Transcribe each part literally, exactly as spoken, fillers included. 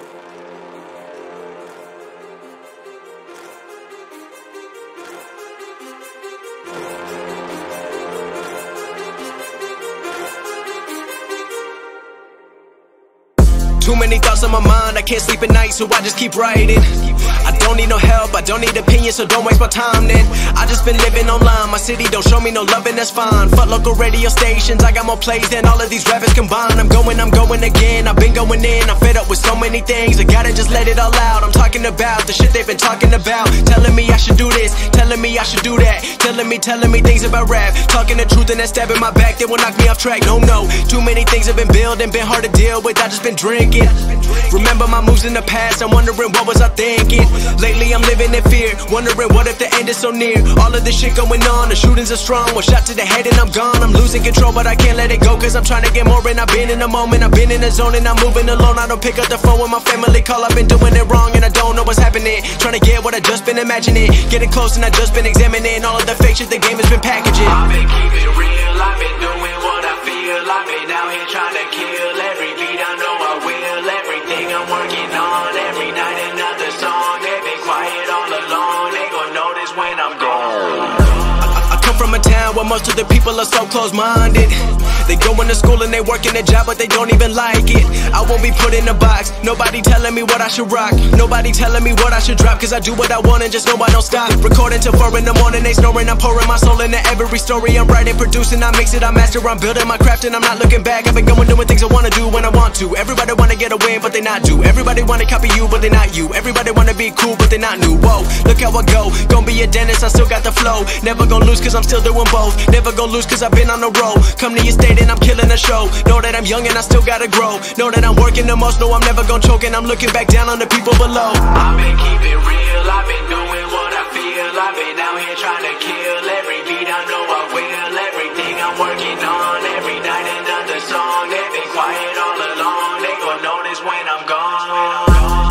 Too many thoughts on my mind, I can't sleep at night, so I just keep writing. I don't need no help, I don't need opinions, so don't waste my time then. I just been living online, my city don't show me no loving, that's fine. Fuck local radio stations, I got more plays than all of these rappers combined. I'm going, I'm going again, I've been going in, I'm fed up with so many things, I gotta just let it all out. I'm talking about the shit they've been talking about, telling me I should do this, telling me I should do that, telling me, telling me things about rap, talking the truth and that stab in my back, they will knock me off track. No, no, too many things have been building, been hard to deal with, I just been drinking. Remember my moves in the past, I'm wondering what was I thinking. Lately I'm living in fear, wondering what if the end is so near. All of this shit going on, the shootings are strong, one shot to the head and I'm gone. I'm losing control but I can't let it go, cause I'm trying to get more and I've been in the moment, I've been in the zone and I'm moving alone. I don't pick up the phone when my family call, I've been doing it wrong and I don't know what's happening. Trying to get what I just been imagining, getting close and I just been examining all of the fake shit the game has been packaging. I've been keeping it real, I've been doing what I feel, I've been out here trying to kill every beat, I know I will, everything I'm working on, every night another song, they've been quiet all along, they gon' notice when I'm gone. I come from a town where most of the people are so close-minded. They go into school and they work in a job but they don't even like it. I won't be put in a box, nobody telling me what I should rock, nobody telling me what I should drop, cause I do what I want and just know I don't stop. Recording till four in the morning, they snoring, I'm pouring my soul into every story. I'm writing, producing, I mix it, I master, I'm building my craft and I'm not looking back. I've been going doing things I wanna do when I want to. Everybody wanna get a win but they not do. Everybody wanna copy you but they not you. Everybody wanna be cool but they not new. Whoa, look how I go, gonna be a dentist, I still got the flow. Never gonna lose cause I'm still doing both. Never gonna lose cause I've been on the road. Come to your state and I'm killing the show. Know that I'm young and I still gotta grow. Know that I'm working the most, know I'm never gonna choke and I'm looking back down on the people below. I've been keeping real, I've been doing what I feel, I've been out here trying to kill every beat, I know I will, everything I'm working on, every night another song, they've been quiet all along, they gon' notice when I'm gone.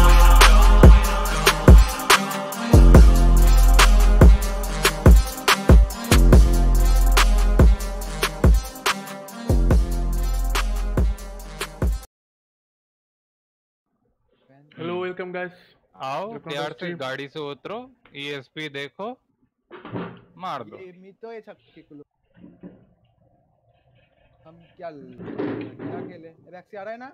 Hello welcome guys, आओ प्यार से गाड़ी से उतरो, ESP देखो, मार दो। ये मी तो ये छक्के कुलो। हम क्या क्या खेले? रैक्सी आ रहा है ना?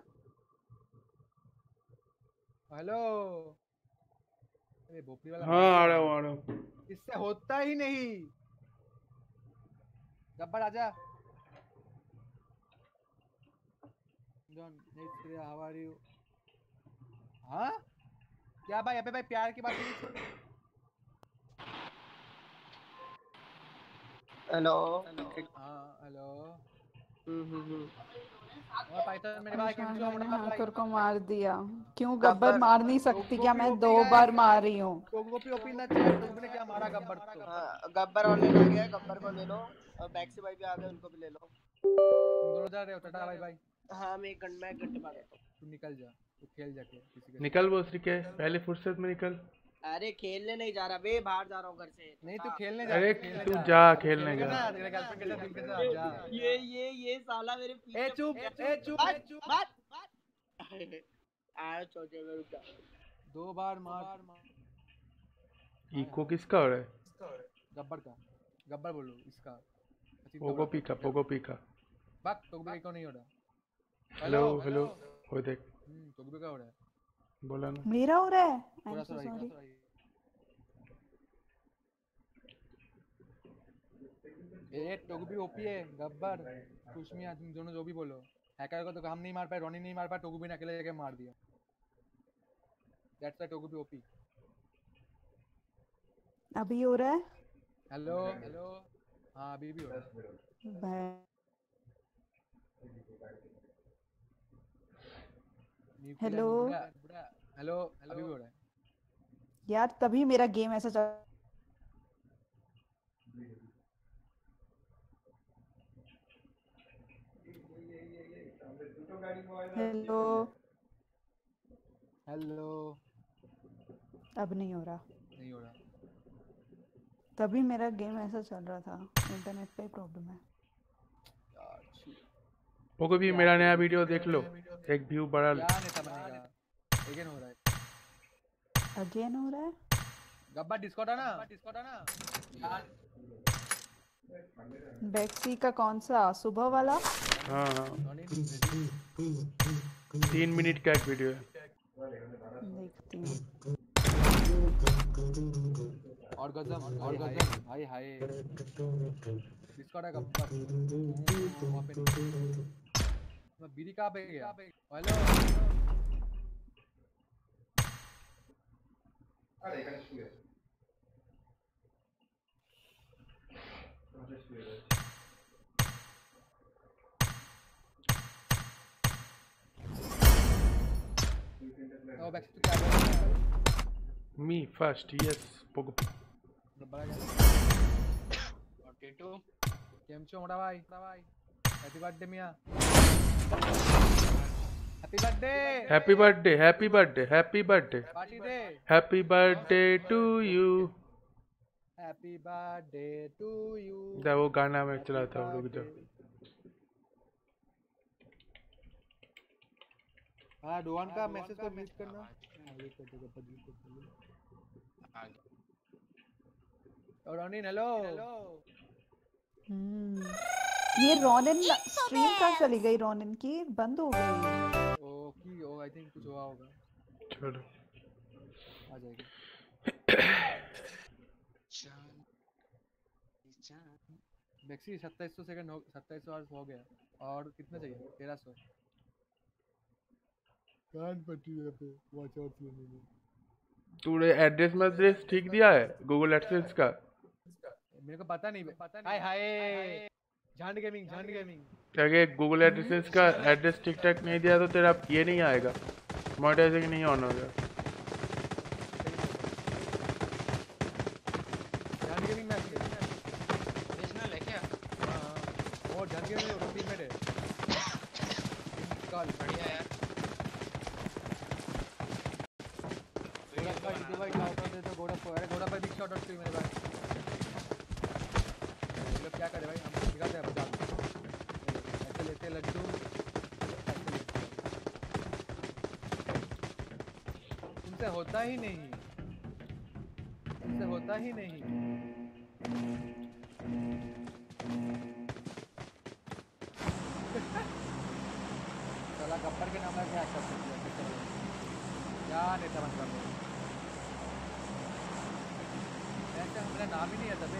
हेलो। अरे भोपड़ी वाला। हाँ आ रहा हूँ आ रहा हूँ। इससे होता ही नहीं। गब्बर आजा। John, it's Priya, how are you? हाँ? क्या भाई अबे भाई प्यार की बात नहीं। हेलो हाँ हेलो हम्म हम्म और पाइथन मेरे भाई क्यों जो मुझे हैकर को मार दिया। क्यों गब्बर मार नहीं सकती क्या? मैं दो बार मार रही हूँ। गोपी ओपी ना चैट तुमने क्या मारा गब्बर तो? हाँ गब्बर ऑनलाइन आ गया, गब्बर को ले लो और बैक्सी भाई भी आ गए, उनको भी ले लो। तुम दोनों जा रहे हो टाटा भाई भाई? हाँ मैं एक घंटे में एक घंटे बाद आता हूँ। तू निकल जा, तू खेल जाके किसी के निकल वो श्रीके, पहले फुर्सत में निकल। अरे खेलने नहीं जा रहा बे, बाहर जा रहा हूँ घर से। नहीं तू खेलने जा। अरे तू जा खेलने जा। तेरे गर्लफ्रेंड के साथ दिन के साथ जा। ये ये ये साला मेरे पीछे। ए चुप ए चुप ए चुप बात बात। आया छोटे में रुक जा। दो बार मार। इको किसका हो रहा है? गब्बर का। गब्बर बोलो इसका। पोगो पीका पोगो पीका। बात तो भी को नहीं हो रहा। हेलो हेलो हो देख। हम्म तो भी क्या हो रहा है? बोला ना। मेरा हो रहा है। थोड़ा सा सॉरी। ए टोगबी ओपी है गब्बर कुशमिया, तुम दोनों जो भी बोलो। हैकर को तो हम नहीं मार पाए, रोनी नहीं मार पाया, टोगबी ने अकेले जाके मार दिया। दैट्स व्हाई टोगबी ओपी। अभी हो रहा है? हेलो हेलो हाँ अभी भी हो रहा है। हेलो हेलो अभी भी हो रहा है यार, तभी मेरा गेम ऐसा चल। हेलो हेलो अब नहीं हो रहा। नहीं हो रहा। तभी मेरा गेम ऐसा चल रहा था, इंटरनेट पे प्रॉब्लम है। पोगो भी मेरा नया वीडियो देख लो, एक व्यू बढ़ा लो। क्या नेता बनेगा? अगेन हो रहा है अगेन हो रहा है। गब्बा डिस्कॉर्ड आना डिस्कॉर्ड आना यार। बैक्सी का कौन सा सुबह वाला? हाँ हाँ रॉनी तीन मिनट का एक वीडियो है। देखती हूँ। और गजब और गजब हाय हाय डिस्कॉर्ड है गब्बर। वहाँ पे नहीं। मैं बीड़ी कहाँ पे गया? हेलो ओ बैक टू क्या कर रहा है? मी फर्स्ट यस पोगो। गब्बर आ गया फोर्टी टू केम छो मोटा भाई भाई हैप्पी बर्थडे मियां। Happy birthday happy birthday happy birthday happy birthday party दे। Happy birthday to you. Happy birthday to you. दा वो गाना में चला था, रुक जाओ। हाँ डोवान का मैसेज को म्यूट करना। ये कर दो गब्बर जी को। और रॉनी हेलो हम्म ये रोनिन स्ट्रीम कहाँ चली गई? रोनिन की बंद हो गई। ओ की ओ आई थिंक कुछ हुआ होगा। चलो आ जाएगी। बैक्सी सत्ताईस सौ सेकंड हो सत्ताईस सौ आवर्स हो गया। और कितना चाहिए? तेरह सौ। कान पट्टी पे वॉच आउट लेने में। तूने एड्रेस मैड्रेस ठीक दिया है गूगल एडसेंस का? मेरे को पता नहीं पता नहीं। Hi hi Jhand gaming Jhand gaming. अगर गूगल एडसेंस का एड्रेस ठीक ठाक नहीं दिया तो तेरा ये नहीं आएगा, मोनेटाइजिंग नहीं ऑन होगा। झांड गेमिंग मैच ओरिजिनल है क्या? हां और झांड गेमिंग में टीममेट है। कॉल बढ़िया यार। गोड़ा भाई दे भाई लाउट दे दो गोड़ा को। अरे गोड़ा भाई बिग शॉट और मेरे भाई। ये लोग क्या करे भाई? हम दिखाते हैं बता। ऐसे लेते लड्डू। तुमसे होता ही नहीं। तुमसे होता ही नहीं। चला गब्बर के नाम में क्या कर सकते हैं? क्या नेता बन कर रहे? ऐसे हमारा नाम ही नहीं है तबे।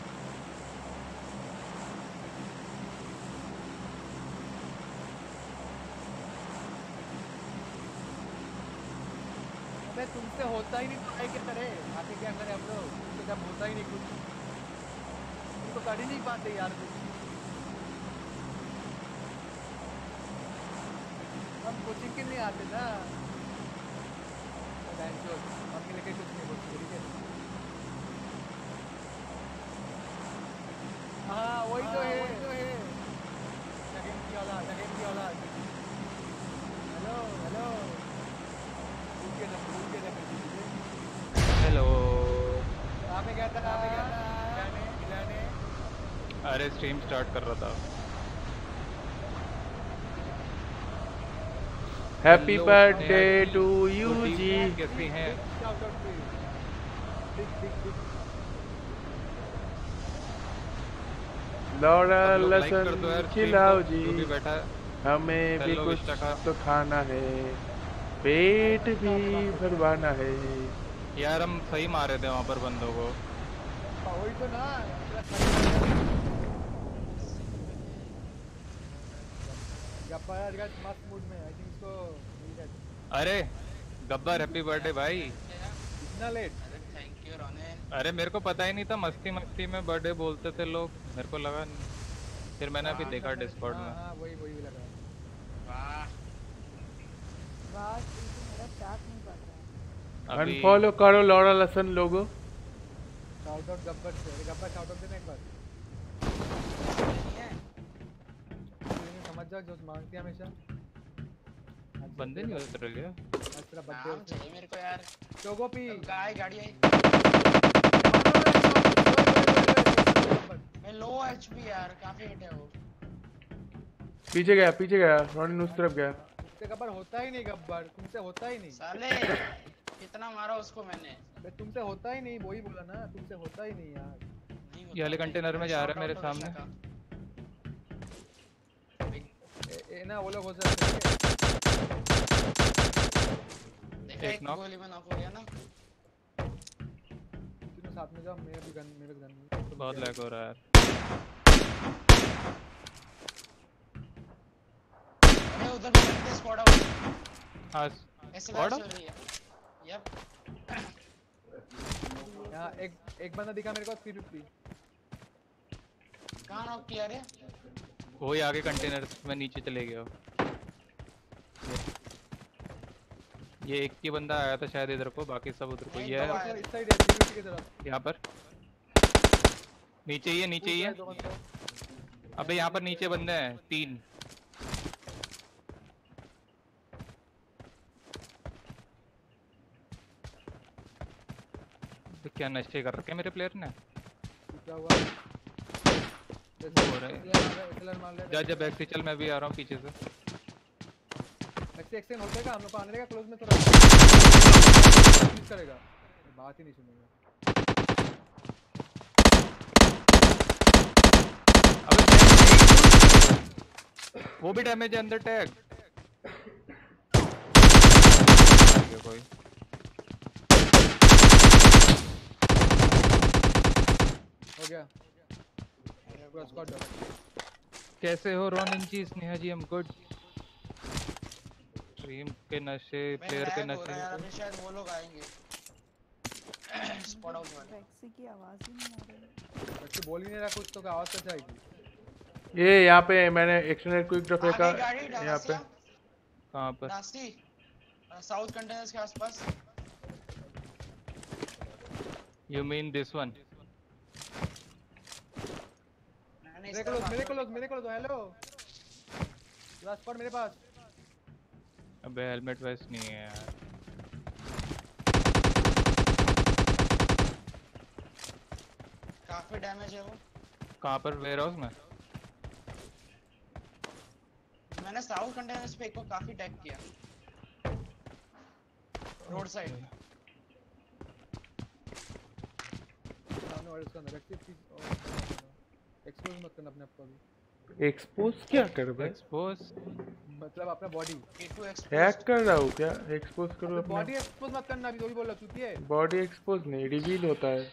अबे तुमसे होता ही नहीं तो क्या करे? आगे क्या करे हम लोग? तुमसे जब होता ही नहीं कुछ, तुम तो कर ही नहीं पाते यार कुछ। हम कोचिंग के लिए आते ना। मम्मी लेके कुछ नहीं बोलती ठीक है। हाँ वही तो है वही तो है। जगेम की औलाद जगेम की औलाद। हेलो हेलो भूल के ना भूल के ना। हेलो कहाँ पे गया था? कहाँ पे गया था? खिलाने खिलाने। अरे स्ट्रीम स्टार्ट कर रहा था। हैप्पी बर्थडे टू यू जी। कैसी हैं? Shout out to you. Big big big. लौड़ा सब लोग like कर दो यार लहसुन stream खिलाओ को, जी, जो भी बैठा है। हमें भी हेलो कुछ विष्टा तो खाना है, पेट भी भरवाना है। यार हम सही मारे थे वहाँ पर बंदों को। वही तो ना। गब्बर आज गाइस मस्त मूड में। आई थिंक इसको मिल गया। अरे गब्बर हैप्पी बर्थडे भाई। इतना लेट? अरे थैंक यू रोनिन। अरे मेरे को पता ही नहीं था, मस्ती मस्ती में बर्थडे बोलते थे लोग, मेरे को लगा नहीं। फिर मैंने अभी देखा डिस्कॉर्ड में। हाँ वही वही लगा। वाह वाह मेरा चार्ट नहीं पड़ रहा है। अभी अनफॉलो करो लौड़ा लहसुन लोगो। शाउट आउट गब्बर से। अरे गब्बर शाउट आउट देना एक बार। समझ जाओ जो मांगते हैं हमेशा। बंदे नहीं उतर गया। आज तेरा बर्थडे नाम चाहिए मेरे को यार। चोगो पी। गाय गाड़ी आई। मैं लो एचपी यार, काफी हिट है वो। पीछे गया पीछे गया, रॉनिन उस तरफ गया। तुमसे गब्बर होता ही नहीं, गब्बर तुमसे होता ही नहीं साले कितना मारा उसको मैंने। बे तुमसे होता ही नहीं, वही बोला ना, तुमसे होता ही नहीं यार। नहीं होता ये वाले भाई, कंटेनर में जा रहा है मेरे शॉट आउट सामने। हो ए, ए ना वो लोग हो सकते हैं। देखा, एक knock। गोली में नॉक हो गया ना। तीनों साथ में जाओ, मेरा भी गन, मेरे गन नहीं। बहुत लैग हो रहा है यार। अरे उधर भी करते स्क्वाड आउट। हाँ ऐसे Squad बात out? चल रही है। यप। यहाँ एक एक बंदा दिखा मेरे को तीन सौ पचास। कहाँ नॉक किया रे? वही आगे कंटेनर में नीचे चले गया। ये एक ही बंदा आया था शायद इधर को, बाकी सब उधर को। नहीं, ये दो है आए। इस साइड है, तीन सौ की तरफ। यहाँ पर नीचे ही है, नीचे ही है। दो बंदे। अबे यहाँ पर नीचे बंदे हैं तीन। तो क्या नशे कर रखे मेरे प्लेयर ने? क्या हुआ? हो रहा है। एक्सेलर मार ले। जा जा बैक से चल, मैं भी आ रहा हूँ पीछे से। ऐसे एक्सटेंड होता है का? हम लोग को आने का क्लोज में थोड़ा मिस करेगा, बात ही नहीं सुनेगा। अबे वो भी डैमेज है अंदर टैग। कोई हो गया पूरा स्क्वाड डन। कैसे हो रोनिन जी, स्नेहा जी? हम गुड। स्ट्रीम के नशे, मैं प्लेयर के लैग हो रहा है यार, नशे। अभी शायद वो लोग आएंगे। स्क्वाड आउट वाले। वैक्सी की आवाज ही नहीं आ रही। वैसे बोल ही नहीं रहा कुछ, तो क्या आवाज कैसे आएगी? ये यहाँ पे मैंने एक्सटेंडेड क्विक ड्रॉप फेंका आगे गाड़ी यहाँ पे। डासिया, कहाँ पर? डासी साउथ कंटेनर्स के आसपास। You mean this one? मैंने इस मेरे को तरफ मेरे को मेरे को हेलो लास्ट स्पॉट मेरे पास। अबे हेलमेट वेस्ट नहीं है यार। काफी डैमेज है वो। कहाँ पर? वेयर हाउस में? मैंने साउथ कंटेनर्स पे एक को काफी टैग किया रोड साइड। सामने वाले उसका नेगेटिव चीज और एक्सपोज मत करना अपने आप को अभी। एक्सपोज क्या कर भाई? एक्सपोज मतलब अपना बॉडी हैक कर रहा हूँ क्या? एक्सपोज करो अपना बॉडी एक्सपोज मत करना, अभी तो भी बोल रहा चूती है। बॉडी। एक्सपोज नहीं, रिवील होता है।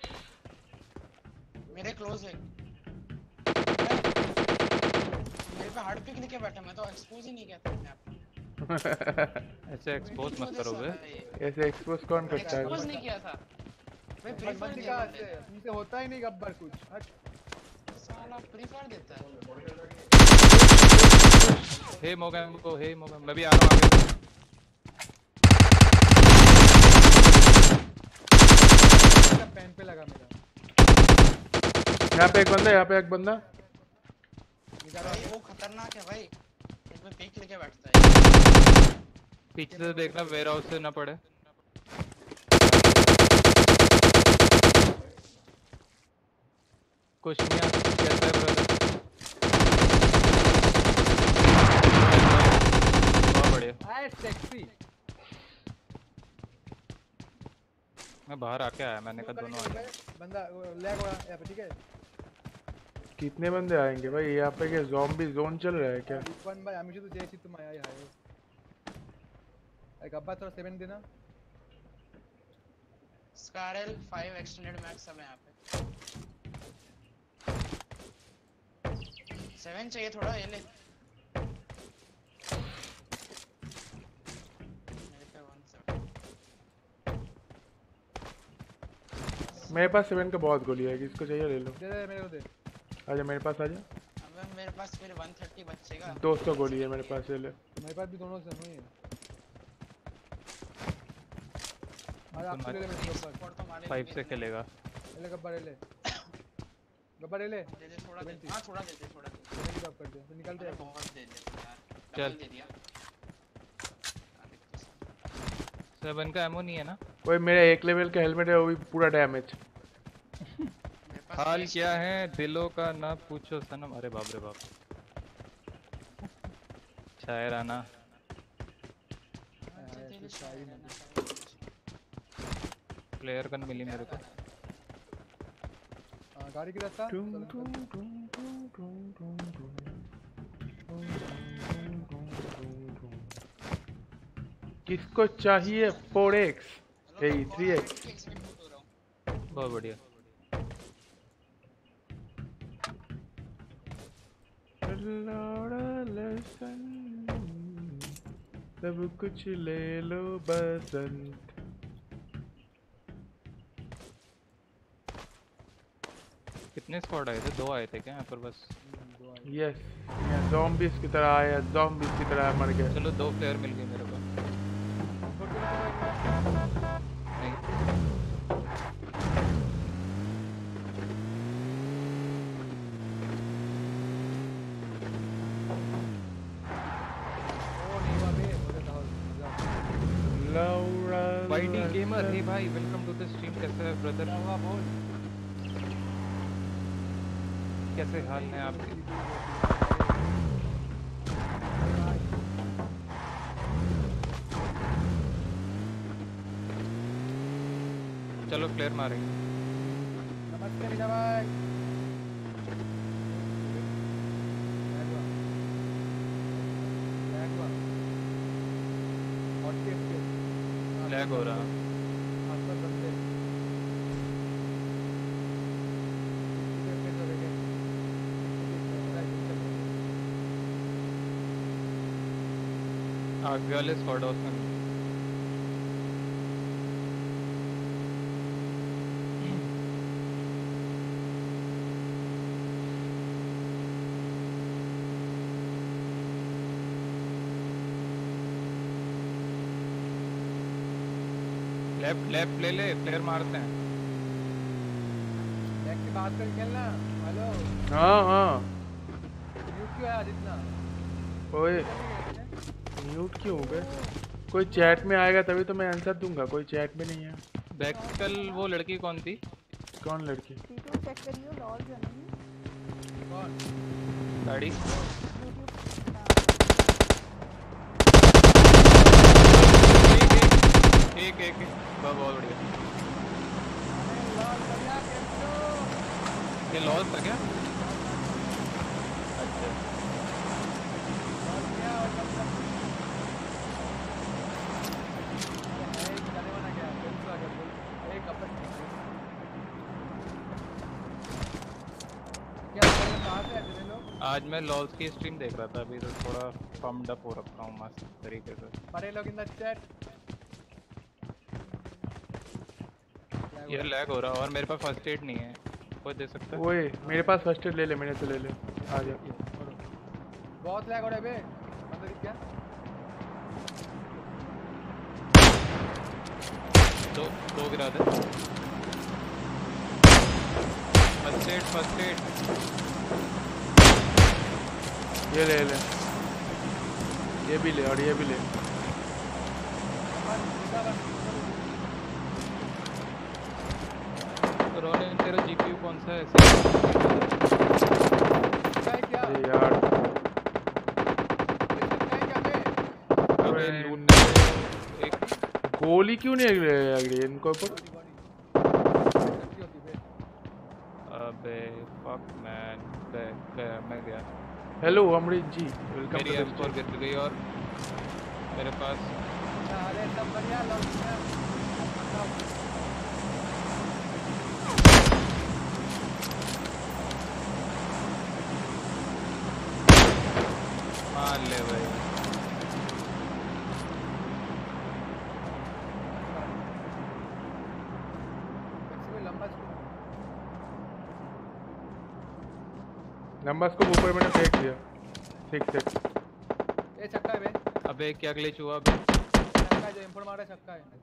मेरे क्लोज है, मेरे पे हार्ड पिक लेके बैठा, मैं तो एक्सपोज ही नहीं कहता अपने आप को। ऐसे एक्सपोज मत करो बे। ऐसे एक्सपोज कौन करता है? एक्सपोज नहीं किया था मैं, फ्री फायर बंदी दिया का मैंने। ऐसे तुमसे होता ही नहीं गब्बर कुछ। हट साला फ्री फायर देता है। हे मोगैम को, हे मोगैम, मैं भी आ रहा हूँ आगे। पेन पे लगा मेरा। यहाँ पे एक बंदा, यहाँ पे एक बंदा। भाई वो खतरनाक है भाई, इसमें पिक लेके बैठता है। पीछे से देखना वेयर हाउस से ना पड़े। कुछ नहीं यार, कैसा है ब्रदर? बहुत बढ़िया। आए सेक्सी। मैं बाहर आके आया, मैंने कहा दोनों आ जाए। बंदा लैग हो रहा है यहाँ पे, ठीक है? कितने बंदे आएंगे भाई? यहाँ पे क्या ज़ॉम्बी जोन चल रहा है क्या? वन भाई हमेशा तो जैसी तुम आया है। एक अब्बा थोड़ा सेवन देना। स्कारल फाइव एक्सटेंडेड मैक्स सब है यहाँ पे। सेवन चाहिए थोड़ा, ये ले। मेरे पे वन सेवन। मेरे पास सेवन का बहुत गोली है, किसको चाहिए ले लो। दे दे मेरे को दे। आजा मेरे पास आजा। अबे मेरे पास फिर वन थर्टी बचेगा। दो सौ गोली है मेरे पास, ये ले। मेरे पास भी दोनों से नहीं है। अरे आपसे ले ले मेरे ऊपर। और तो मारे फाइव से खेलेगा। ले गब्बर ले। गब्बर ले ले। दे दे थोड़ा दे। हां थोड़ा दे दे, थोड़ा दे। मैंने भी कर दिया तो निकलते अरे हैं। बहुत दे दे यार। चल। डबल दे दिया। सेवन का एमो नहीं है ना? कोई मेरा एक लेवल का हेलमेट है, वो भी पूरा डैमेज। हाल क्या है दिलों का ना पूछो सनम। अरे बाप रे बाप, शायराना। प्लेयर गन मिली मेरे को। हाँ, गाड़ी की रास्ता किसको चाहिए four X a three X? बहुत बढ़िया। सब कुछ ले लो बसंत। कितने स्क्वाड आए थे? दो आए थे क्या यहाँ पर बस? यस, ज़ॉम्बीज की तरह आया, ज़ॉम्बीज की तरह मर गए। चलो दो प्लेयर मिल गए मेरे को। नहीं वाईडी गेमर, हे भाई वेलकम टू द स्ट्रीम। कैसे है ब्रदर? बोल कैसे हाल है आपके? चलो प्लेयर मारेंगे। नमस्ते मीठा भाई। लैग हो रहा। आगे वाले स्क्वाड हाउस में लेफ्ट लेफ्ट ले ले, प्लेयर मारते हैं। लेफ्ट की बात कर खेलना। हेलो हाँ हाँ म्यूट क्यों है आज इतना? ओए म्यूट क्यों हो गए? कोई चैट में आएगा तभी तो मैं आंसर दूंगा, कोई चैट में नहीं है। बैकल वो लड़की कौन थी? कौन लड़की? टीटू चेक करियो लॉल जननी। कौन? गाड़ी एक एक एक बहुत बढ़िया। ये लॉस था क्या? अच्छा आज मैं लॉल्स की स्ट्रीम देख रहा था अभी, तो थोड़ा पम्प्ड अप हो रखा हूँ मस्त तरीके से। बड़े लोग इन द चैट। ये लैग हो रहा और मेरे पास फर्स्ट एड नहीं है, कोई दे सकता है? ओए मेरे पास फर्स्ट एड ले ले, मैंने तो ले ले। आ जा। बहुत लैग हो रहा है बे। बंदा दिख गया? दो दो गिरा दे। फर्स्ट एड फर्स्ट एड ये ले ले, ये भी ले और ये भी ले। रोने तेरा जीपीयू कौन सा है? क्या अरे यार अबे लूट एक गोली क्यों नहीं लग रही इनको ऊपर? अबे फक मैन, गया मैं गया। Hello Amrit ji, welcome. मेरी एम फोर गिर गई और मेरे पास अरे सब बढ़िया लोग मान ले भाई। लंबा स्कोप ऊपर मैंने फेंक दिया। सिक्स सिक्स ए छक्का है बे। अबे क्या ग्लिच हुआ अबे? छक्का है, जो इंफोर्ट मार रहा है छक्का है।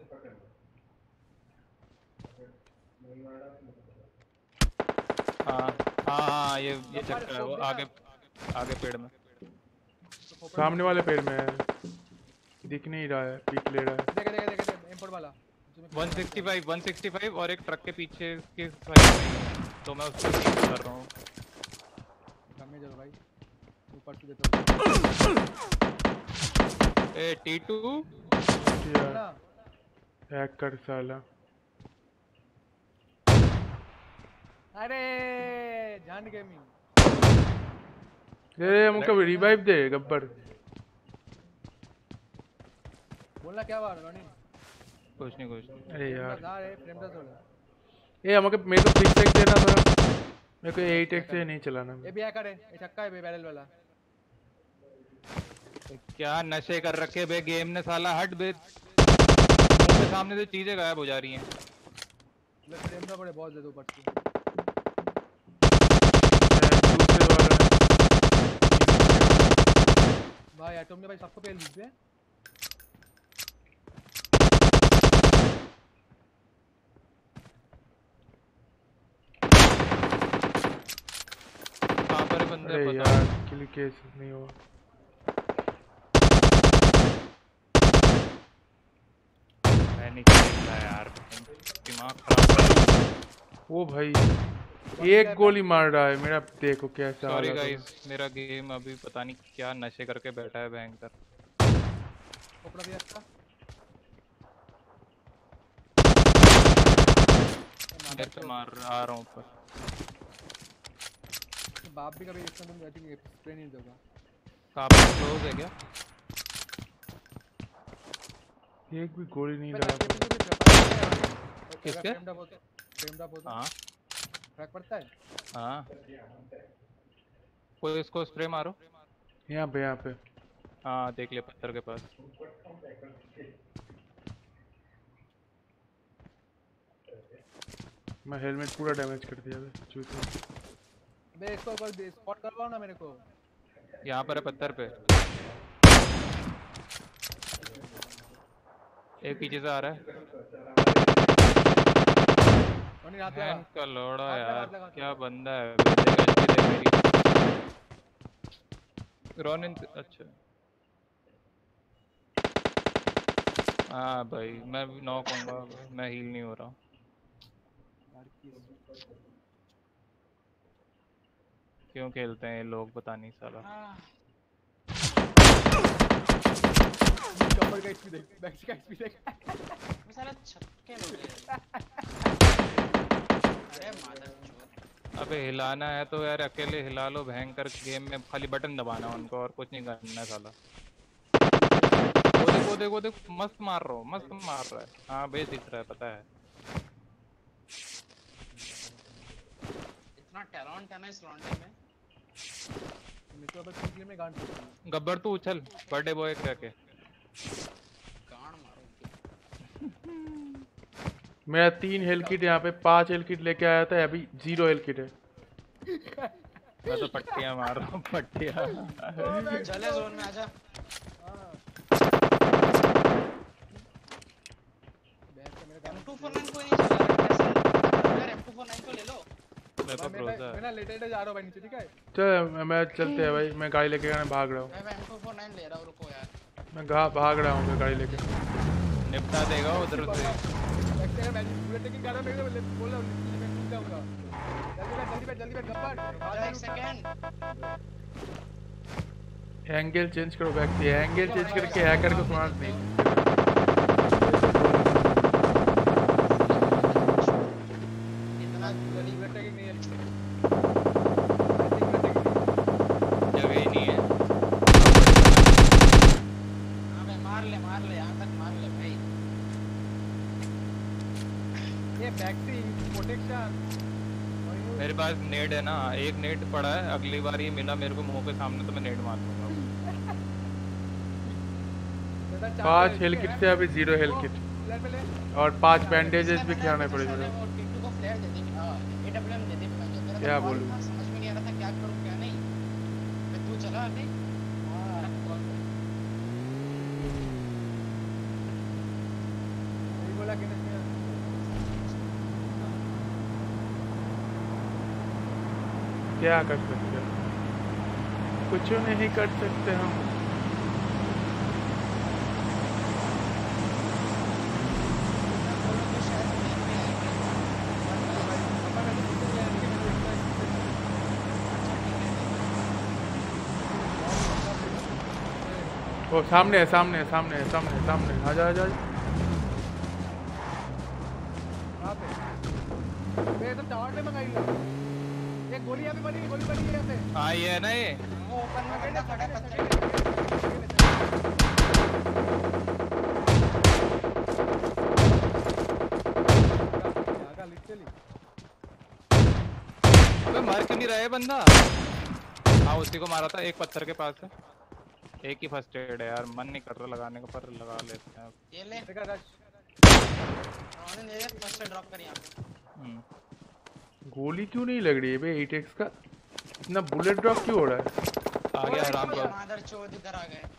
हाँ हाँ हाँ ये ये छक्का है, वो आगे आगे पेड़ में, सामने वाले पेड़ में है, दिख नहीं रहा है, पीक ले रहा है। देखे देखे देखे इंफोर्ट वाला one sixty five one sixty five और एक ट्रक के पीछे के साइड में, तो मैं उसको शीट कर रहा हूँ। सामने चलो भाई, ऊपर से देता हूँ। ए टी टू ना हैक कर साला। अरे जान गेमिंग ये हमको रिवाइव दे गब्बर। बोलना क्या बात रोनी? कुछ नहीं कुछ नहीं। अरे यार रे फ्रेम दा थोड़ा ये हमको मेरे को सिक्स एक्स देना था, मेरे को एट एक्स से नहीं चलाना। ये भी हैकर है, ये छक्का है बे बैरल वाला। क्या नशे कर रखे बे गेम ने साला, हट बे मुंह के सामने से चीजें गायब हो जा रही हैं। ले फ्रेम दा बड़े बहुत दे दो ऊपर से। दूसरे वाला भाई एटम ने भाई सबको पेल दी है। कहां पर बंदे अरे पता यार किल केस नहीं हुआ। मैं नहीं खेलता यार, दिमाग खराब। वो भाई एक गोली मार रहा है मेरा, देखो कैसा सॉरी हालत है। गाइस, मेरा गेम अभी पता नहीं क्या नशे करके बैठा है भयंकर। ऊपर भी अच्छा मेरे से मार आ रहा हूं ऊपर। बाप भी कभी इसमें तुम बैटिंग स्प्रे नहीं दोगा। कहां पर क्लोज है क्या? एक भी गोली नहीं लगा। किसके? फ्रेम दा बोल। हां ट्रैक पड़ता है। हाँ कोई इसको स्प्रे मारो यहाँ पे यहाँ पे। हाँ देख ले पत्थर के पास। मैं हेलमेट पूरा डैमेज कर दिया बे चूतिया। बे इसको एक बार स्पॉट करवाओ ना मेरे को। यहाँ पर है पत्थर पे, एक पीछे से आ रहा है। हैंड का लोड़ा यार, क्या बंदा है। मेरी रोनिन अच्छा हाँ भाई मैं नॉक होऊंगा, मैं हील नहीं हो रहा। क्यों खेलते हैं ये लोग पता नहीं साला। कवर का एचपी देख, बैक का एचपी देख। वो साला छक्के लग गए। अरे मादरचोद। अबे हिलाना है तो यार अकेले हिला लो, भयंकर गेम में खाली बटन दबाना उनको और कुछ नहीं करना है साला। वो देखो देखो देखो मस्त मार रहा हूँ, मस्त मार रहा है। हाँ बे दिख रहा है पता है। इतना टैलेंट है ना इस लॉन्डे में। मेरे को बस पिछले में गांड पड़ी। गब्बर तू उछल बर्थडे बॉय कह के गांड मारो। मेरा तीन हेल किट यहाँ पे, पांच हेल किट लेके आया था, अभी जीरो हेल किट है। मैं तो पट्टियां मार रहा हूँ पट्टियां। चले जोन में आजा। एम टू फोर नाइन कोई नहीं चला यार, एम टू फोर नाइन को ले लो। मेरे को भरोसा है। मैं ना लेटे लेटे जा रहा हूं भाई नीचे, ठीक है? चल मैं चलते हैं भाई, मैं गाड़ी लेके भाग रहा हूँ। मैं एम टू फोर नाइन ले रहा हूं, रुको यार। मैं गा भाग रहा हूँ गाड़ी लेके। निपटा देगा उधर से। एक्चुअली मैं बुलेट टेकिंग कर रहा हूं, मैं बोल रहा हूं मैं टूट जाऊंगा। जल्दी बैठ जल्दी बैठ जल्दी बैठ गब्बर। आजा एक सेकंड। एंगल चेंज करो बैक से, एंगल चेंज करके हैकर को मार नहीं। इतना जल्दी बुलेट टेकिंग नहीं है, जगह ही नहीं है। हां भाई मार ले मार ले, यहां तक मार ले भाई। ये बैक से प्रोटेक्शन। मेरे पास नेड है ना, एक नेड पड़ा है, अगली बार ये मिला मेरे को मुंह के सामने तो मैं नेड मार दूंगा। पांच हेल किट से अभी जीरो हेल किट और पांच बैंडेजेस भी खिलाने पड़ेंगे। टिंटू को फ्लेयर दे दे, हां एडब्ल्यूएम दे दे। मैं जो मेरा क्या बोलूं, समझ में नहीं आ रहा था क्या करूं क्या नहीं। मैं तू चला अभी। हां ये बोला कि नहीं क्या कर सकते हैं, कुछ नहीं कर सकते हम। वो सामने है सामने है सामने है सामने है सामने है। आजा आजा आजा। कहाँ पे? ये तो टावर पे मंगाई लो। एक गोली यहाँ पे पड़ी है, गोली पड़ी है यहाँ पे। हाँ ये है ना ये। वो ओपन में बंदा खड़ा है पत्थर अबे मार क्यों नहीं रहा है बंदा? हाँ उसी को मारा था, एक पत्थर के पास है। एक ही फर्स्ट एड है यार, मन नहीं कर रहा लगाने का, पर लगा लेते हैं अब। ये ले देखा रश। उन्होंने ले फर्स्ट ड्रॉप कर यहाँ पे। हम्म। गोली क्यों नहीं लग रही है बे? एट एक्स का इतना बुलेट ड्रॉप क्यों हो रहा है? आ गया आराम ये कर। मादर चोद इधर आ गए।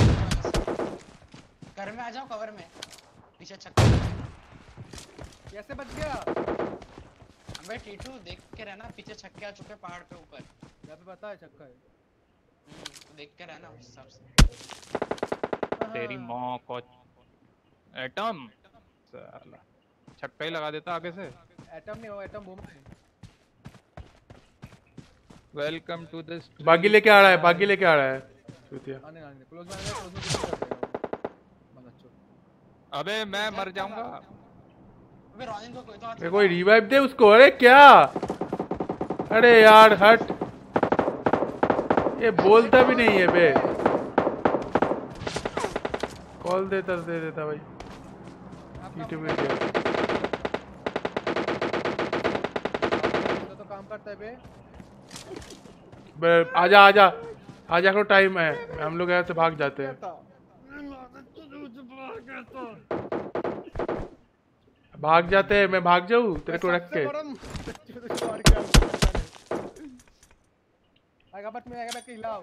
घर में आ जाओ, कवर में पीछे छक्का। कैसे बच गया? अबे टीटू देख के रहना, पीछे छक्के आ चुके पहाड़ पे ऊपर। यहाँ पे पता है छक्का है। हम्म, देख के रहना उस हिसाब से। तेरी माँ को एटम साला छक्का ही लगा देता आगे से। एटम नहीं हो, एटम बम है। Welcome to this. बागी लेके आ रहा है, बागी लेके आ रहा है। चूतिया। आने आने क्लोज मार क्लोज में किसी कर देगा। बंदा चोर। अबे मैं मर जाऊंगा। अबे रॉनिन को कोई तो हाथ ये कोई रिवाइव दे उसको। अरे क्या? अरे यार हट। ये बोलता भी नहीं है बे। कॉल देता दे देता भाई। यूट्यूब पे दिया। तो काम करता है बे। बे आजा आजा आजा करो, टाइम है। हम लोग यहाँ से भाग जाते हैं। भाग जाते हैं। मैं भाग जाऊँ तेरे को रख के? आएगा बट मैं आएगा बैक हिलाओ।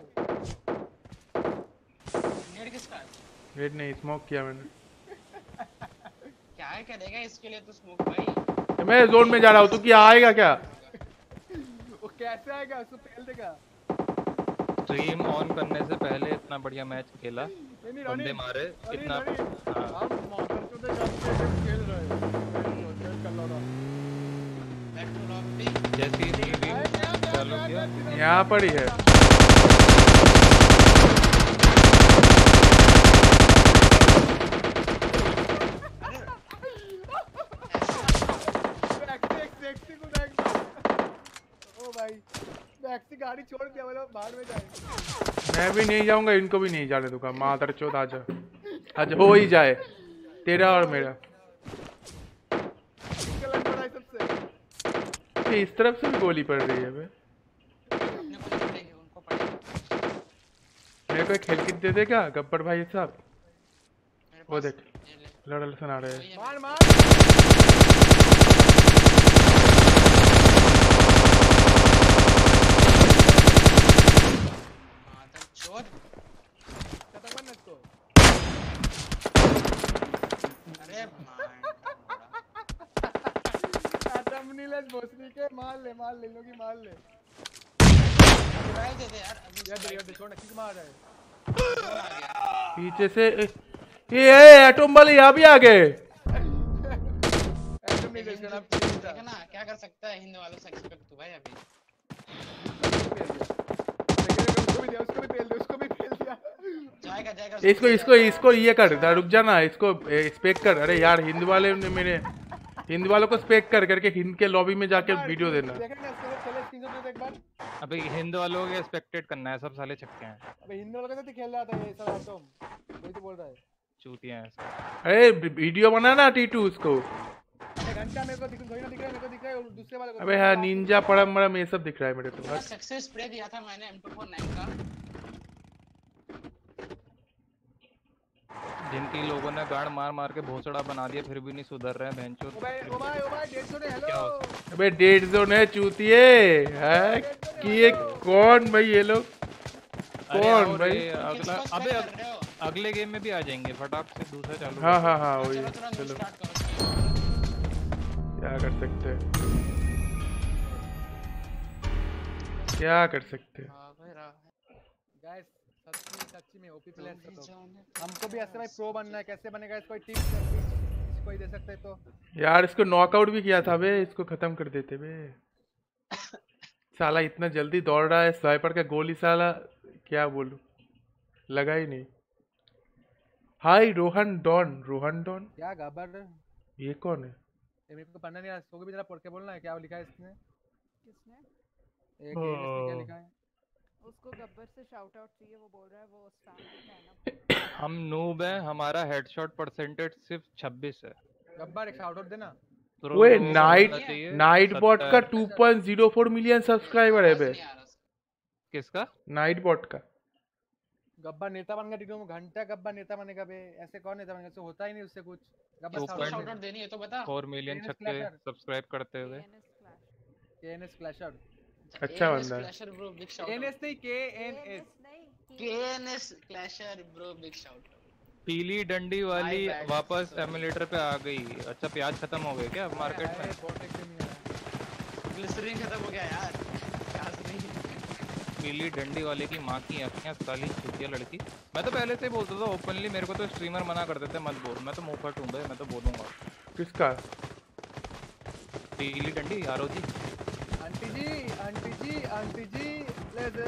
नेट किसका है? वेट नहीं, स्मोक किया मैंने। क्या है करेगा इसके लिए तो स्मोक भाई। मैं जोन में जा रहा हूँ, तू क्या आएगा क्या? वो कैसे आएगा? उसको पहल देगा। स्ट्रीम ऑन करने से पहले इतना बढ़िया मैच खेला, नहीं बंदे मारे इतना। हम मॉडल को तो जानते हैं खेल रहे हैं। खेल कर लो ना। Back to lobby. जैसी स्ट्रीम चालू किया यहाँ पर ही है। ओ भाई टैक्सी गाड़ी छोड़ दिया, मतलब बाहर में जाए। मैं भी नहीं जाऊंगा, इनको भी नहीं जाने दूंगा। मादर चौथ आजा, आज हो ही जाए तेरा और मेरा। इस तरफ से भी गोली पड़ रही है बे। अपने को नहीं पड़ेगी, उनको पड़ेगी। मेरे को एक हेल्थ किट दे देगा गब्बर भाई साहब? मेरे वो पास देख ये ले। लड़ल सुना रहे हैं। मार मार मादर चोद। खत्म करना इसको। अरे मार एटम नीलेस भोसड़ी के मार ले मार ले लोगी मार ले। रिवाइव दे दे यार अभी। यार यार छोड़, किस मार रहा है? कौन आ गया? पीछे से ये एटम वाले यहाँ भी आ गए। एटम नीलेस का नाम देखा ना क्या कर सकता है हिंद वालों से एक्सपेक्ट तू भाई अभी। उसको भी दिया, उसको भी पेल दिया, उसको भी पेल दिया। जाएगा जाएगा। इसको इसको इसको ये कर, रुक जा ना, इसको स्पेक कर। अरे यार हिंद वाले ने मेरे हिंद वालों को स्पेक कर करके हिंद के लॉबी में जाके वीडियो देना। देखा ना इसको चले स्क्रीनशॉट दे एक बार। अबे हिंद वालों के एक्सपेक्टेड करना है, सब साले छक्के हैं। अबे हिंद वालों के साथ ही खेल रहा था ये सब एटम। वही तो बोल रहा है। चूतिया हैं सब। अरे वीडियो बना ना टी टू उसको। अबे घंटा मेरे को दिख थोड़ी ना दिख रहा है, मेरे को दिख रहा है दूसरे वाले को। अबे हाँ निंजा परम परम ये सब दिख रहा है मेरे को। सक्सेस स्प्रे दिया था मैंने एम टू फोर नाइन का। जिनकी लोगों ने गाड़ मार मार के भोसड़ा बना दिया फिर भी नहीं सुधर रहे हैं भैंचोद। ओ भाई ओ भाई ओ भाई डेढ़ सौ ने हेलो। अबे डेढ़ जोन है चूतिए है कि ये कौन भाई ये लोग कौन भाई? अगला अबे अगले गेम में भी आ जाएंगे फटाक से दूसरा चालू। हाँ हाँ हाँ वही। चलो चलो चलो स्टार्ट करो। क्या कर सकते हैं, क्या कर सकते हैं। हाँ भाई रहा है। गाइस सच्ची सच्ची में ओपी प्लेयर तो हमको भी ऐसे भाई प्रो बनना है। कैसे बनेगा इसको टिप्स कोई दे सकते तो? यार इसको नॉकआउट भी किया था बे, इसको खत्म कर देते बे। साला इतना जल्दी दौड़ रहा है, स्नाइपर का गोली साला क्या बोलूं लगा ही नहीं। Hi Rohan don Rohan don क्या गब्बर? ये कौन है? ये मेरे को पढ़ना नहीं आ रहा, इसको भी जरा पढ़ के बोलना है क्या लिखा है इसने। किसने? एक इसने क्या लिखा है? उसको गब्बर से शाउट आउट चाहिए, वो बोल रहा है वो उस फैमिली का है ना। हम नूब है, हमारा हेडशॉट परसेंटेज सिर्फ छब्बीस है। गब्बर एक शाउट आउट देना। ओए नाइट नाइट बॉट का two point zero four million subscriber है बे। किसका? नाइट बॉट का। गब्बर नेता बन गया टीम में, घंटा गब्बर नेता बनेगा बे। ऐसे कौन नेता बनेगा? उससे होता ही नहीं उससे कुछ। गब्बर शाउट आउट देनी है तो बता। फोर मिलियन छक्के सब्सक्राइब करते हुए। KNS clasher. अच्छा बंदा है। Clasher bro big shout. KNS नहीं KNS. KNS clasher bro big shout. पीली डंडी वाली वापस एमुलेटर पे आ गई। अच्छा प्याज खत्म हो गए क्या मार्केट में? ग्लिसरीन खत्म हो गया यार। प्याज नहीं। पीली डंडी वाले की माँ की अखियाँ साली छुटिया लड़की। मैं तो पहले से ही बोलता था ओपनली, मेरे को तो स्ट्रीमर मना करते थे मत बोल। मैं तो मुंह फट हूँ भाई, मैं तो बोलूँगा। किसका? पीली डंडी यारो जी। Aunty ji aunty ji aunty ji ले दे।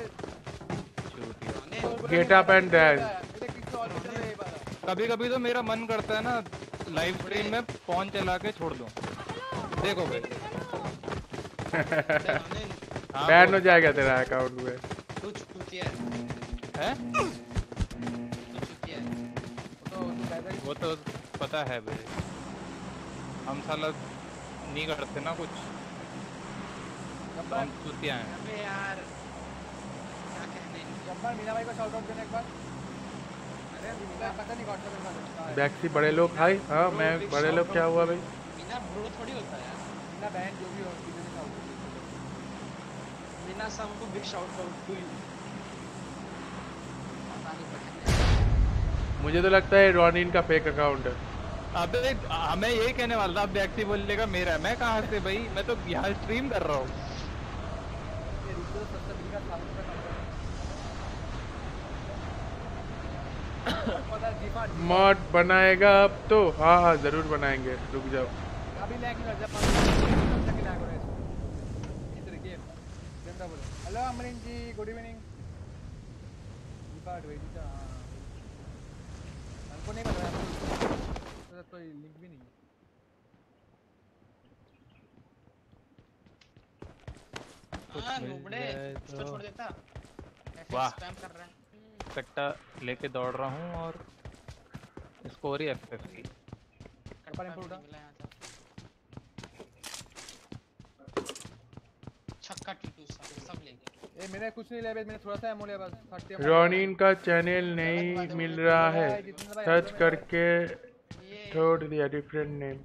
Get up and dance. कभी कभी तो मेरा मन करता है ना लाइव स्ट्रीम में फोन चला के छोड़ दूं। देखो भाई बैन हो जाएगा तेरा अकाउंट में। कुछ चूतिया है है वो तो पता है भाई, हम साला नहीं करते ना कुछ, हम चूतिया हैं। अबे यार क्या कहने। गब्बर मीना भाई को शाउट आउट देना एक बार। अरे मीना पता नहीं कौन सा बैक्सी बड़े लोग हाय। हाँ मैं बड़े लोग क्या हुआ भाई? मीना ब्रो थोड़ी होता है यार। मीना बहन जो भी हो मीना सबको big shout out to you. मुझे तो लगता है रॉनिन का फेक अकाउंट है। अबे हमें यही कहने वाला था, बैक्सी बोलेगा मेरा। मैं कहाँ से भाई, मैं तो यहाँ स्ट्रीम कर रहा हूँ। मॉड बनाएगा अब तो? हाँ हाँ जरूर बनाएंगे, रुक जाओ। अभी लैग नहीं कर जा। Hello Amreen ji good evening. Deepa Vedita हमको नहीं पता तो कोई लिंक भी नहीं है। हां नुबड़े इसको छोड़ देता। वाह स्पैम कर रहा है। कट्टा लेके दौड़ रहा हूँ और स्कोर ही एफ एफ की। कट्टा इंपोर्ट मिला यहां से। छक्का टीटू सब सब ले गए। ए मैंने कुछ नहीं लिया, मैंने थोड़ा सा एमो लिया बस। रॉनिन का चैनल नहीं मिल रहा है, सर्च करके छोड़ दिया डिफरेंट नेम।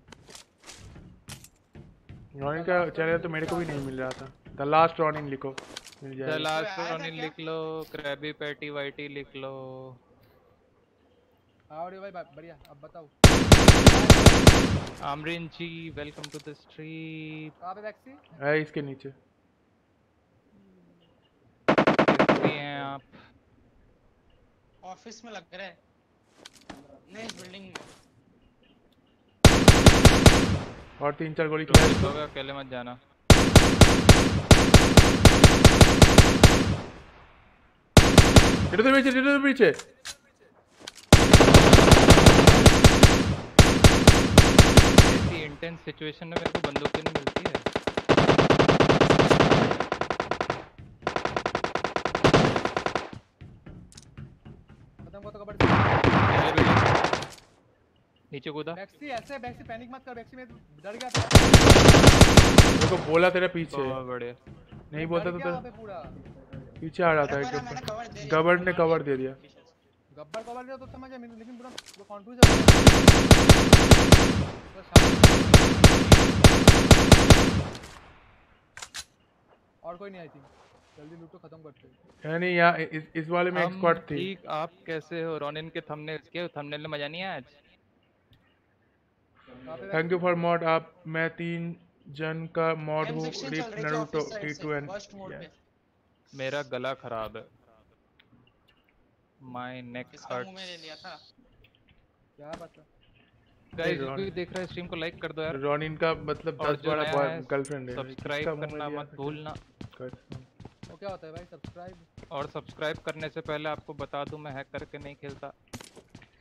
रॉनिन का चैनल तो मेरे को भी नहीं मिल रहा था। द लास्ट रॉनिन लिखो मिल जाएगा। द लास्ट रॉनिन लिख लो, क्रैबी पैटी वाइटी लिख लो। और भाई बढ़िया, अब बताओ। Amreen ji welcome to the stream. कहां पे बैक्सी है? इसके नीचे हैं आप? ऑफिस में लग रहा है, नहीं इस बिल्डिंग में। और तीन चार गोली खिला दो। अकेले मत जाना। इधर तो पीछे, इधर तो पीछे। ऐसी इंटेंस सिचुएशन में मेरे को बंदूकें नहीं मिलती है। खत्म को तो कबर नीचे कूदा। बैक्सी ऐसे बैक्सी पैनिक मत कर। बैक्सी में डर गया था। वो तो बोला तेरे पीछे। बहुत बढ़िया। नहीं बोलता तो पूरा पीछे आ रहा था। गब्बर ने कवर दे दिया। गब्बर कवर दिया तो समझ गया, लेकिन पूरा वो कंफ्यूज हो गया। और कोई नहीं आई थी। जल्दी लूटो खत्म करते हैं। यानी यार इस इस वाले में एक स्क्वाड थी। ठीक, आप कैसे हो? रॉनिन के थंबनेल्स के थंबनेल में मजा नहीं आया आज? Thank you for mod. आप मैं तीन जन का मॉड हूँ। RIP Naruto T two and मेरा गला खराब है। My neck hurts. ले लिया था क्या पता। गाइस कोई देख रहा है स्ट्रीम को लाइक कर दो यार। रॉनिन का मतलब दस बारह गर्लफ्रेंड है। सब्सक्राइब करना मत भूलना। वो क्या होता है भाई सब्सक्राइब? और सब्सक्राइब करने से पहले आपको बता दूं मैं हैक करके नहीं खेलता।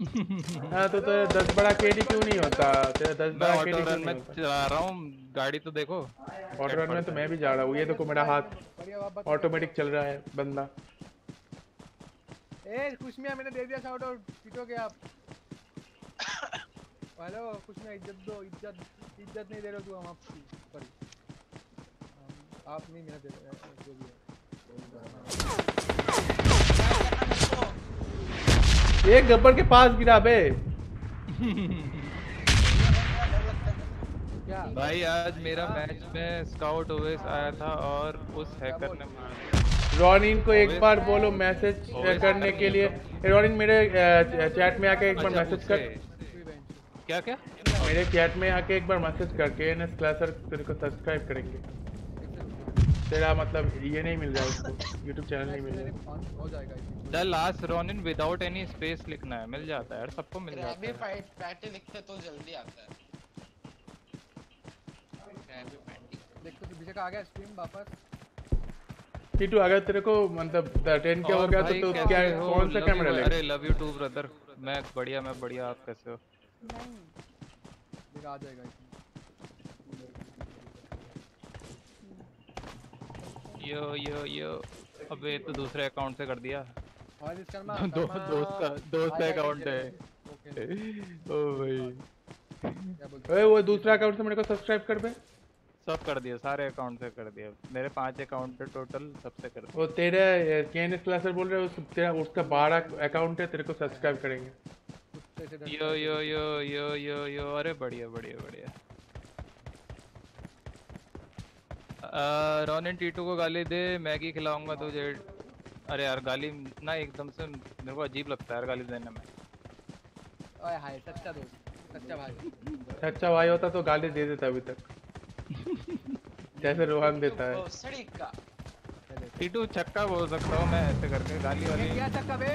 हाँ तो तेरा दस बड़ा केडी क्यों नहीं होता? तेरा दस मैं बड़ा ऑटो केडी क्यों रन नहीं में होता? चला रहा हूँ, गाड़ी तो देखो। ऑटो रन में तो मैं भी जा रहा हूँ। ये देखो मेरा हाथ ऑटोमेटिक चल रहा है बंदा। ए खुशमिया मैंने दे दिया शाउट आउट पीटोगे आप। हेलो खुशमिया इज्जत दो, इज्जत इज्जत नहीं दे रहे हो तू हम आपकी। सॉरी आप नहीं मेरा दे रहे जो भी है। एक गब्बर के पास गिरा बे। क्या भाई आज मेरा मैच में स्काउट ओवेस आया था और उस हैकर ने मार दिया। रॉनिन को एक बार बोलो मैसेज करने के लिए। रॉनिन मेरे चैट में आके एक बार मैसेज कर। क्या क्या मेरे चैट में आके एक बार मैसेज करके एनएस क्लासर तेरे को सब्सक्राइब करेंगे। तेरा मतलब ये नहीं मिल रहा है उसको, यूट्यूब चैनल नहीं मिल रहा हो जाएगा। The last Ronin without any space लिखना है, मिल जाता है यार, सबको मिल जाता अभी है। फाइट पैटे लिखते तो जल्दी आता है। अभी पैटी देख तो पीछे का आ गया स्ट्रीम वापस। टीटू अगर तेरे को मतलब टेन के हो गया तो तो क्या कौन सा कैमरा लेगा? अरे लव यू टू ब्रदर। मैं बढ़िया मैं बढ़िया, आप कैसे हो? नहीं देख आ जाएगा इसमें। यो यो यो अबे तो दूसरे अकाउंट से कर दिया। और इस कर्मा दो दोस्त का दोस्त का अकाउंट है। ओ भाई क्या बोलते ओए वो दूसरा अकाउंट से मेरे को सब्सक्राइब कर बे। सब कर दिया, सारे अकाउंट से कर दिया। मेरे पांच अकाउंट है टोटल, सबसे कर दिया। वो तेरे केएनएस क्लासर बोल रहे हो तेरा उसका बारह अकाउंट है, तेरे को सब्सक्राइब करेंगे। यो यो यो यो यो यो अरे बढ़िया बढ़िया बढ़िया। रॉनिन टीटू को गाली दे, मैगी खिलाऊंगा तुझे। अरे यार गाली ना एकदम से मेरे को अजीब लगता है यार गाली देने में। ओए हाय सच्चा दोस्त, सच्चा भाई। सच्चा भाई होता तो गाली दे देता अभी तक। जैसे रोहन देता है। सड़ी का टीटू छक्का बोल सकता हूँ मैं ऐसे करके, गाली वाली। क्या छक्का बे?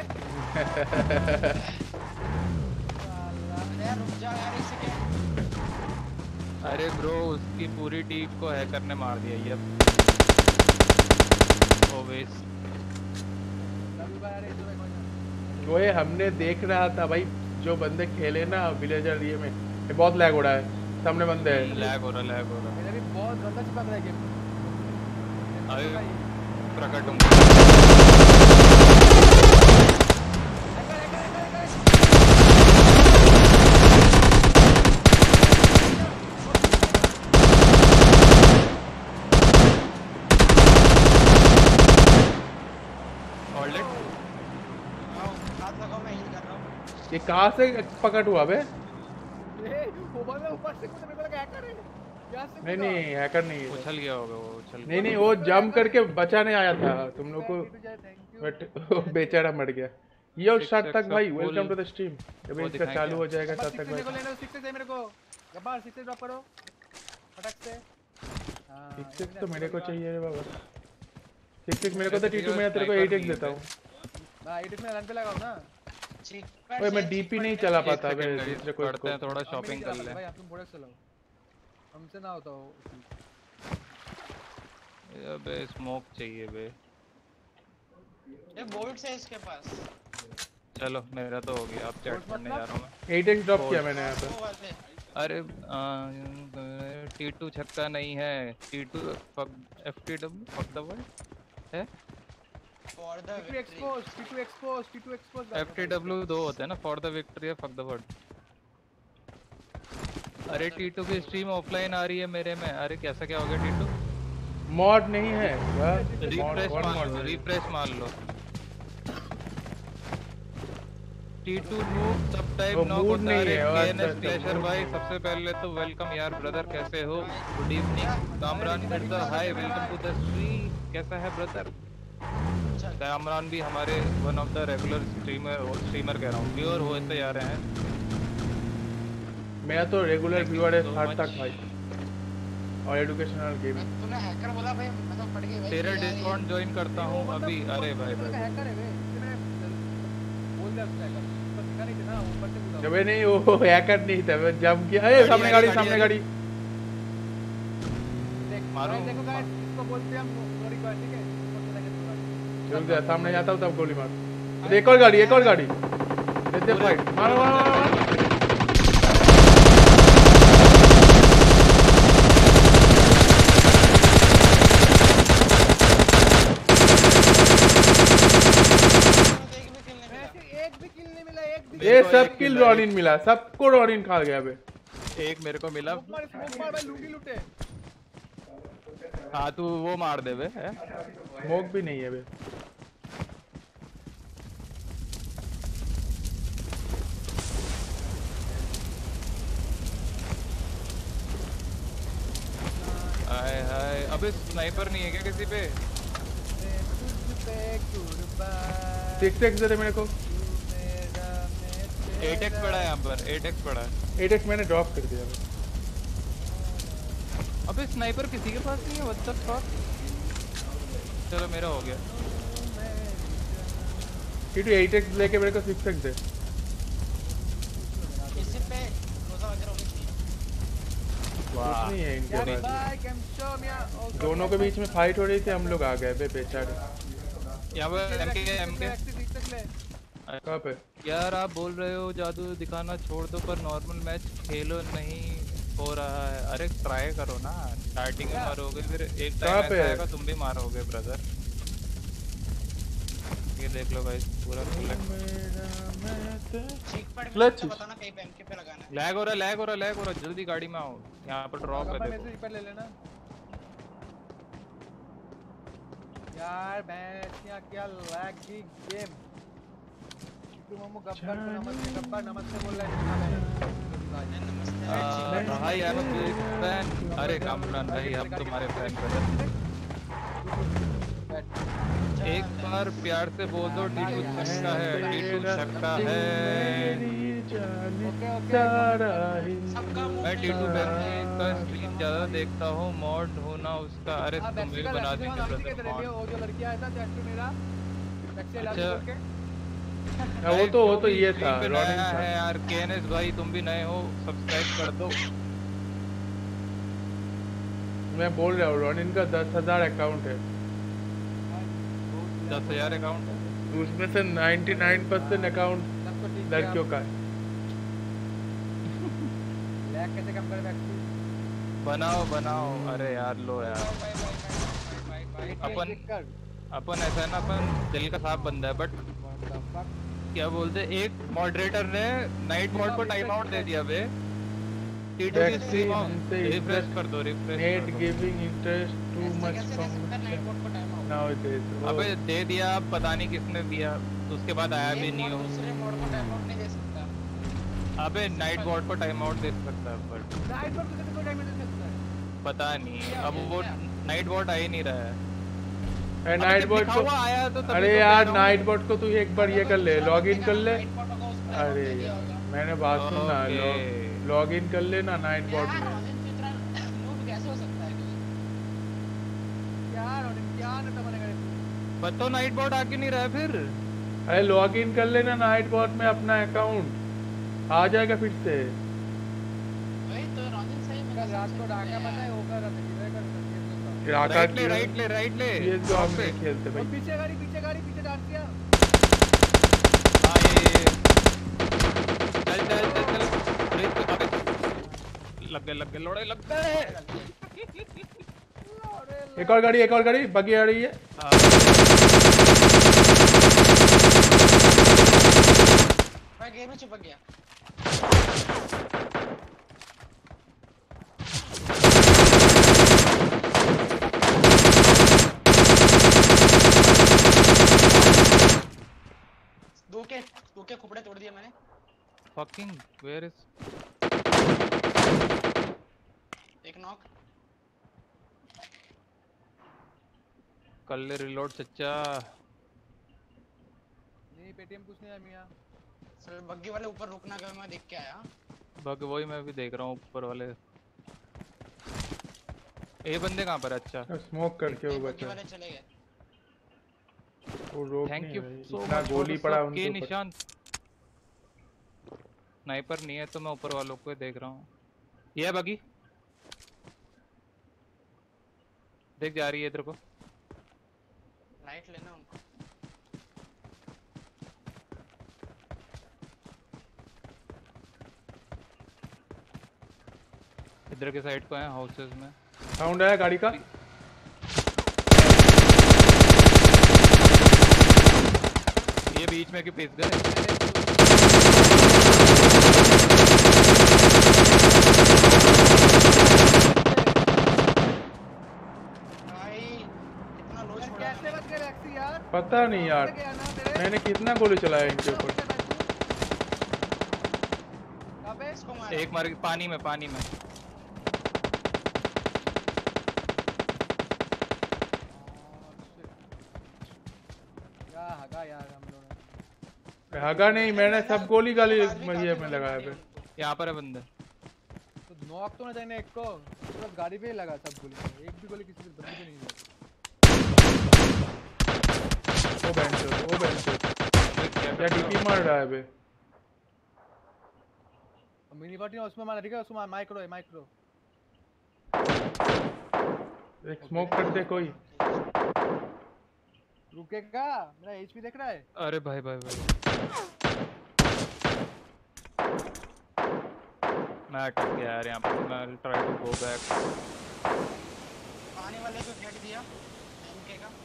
यार रुक जा यार एक सेकंड। अरे ब्रो उसकी पूरी टीम को हैकर ने मार दिया ये। ओवेस वो ये हमने देख रहा था भाई, जो बंदे खेले ना विलेजर ये में ये बहुत लैग हो रहा है। सामने बंदे हैं। लैग हो रहा लैग हो रहा। मेरा भी बहुत गंदा चिपक रहा है गेम। अरे प्रकट होंगे। ये कहाँ से पकड़ हुआ बे? नहीं नहीं हैकर नहीं है। उछल गया होगा वो, उछल नहीं नहीं वो जंप करके बचाने आया था तुम लोग को, बट बेचारा मर गया। यो शर्ट तक भाई वेलकम टू द स्ट्रीम। अभी इसका चालू हो जाएगा तब तक मेरे को लेना सिक्स से मेरे को गब्बर सिक्स ड्रॉप करो फटक से। हां सिक्स तो मेरे को चाहिए रे बाबा। सिक्स मेरे को तो टीटू में तेरे को एट एक्स देता हूं भाई एट एक्स में रन पे लगाओ ना। ओए मैं डीपी नहीं चला पाता बे, दूसरे को करते हैं थोड़ा शॉपिंग कर ले भाई आप तुम प्रोडक्ट चलाओ, हमसे ना होता हो। अबे स्मोक चाहिए बे। ये बोल्ट है इसके पास। चलो मेरा तो हो गया, अब चैट करने जा रहा हूं मैं। एट एक्स ड्रॉप किया मैंने यहां पे। अरे टी टू छक्का नहीं है, T two FTW fuck the world है। For the T two expose T two expose T two expose FTW दो होते हैं ना, फॉर द विक्ट्री है फक द वर्ल्ड। अरे टी टू की स्ट्रीम ऑफलाइन आ रही है मेरे में। अरे कैसा क्या हो गया टी टू? मॉड नहीं है रिफ्रेश मार लो, रिफ्रेश मार लो। टी टू नूब सब टाइप नॉक होता है। केएनएस क्लैशर भाई सबसे पहले तो वेलकम यार ब्रदर, कैसे हो? Good evening. Kamran Mirza hi, welcome to the stream. कैसा है ब्रदर? कामरान भी हमारे one of the regular streamer streamer कह रहा हूँ, व्यूअर होते जा रहे हैं। मेरा तो रेगुलर व्यूअर है साठ तक भाई, और एजुकेशनल गेम। तूने हैकर बोला भाई, मैं तो पड़ गई भाई। तेरा डिस्कॉर्ड ज्वाइन करता हूँ अभी। अरे भाई भाई हैकर है बे, मैंने बोल दिया उसको हैकर, पर दिखा नहीं था ना ऊपर से कूदा। जब नहीं वो हैकर नहीं था, मैं जंप किया। ए सामने गाड़ी सामने गाड़ी। देख मारो देखो गाइस, इसको बोलते हैं हम गोली का, ठीक है? रुक जा, सामने जाता हूँ तब गोली मार। एक और गाड़ी एक और गाड़ी दे दे फाइट मारो मारो मारो एक भी किल नहीं मिला, एक भी। ये सब किल रॉनिन मिला, सबको रॉनिन खा गया बे। एक मेरे को मिला। स्मोक मार, स्मोक मार भाई, लूटी लूटे। हाँ तू वो मार दे बे। स्मोक भी नहीं है बे। हाय हाय अबे स्नाइपर नहीं है क्या किसी पे? सिक्स एक्स दे दे मेरे को। एट एक्स पड़ा है यहाँ पर, एट एक्स पड़ा है। एट एक्स मैंने ड्रॉप कर दिया। अबे स्नाइपर किसी के पास नहीं है, व्हाट द फक। चलो मेरा हो गया। टीटू एट एक्स लेके मेरे को सिक्स एक्स दे। इसी पे रोजा वगैरह होनी चाहिए। कुछ नहीं है इनके पास। पास। दोनों के बीच में फाइट हो रही थी, हम लोग आ गए बे बेचारे। यहाँ पर एमके एमके कहाँ पे? यार आप बोल रहे हो जादू दिखाना छोड़ दो पर नॉर्मल मैच खेलो नहीं हो रहा है। अरे ट्राई करो ना, स्टार्टिंग में मारोगे फिर एक टाइम ऐसा आएगा तुम भी मारोगे ब्रदर। ये देख लो गाइस पूरा क्लच बताना कहीं पे एमके पे लगाना है। लैग हो रहा लैग हो रहा लैग हो रहा जल्दी गाड़ी में आओ, यहाँ पर ड्रॉप है देखो। रिपेयर ले लेना यार। भैंसिया क्या लैगी गेम। तुम हमको गब्बर को नमस्ते गब्बर नमस्ते बोल रहे हैं। भाई I am a big fan. अरे कामरान भाई हम तुम्हारे फैन ब्रदर। एक बार प्यार से बोल दो टीटू छक्का है, टीटू छक्का है। मैं टीटू का स्ट्रीम ज्यादा देखता हूँ, मॉड होना उसका। अरे तुम भी बना देंगे ब्रदर मॉड। वो जो लड़की आया था चैट में मेरा अच्छा वो तो वो तो ये था रॉनिन है यार। केएनएस भाई तुम भी नए हो, सब्सक्राइब कर दो। मैं बोल रहा हूँ रॉनिन का दस हजार अकाउंट है। दस हजार अकाउंट है उसमें से नाइन्टी नाइन परसेंट अकाउंट लड़कियों का है। लैग कैसे कम करे बैक? बनाओ बनाओ। अरे यार लो यार अपन अपन ऐसा है ना, अपन दिल का साफ बंदा है बट क्या बोलते एक मॉडरेटर ने नाइट मोड को टाइम आउट दे दिया बे। टीटू की स्ट्रीम रिफ्रेश कर दो, refresh net giving interest too much now it is. अबे दे दिया, पता नहीं किसने दिया, उसके बाद आया भी नहीं हो। दूसरे मोड को टाइम आउट नहीं दे सकता। अबे नाइट बोर्ड को टाइम आउट दे सकता है बट नाइट बोर्ड को कोई टाइम नहीं दे सकता है। पता नहीं अब वो नाइट बोर्ड आ ही नहीं रहा है। नाइट बोर्ड को आया तो अरे यार नाइट बोर्ड को तू एक बार ये कर ले, लॉग इन कर ले। अरे यार मैंने बात सुनना, लॉग इन कर ले ना नाइट बोर्ड में। कैसे हो सकता है यार क्या नटा बनेगा? बताओ नाइट बोर्ड आके नहीं रहा फिर। अरे लॉग इन कर लेना नाइट बोर्ड में अपना अकाउंट, आ जाएगा फिर से। वही तो रॉनिन सही में रात को डाका पता है होगा रात राइट ले राइट ले राइट ले। ये जो हम नहीं खेलते भाई। पीछे गाड़ी पीछे गाड़ी पीछे डाल दिया। हां ये चल चल चल चल लग गए लग गए लोड़े लग गए। एक और गाड़ी एक और गाड़ी बगी आ रही है। मैं गेम में चिपक गया। दो के दो के खुपड़े तोड़ दिए मैंने। फकिंग वेयर इज एक नॉक। कर ले रिलोड चच्चा। नहीं पेटीएम कुछ नहीं है मियां। सर बग्गी वाले ऊपर रुकना गए, मैं देख के आया। बग वही मैं भी देख रहा हूँ ऊपर वाले। ये बंदे कहाँ पर? अच्छा स्मोक करके वो बचा। वाले चले गए। वो रोक थैंक यू सो इतना मच। गोली पड़ा उनके के ऊपर। निशान स्नाइपर नहीं है तो मैं ऊपर वालों को देख रहा हूँ। ये बगी देख जा रही है इधर को। लाइट लेना उनको। इधर के साइड को है हाउसेस में। साउंड आया गाड़ी का। ये बीच में कि पीस गए। कैसे बच गए वैक्सी यार? पता नहीं यार, मैंने कितना गोली चलाया इनके ऊपर। एक मर पानी में पानी में। क्या हगा यार हम लोग। हगा नहीं, मैंने सब गोली गाली ये में लगाया पे। यहाँ पर है बंदे। तो नॉक तो नहीं देने एक को, पूरा गाड़ी पे ही लगा सब गोली। एक भी गोली किसी बंदे पे नहीं लगी। वो बैंचो, वो बैंचो क्या डीपी मार रहा है बे। मिनी पार्टी उसमें मारा ठीक है, उसमें माइक्रो है माइक्रो। एक स्मोक कर दे कोई। रुकेगा, मेरा एचपी देख रहा है। अरे भाई भाई भाई मैं अटक गया यार यहाँ पर। मैं ट्राई टू गो बैक। पानी वाले को हेड दिया एमके का।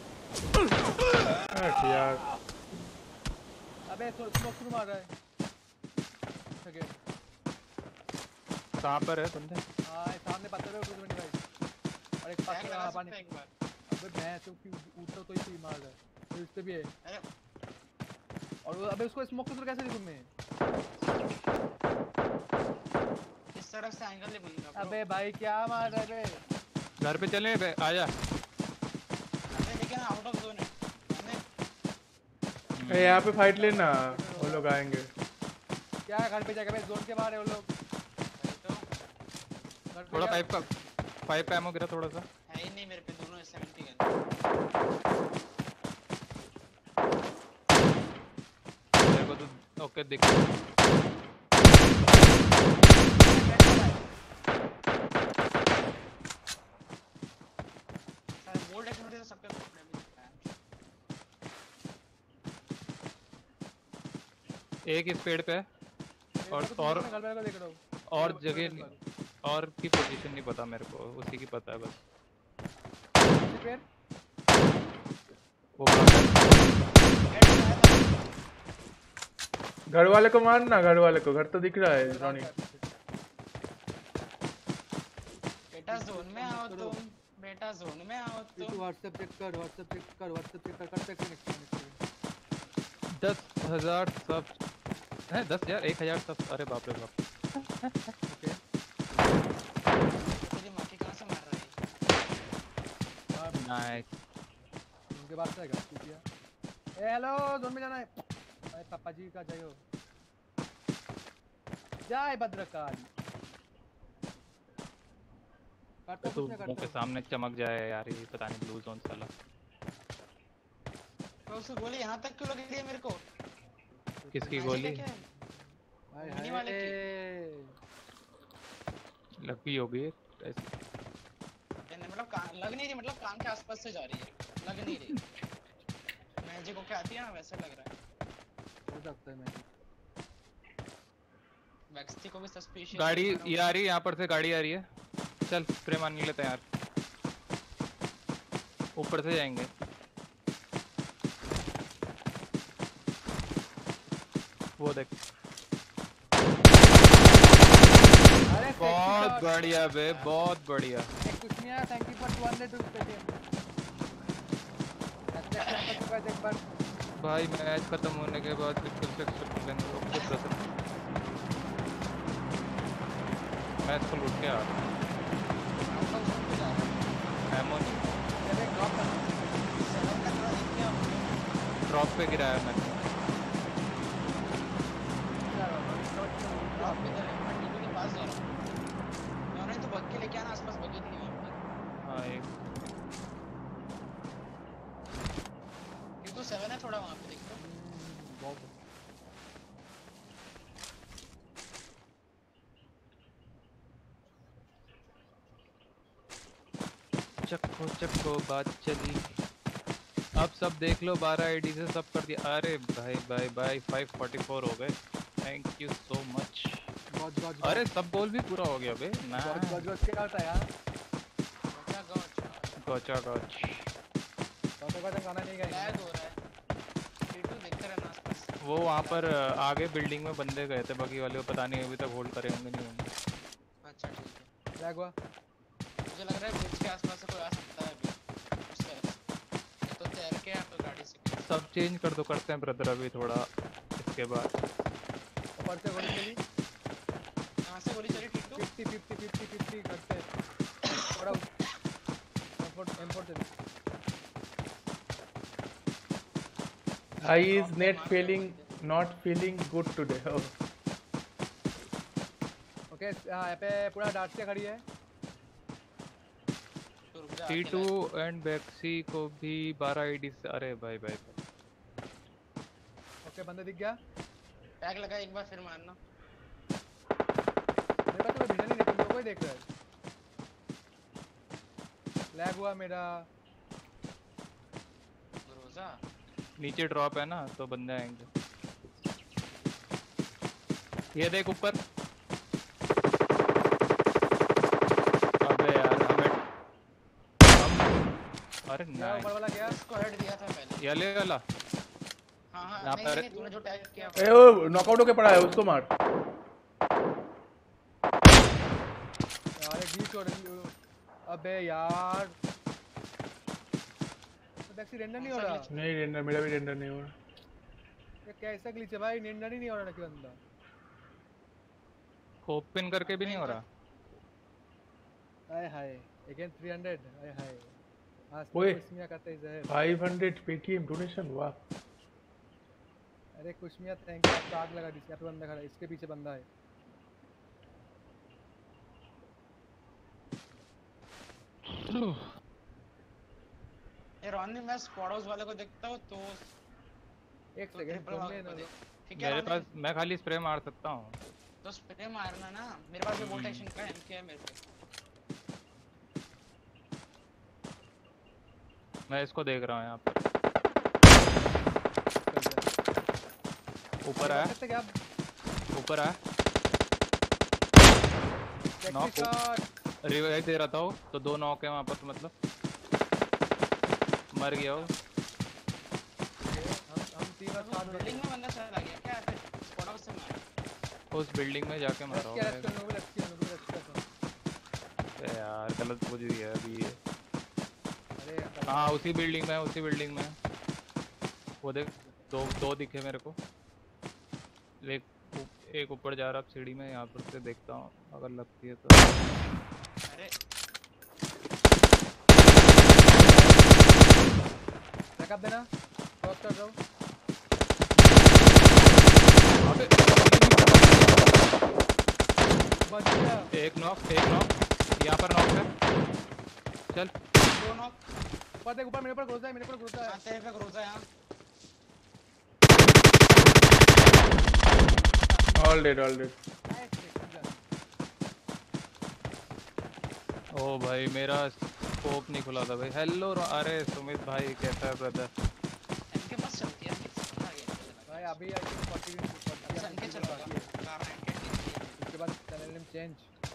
हट यार। अबे स्मोक क्यों मार रहा है? ओके कहाँ पर है बंदे? हाँ सामने पत्थर पे ऊपर भाई। और एक पास में पानी। अबे मैं तो ऊपर तो ही मार रहा है। तो इस पे भी है। अरे और अबे उसको स्मोक तो कैसे दिखूं मैं? इस तरफ से एंगल ले बंदा। अबे भाई क्या मार रहा है बे? घर पे चले बे, आजा। अबे लेकिन आउट ऑफ जोन है। ए यहाँ पे फाइट लेना, वो लोग आएंगे। क्या घर पे जाके बे जोन के बाहर है वो लोग। थोड़ा पाइप का पाइप का एमो गिरा थोड़ा सा। है ही नहीं मेरे पे, दोनों सेवेंटी गन। मेरे को तो ओके दिख। सर बोल्ड एक्टिविटी तो सबके में भी दिख रहा है। एक इस पेड़ पे है और और देख रहा हूं। और जगह और की पोजीशन नहीं पता मेरे को, उसी की पता है बस। वो घर वाले को मारना, घर वाले को। घर तो दिख रहा है रॉनी। बेटा जोन में आओ तुम, बेटा जोन में आओ तुम। तू व्हाट्सएप चेक कर, व्हाट्सएप चेक कर, व्हाट्सएप चेक कर। कर सकते हैं दस हजार सब है। दस हजार एक हजार सब। अरे बाप रे बाप। ओके तेरी मां की कहां से मार रहा है? नाइस। उनके पास से आएगा तू किया। ए हेलो जोन में जाना है। अरे पापा जी का जय हो। जय भद्रकाली। काटो तो कुछ ना मुंह के काटो। सामने चमक जाए यार, ये पता नहीं ब्लू जोन साला। तो उसको गोली यहां तक क्यों लगी है मेरे को? किसकी गोली? हाय मिनी वाले हाय। लगी होगी ऐसे। नहीं मतलब कान लग नहीं रही, मतलब कान के आसपास से जा रही है, लग नहीं रही। मैजिक को क्या आती है ना वैसे लग रहा है। हो सकता है मैजिक। वैक्सी को भी सस्पिशियस। गाड़ी ये आ रही है, यहाँ पर से गाड़ी आ रही है। चल स्प्रे मान लेते हैं यार। ऊपर से जाएंगे। वो देख। अरे बहुत बढ़िया बे, बहुत बढ़िया। एक कुछ नहीं आया। Thank you for two hundred रुपए। अच्छा एक बार भाई मैच खत्म होने के बाद बिल्कुल से एक्सेप्ट लेंगे लोग के प्रसन्न। मैच को लूट के आ एमो ड्रॉप पे गिराया मैंने। पास जा रहा हूं। नहीं तो बग के लेके आना, आसपास बगी नहीं है वहां पर। हां एक ये तो सेवन है थोड़ा वहां पे देख लो। बहुत चक्को चक्को बात चली। अब सब देख लो, बारह आईडी से सब कर दिया। अरे भाई भाई भाई फाइव फोर्टी फोर हो गए। Thank you so much. गॉज गॉज अरे सब गोल भी पूरा हो गया बे ना गॉज गॉज गॉज क्या होता है यार? बचा गॉच गोचा गोच तो का गाना नहीं गाएंगे। लैग हो रहा है टीटू देखते रहना आसपास। वो वहाँ पर आगे बिल्डिंग में बंदे गए थे बाकी वाले को पता नहीं अभी तक होल्ड करे होंगे नहीं होंगे। अच्छा ठीक है लैग हुआ। मुझे लग रहा है ब्रिज के आसपास से कोई आ सकता है अभी उस तरफ से। तो तैर के या तो गाड़ी से। सब चेंज कर दो करते हैं ब्रदर अभी थोड़ा इसके बाद। ऊपर से गोली चली। कहाँ से गोली चली Titu? Fifty fifty fifty fifty करते थोड़ा एम्पोर्ट एम्पोर्ट चली। I is net feeling not feeling good today. Oh. Okay यहाँ पे पूरा डार्ट से खड़ी है। तो रुक जा, टी टू अकेला है। एंड बैक्सी को भी बारह आईडी से अरे भाई भाई भाई। ओके बंदे दिख गया। टैग लगा एक बार फिर मारना। मेरे पास तो विजन ही नहीं तुम लोग को ही देख रहे हैं। लैग हुआ मेरा। रोजा नीचे ड्रॉप है ना तो बंदे आएंगे। ये देख ऊपर। अबे यार हमें हम अरे क्या ऊपर नाइस वाला गया? इसको हेड दिया था पहले। ये ले वाला हाँ हाँ यहाँ नहीं पर- नहीं तूने जो टैग किया ए वो नॉकआउट होके पड़ा है उसको मार। यार एक डी छोड़ दी। अबे यार बैक्सी रेंडर नहीं हो रहा। नहीं रेंडर मेरा भी रेंडर नहीं हो रहा। ये कैसा ग्लिच है भाई? रेंडर ही नहीं हो रहा कि बंदा। होप पिन करके भी नहीं हो रहा। Hi hi again three hundred. Hi hi आज ओए। तो कुश्मिया करते ही जहर। फाइव हंड्रेड पेटीएम डोनेशन वाह। अरे कुश्मिया थैंक यू। आग लगा दी। यहाँ पे बंदा खड़ा है इसके पीछे बंदा है। ये रॉनी मैं स्क्वाडोस वाले को देखता हूँ तो एक तो सेकंड ट्रिपल तुमने वाले को ना देख। ठीक है मेरे रॉनी? पास मैं खाली स्प्रे मार सकता हूँ। तो स्प्रे मारना ना। मेरे पास भी वोल्ट एक्शन का एमके है मेरे पे। मैं इसको देख रहा हूँ यहाँ पर। ऊपर आया सकते क्या? ऊपर आया टैक्सी शॉट। रिवाइव दे रहा था वो तो दो नॉक है वहाँ पर तो मतलब मर गया वो। हम हम तीन और सात बिल्डिंग में बंदा चला गया क्या? फिर स्क्वाडोस से मार। उस बिल्डिंग में जाके मारा क्या होगा। रख कर रख कर रख कर। अरे यार गलत बुझ रही है अभी ये। अरे हाँ उसी बिल्डिंग में उसी बिल्डिंग में वो देख दो दो दिखे मेरे को। एक एक ऊपर जा रहा सीढ़ी में यहाँ पर से देखता हूँ अगर लगती है तो। अरे बैकअप देना। क्रॉस कर रहा हूँ। अबे बच गया। एक नॉक एक नॉक यहाँ पर नॉक है। चल दो नॉक। ऊपर देख ऊपर मेरे ऊपर घुसा है मेरे ऊपर घुसा है। हाँ तेरे पे रोजा यहाँ। All dead all dead. ओ भाई मेरा स्कोप नहीं खुला था भाई। हेलो अरे सुमित भाई कैसा है ब्रदर? एमके बस चलती है आ गया। भाई अभी आई थिंक फोर्टी अच्छा एमके चलाओगा कार एमके। उसके बाद चैनल नेम चेंज।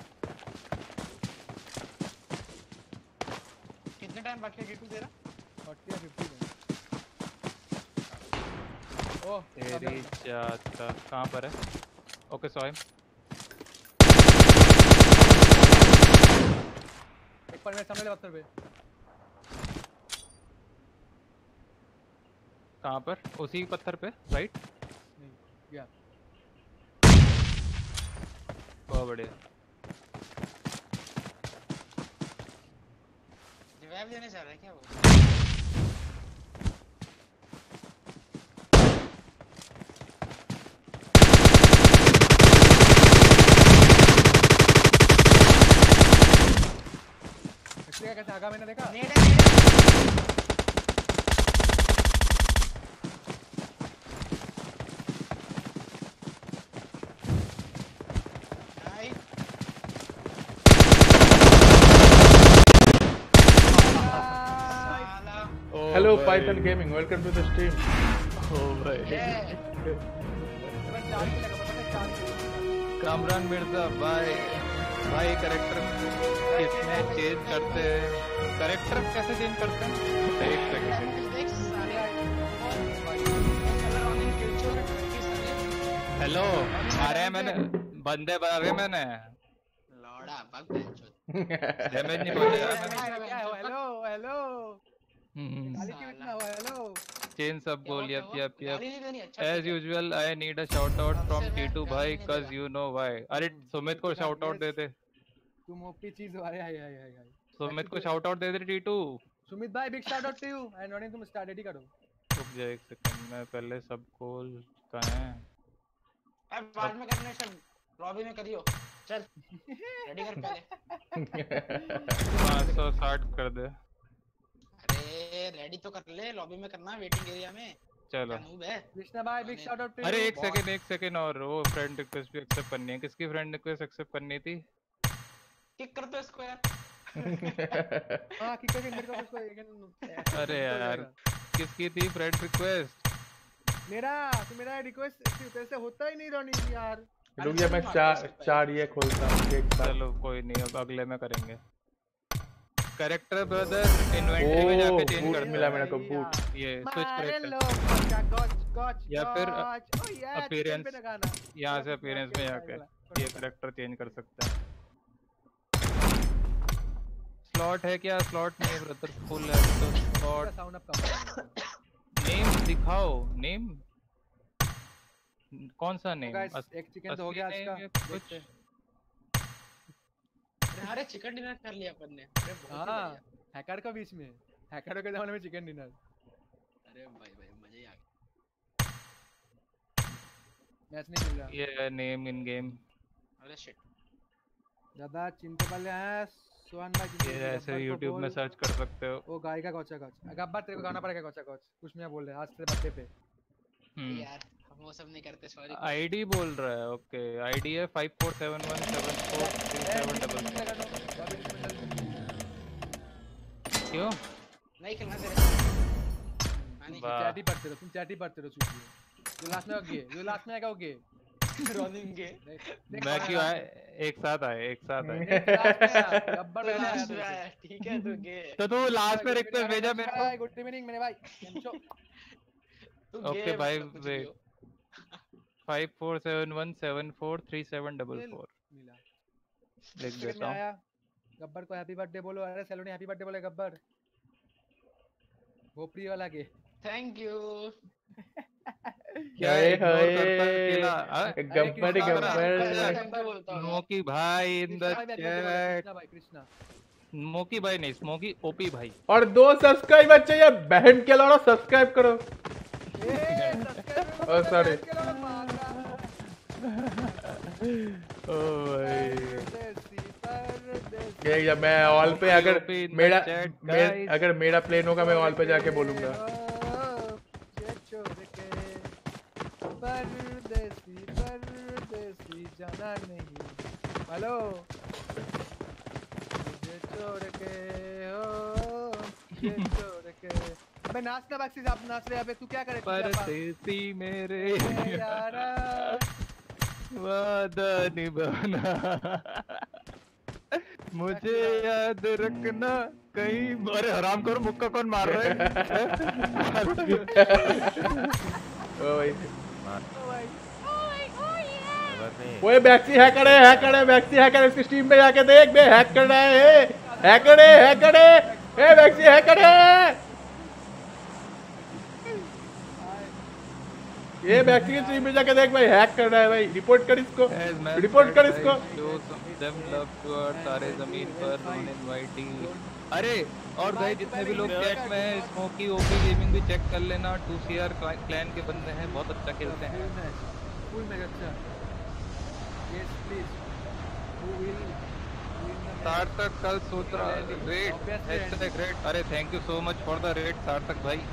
कितने टाइम बाकी है टीटू तेरा? फोर्टी या फिफ्टी में। ओह तेरी जाता कहाँ पर है? ओके सॉरी एक पर मेरे सामने ले पत्थर पे। कहाँ पर? उसी पत्थर पे राइट? नहीं गया। बहुत बढ़िया। रिवाइव देने जा रहा है क्या वो? इसलिए कैसे आगा मैंने देखा। नेड है नेड है। नाइस। साला। Hello Python gaming welcome to the stream. ओ भाई ये मैं चार किल लगा पता है चार किल। कामरान मिर्जा भाई भाई करेक्टर किसमें चेंज करते हैं? करेक्टर कैसे चेंज करते हैं? एक सेकंड। देख साले कलर ऑन इन फ्यूचर की साले हेलो मारे मैंने बंदे मारे मैंने लौड़ा बग बेंचो डैमेज नहीं पहुंचा। क्या हो? हेलो हेलो हम्म गाली क्यों इतना हो? हेलो चेंज सब बोल यप यप गाली यप नहीं देनी अच्छा as usual I need a shout out from Titu भाई cuz you know why। अरे सुमित को शाउट आउट दे दे। तुम ओपी चीज हो। अरे हाय हाय हाय हाय सुमित को शाउट आउट दे दे टीटू। सुमित भाई big shout out to you and running तुम स्टार्ट रेडी करो। रुक जा एक सेकंड मैं पहले सब कॉल कहां है? अब बाद में करने सब लॉबी में करियो। चल रेडी कर पहले पाँच सौ साठ कर दे। अरे रेडी तो कर ले लॉबी में करना वेटिंग एरिया में। चलो कृष्णा भाई big shout out to you. अरे एक सेकंड एक सेकंड और वो फ्रेंड रिक्वेस्ट भी एक्सेप्ट करनी है। किसकी फ्रेंड रिक्वेस्ट एक्सेप्ट करनी थी? किक कर दो इसको यार। हां किक करके मेरे को उसको। अरे यार किसकी थी फ्रेंड रिक्वेस्ट? मेरा तो मेरा रिक्वेस्ट कैसे होता ही नहीं रनिंग यार। रुक जा मैं चार चार ये खोलता हूं एक साथ। चलो कोई नहीं अब अगले में करेंगे। कैरेक्टर ब्रदर इन्वेंटरी में जाके चेंज कर मिला मेरे को बूट। ये स्विच कैरेक्टर या फिर अपीयरेंस यहाँ से अपीयरेंस में जाके ये कैरेक्टर चेंज कर सकते हैं। स्लॉट है क्या? स्लॉट नहीं है ब्रदर फुल है तो slot. Sound up come. Name दिखाओ। नेम कौन सा नेम? एक चिकन तो हो गया आज का। कुछ अरे चिकन डिनर कर लिया अपन ने। अरे बहुत हां हैकर का बीच में हैकरों के जमाने में चिकन डिनर। अरे भाई भाई मजे ही आ गए। मैच नहीं मिल रहा। ये नेम इन गेम। अरे शिट ज्यादा चिंता वाले हैं सोहन भाई। ये ऐसे YouTube में सर्च कर सकते हो। वो गाय का कोचा कोच। गब्बर तेरे को गाना पड़ेगा कोचा कोच। कुछ मैं बोल रहे आज तेरे बर्थडे पे। यार हम वो सब नहीं करते सॉरी। आईडी बोल रहा है। ओके आईडी है five four seven one seven four three seven double. क्यों नहीं खेलना तेरे? चैट ही पढ़ते रहो तुम। चैट ही पढ़ते रहो चुप। जो लास्ट में होगे जो लास्ट में आएगा होगे रनिंग के। मैं क्यों आए? एक साथ आए एक साथ आए। गब्बर लास्ट में आया। ठीक है तू गे तो तू लास्ट में रिक्वेस्ट भेजा मेरे को। गुड इवनिंग मेरे भाई। कैंचो ओके भाई wait five four seven one seven four three seven double four मिला। लिख देता हूँ। गब्बर को हैप्पी बर्थडे बोलो। अरे सैलूनी हैप्पी बर्थडे बोले गब्बर। भोपड़ी वाला के थैंक यू। क्या इग्नोर करता है अकेला? गब्बर गब्बर स्मोकी भाई इन द चैट। भाई कृष्णा स्मोकी भाई नहीं स्मोकी ओपी भाई। और दो सब्सक्राइबर चाहिए बहन के लौड़ा। सब्सक्राइब करो। ओ सॉरी ओ भाई ये जब मैं ऑल पे अगर मेरा मेर, अगर मेरा प्लेन होगा मैं ऑल पे जाके बोलूंगा। परदेसी परदेसी जाना नहीं। हेलो मुझे छोड़ के हो मुझे छोड़ के। अबे नाचना बक्सी आप नाच रहे। अबे तू क्या करे? परदेसी मेरे यारा वादा निभाना मुझे याद रखना कहीं। अरे हराम करो मुक्का कौन मार रहा है? ओ भाई ओए बैक्सी हैकर है हैकर है बैक्सी हैकर। इसकी स्ट्रीम पे जाके देख बे हैक कर रहा है। हैकर है हैकर है ए बैक्सी हैकर है। ये बैक्सी की स्ट्रीम पे जाके देख भाई हैक कर रहा है भाई। रिपोर्ट कर इसको रिपोर्ट कर इसको। तारे जमीन पर। अरे और भाई जितने भी लोग चैट में हैं स्मोकी ओपी गेमिंग भी चेक कर लेना। टू सी आर क्लैन के बंदे हैं बहुत अच्छा खेलते हैं। फुल मैच अच्छा। Yes please who will Sarthak कल सोच रहा रेट हैशटैग रेट। अरे thank you so much for the rate Sarthak भाई।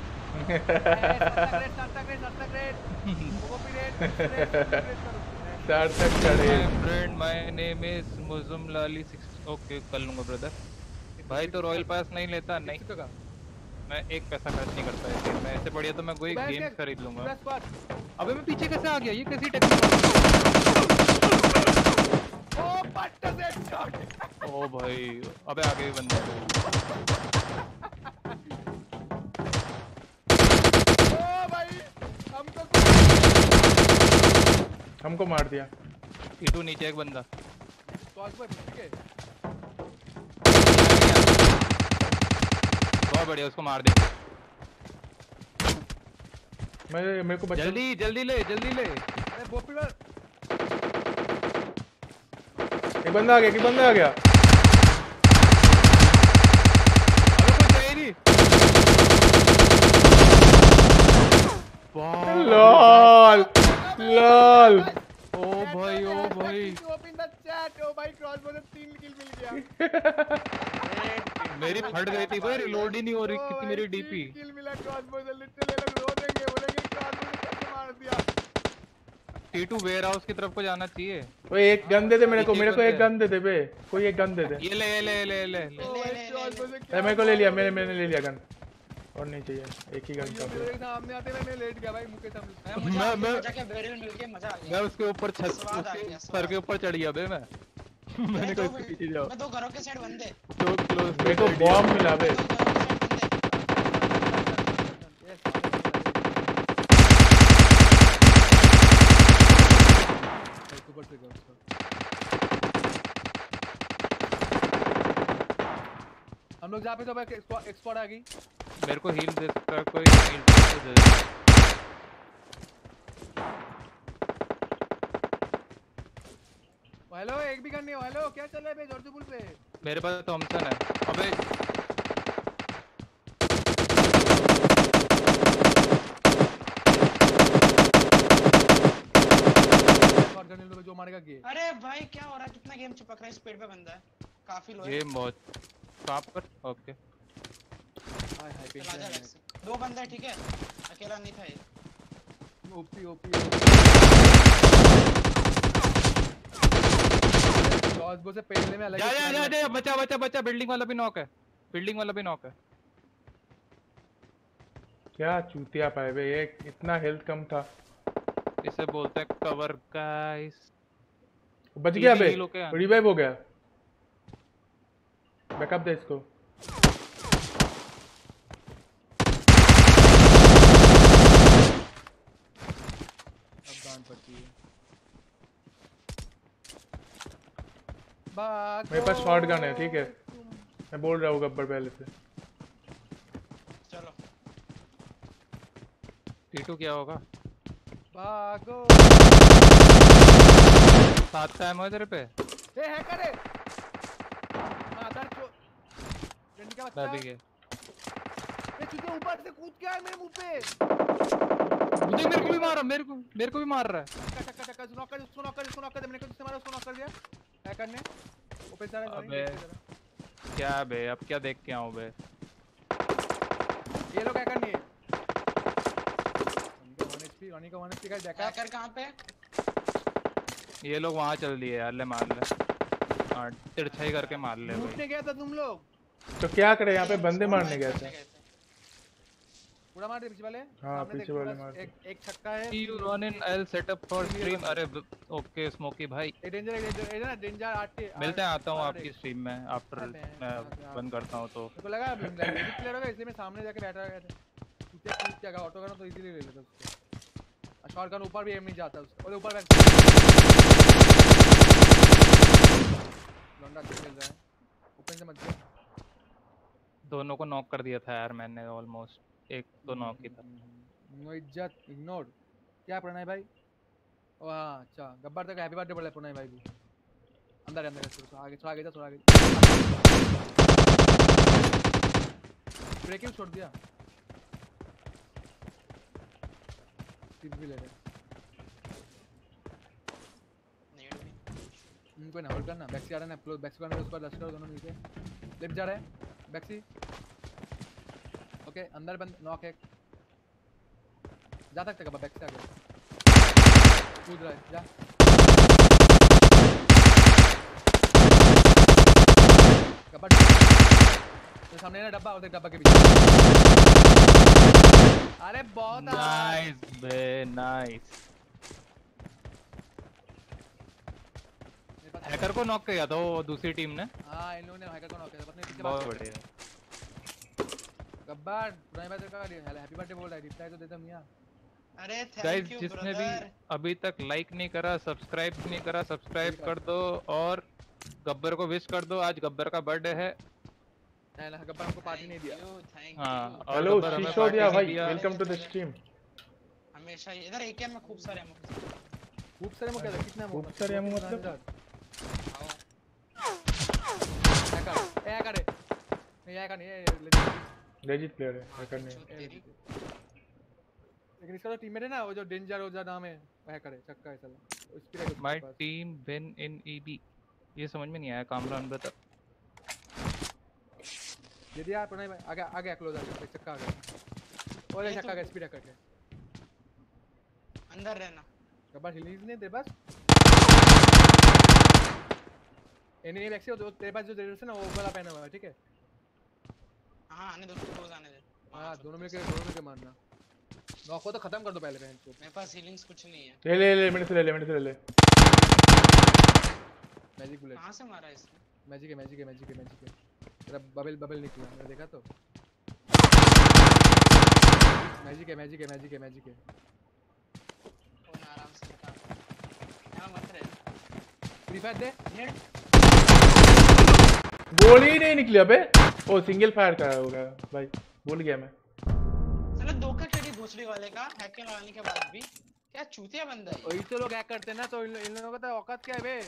सार्थक का rate. Friend my name is मुजुम लाली सिक्स। ओके कर लूंगा ब्रदर। भाई तो रॉयल पास नहीं लेता? नहीं मैं एक पैसा खर्च नहीं करता है। मैं ऐसे बढ़िया तो मैं कोई गेम खरीद लूंगा। अबे मैं पीछे कैसे आ गया? ये कैसी टेक्निक? पट्टा से शॉट। ओ भाई अबे आगे भी बंदा है। ओ भाई हमको हमको मार दिया। ईटू नीचे एक बंदा। कॉल पे ठीक है। बहुत बढ़िया उसको मार दे। मैं मेरे को बचा। जल्दी जल्दी ले जल्दी ले। अरे बोपी पर एक बंदा आ गया एक बंदा आ गया। अबे कुछ है ही नहीं। Lol lol. ओ भाई ओ भाई ओपन द चैट। ओ भाई क्रॉसबो से तीन किल मिल गया। मेरी फट गई थी भाई रिलोड ही नहीं हो रही कितनी मेरी डीपी। किल मिला क्रॉसबो से। लिटरली लोग रो देंगे बोलेंगे क्रॉसबो ने कैसे मार दिया। टी टू वेयर हाउस की तरफ को जाना चाहिए। ओए एक गन दे दे मेरे को मेरे को एक गन दे दे बे। कोई एक गन दे दे। ये ले ले ले ले ले ओ भाई क्रॉसबो से अरे मेरे को ले लिया मैंने मैंने ले लिया गन। और नहीं चाहिए एक ही गन ये काफी। मेरे सामने आते मैं लेट गया भाई मुझे सामने। मैं मैं जाके बैरल मिल गया मजा आ गया। मैं उसके ऊपर छत स्वाद आ गया, सर के ऊपर चढ़ गया बे मैं। मैंने कहा इसके पीछे जाओ। मैं दो घरों के साइड बंदे। दो क्लोज मेरे को बॉम्ब मिला बे। ऊपर से गया उसका। हम लोग जहाँ पे तो भाई एक स्क्वाड आ गई। मेरे को हील दे सकता कोई हील दे दे। हेलो एक भी गन नहीं हो। हेलो क्या चल रहा है बे जॉर्ज बुल पे। मेरे पास थॉमसन है। अबे शॉट गन लोग जो मारेगा गे। अरे भाई क्या हो रहा है कितना गेम चिपक रहा है। स्पीड पे बंदा है काफी लो है। ये बहुत कहां पर ओके। हाय हाय चला जा वैसे। दो बंदे ठीक है अकेला नहीं था ये। ओपी ओपी क्रॉसबो से पहले में अलग जा जा जा जा बचा बचा बचा बिल्डिंग वाला भी नॉक है। बिल्डिंग वाला भी नॉक है। क्या चूतिया पाए बे। ये इतना हेल्थ कम था। इसे बोलते हैं कवर गाइस। बच गया बे। हील होके आ। रिवाइव हो गया। बैकअप दे इसको। अब गान पड़ती है। भागो। मेरे पास शॉटगन है ठीक है। मैं बोल रहा हूँ गब्बर पहले से। चलो टीटू क्या होगा। भागो। सात का एमो है तेरे पे। ए हैकर है। मादर चो डंडी का बच्चा। मैं भी गया। ये चूतिया ऊपर से कूद के आया मेरे मुंह पे। मुझे मेरे को भी मारा मेरे को मेरे को भी मार रहा है। टक टक टक सुनो कर सुनो कर सुनो कर मैंने को जिससे मारा सुनो कर दिया हैकर ने। ओपन सारा अबे क्या बे अब क्या देख के आऊं बे। ये लोग हैकर नहीं है। उनका वन एचपी रॉनी का वन एचपी का देखा। हैकर कहां पे। ये लोग वहां चल दिए यार। ले मार ले। हां तिरछाई करके मार ले भाई। लूटने गया था तुम लोग। तो क्या करे यहाँ पे बंदे मारने गया था। पूरा मार दे पीछे वाले। हाँ पीछे वाले मार। एक एक छक्का है। You run in L setup for stream. अरे ओके स्मोकी भाई। ए डेंजर ए डेंजर ए ना डेंजर आठ। मिलते हैं आता हूं आपकी स्ट्रीम में आफ्टर मैं बंद करता हूं तो। मेरे को लगा लेजिट प्लेयर होगा इसलिए मैं सामने जाके बैठा गया था। कुत्ते कूद के अगर ऑटो करना तो इजीली ले लेता उसको। शॉट गन ऊपर भी एम नहीं जाता उसका। और ऊपर लौंडा खेल रहा है। ओपन से मत जा। दोनों को नॉक कर दिया था यार मैंने ऑलमोस्ट। एक तो नॉक ही था। नो इज्जत इग्नोर। क्या प्रणय भाई। ओ हां अच्छा गब्बर तक हैप्पी बर्थडे बोला प्रणय भाई भी। अंदर अंदर थोड़ा आगे थोड़ा आगे जा थोड़ा आगे। ब्रेकिंग छोड़ दिया। टिप भी ले रहे। कोई ना होल्ड करना। बैक्सी आ रहा है ना क्लोज बैक्सी करने उस पर रश करो दोनों मिलके। लेफ्ट जा रहा है बैक्सी। ओके अंदर बंद नॉक है। जा सकते कब बैक्सी आ गया। कूद रहा है जा। कबड्डी तो सामने ना डब्बा और देख डब्बा के पीछे। अरे बहुत नाइस बे नाइस। हैकर को नॉक किया था वो दूसरी टीम ने। हाँ इन लोगों ने हैकर को नॉक किया था, पता नहीं किसके बहुत पास। बढ़िया। गब्बर पुराने बात का हैप्पी बर्थडे बोल रहा है, रिप्लाई तो दे दो मियां। अरे गाइस थैंक यू जिसने भी ब्रदर। अभी तक लाइक नहीं करा, सब्सक्राइब नहीं करा, सब्सक्राइब कर दो और गब्बर को विश कर दो, आज गब्बर का बर्थडे है। नहीं ना गब्बर हमको पार्टी नहीं दिया। थैंक हाँ यू। और हेलो गब्बर हमें सिसोदिया पार्टी भाई, नहीं दिया। Welcome to the stream. हमेशा ही- इधर एके में खूब सारे ammo। खूब सारे मौके थे, कितने खूब सारे ammo मतलब? आओ। हैकर ए हैकर है नहीं, हैकर नहीं है legit। लेजिट प्लेयर है, हैकर नहीं। चूत तेरी। लेकिन इसका जो टीममेट है ना वो जो डेंजर हो जा नाम है वो हैकर है, चक्का है साला। उसकी रह गई my team win in EB. ये समझ में नहीं आया कामरान ब्रदर। दे दिया प्रणय भाई, आगे आगे क्लोज आ गया, चक्का आ गया। और ये चक्का का स्पीड हैकर के अंदर रहना। गब्बर रिलीज नहीं दे बस। एनिमी बैक से वो तेरे पास जो ड्रेस है ना वो वाला पहना हुआ है, ठीक है? हाँ आने दो उसको, क्लोज आने दे। हाँ दोनों मिलके दोनों मिलके मारना। नॉक को तो खत्म कर दो पहले बहन को। मेरे पास हीलिंग्स कुछ नहीं है। ले ले ले मेरे से ले ले मेरे से ले ले। Magic bullet. कहाँ से मारा इसने? मैजिक है मैजिक है मैजिक है मैजिक है। तेरा बबल बबल निकला, मैंने देखा तो। मैजिक है मैजिक है मैजिक है मैजिक है। फोन आराम से निकाल। यहाँ मत रहे। फ्री फायर दे। गोली ही नहीं निकली अबे। ओ सिंगल फायर का होगा भाई, भूल गया मैं। साला धोखा केडी भोसड़ी वाले का हैकर लगाने के बाद भी क्या चूतिया बंदा है। वही तो लोग हैक करते हैं ना, तो इन इन लोगों का तो औकात क्या है बे?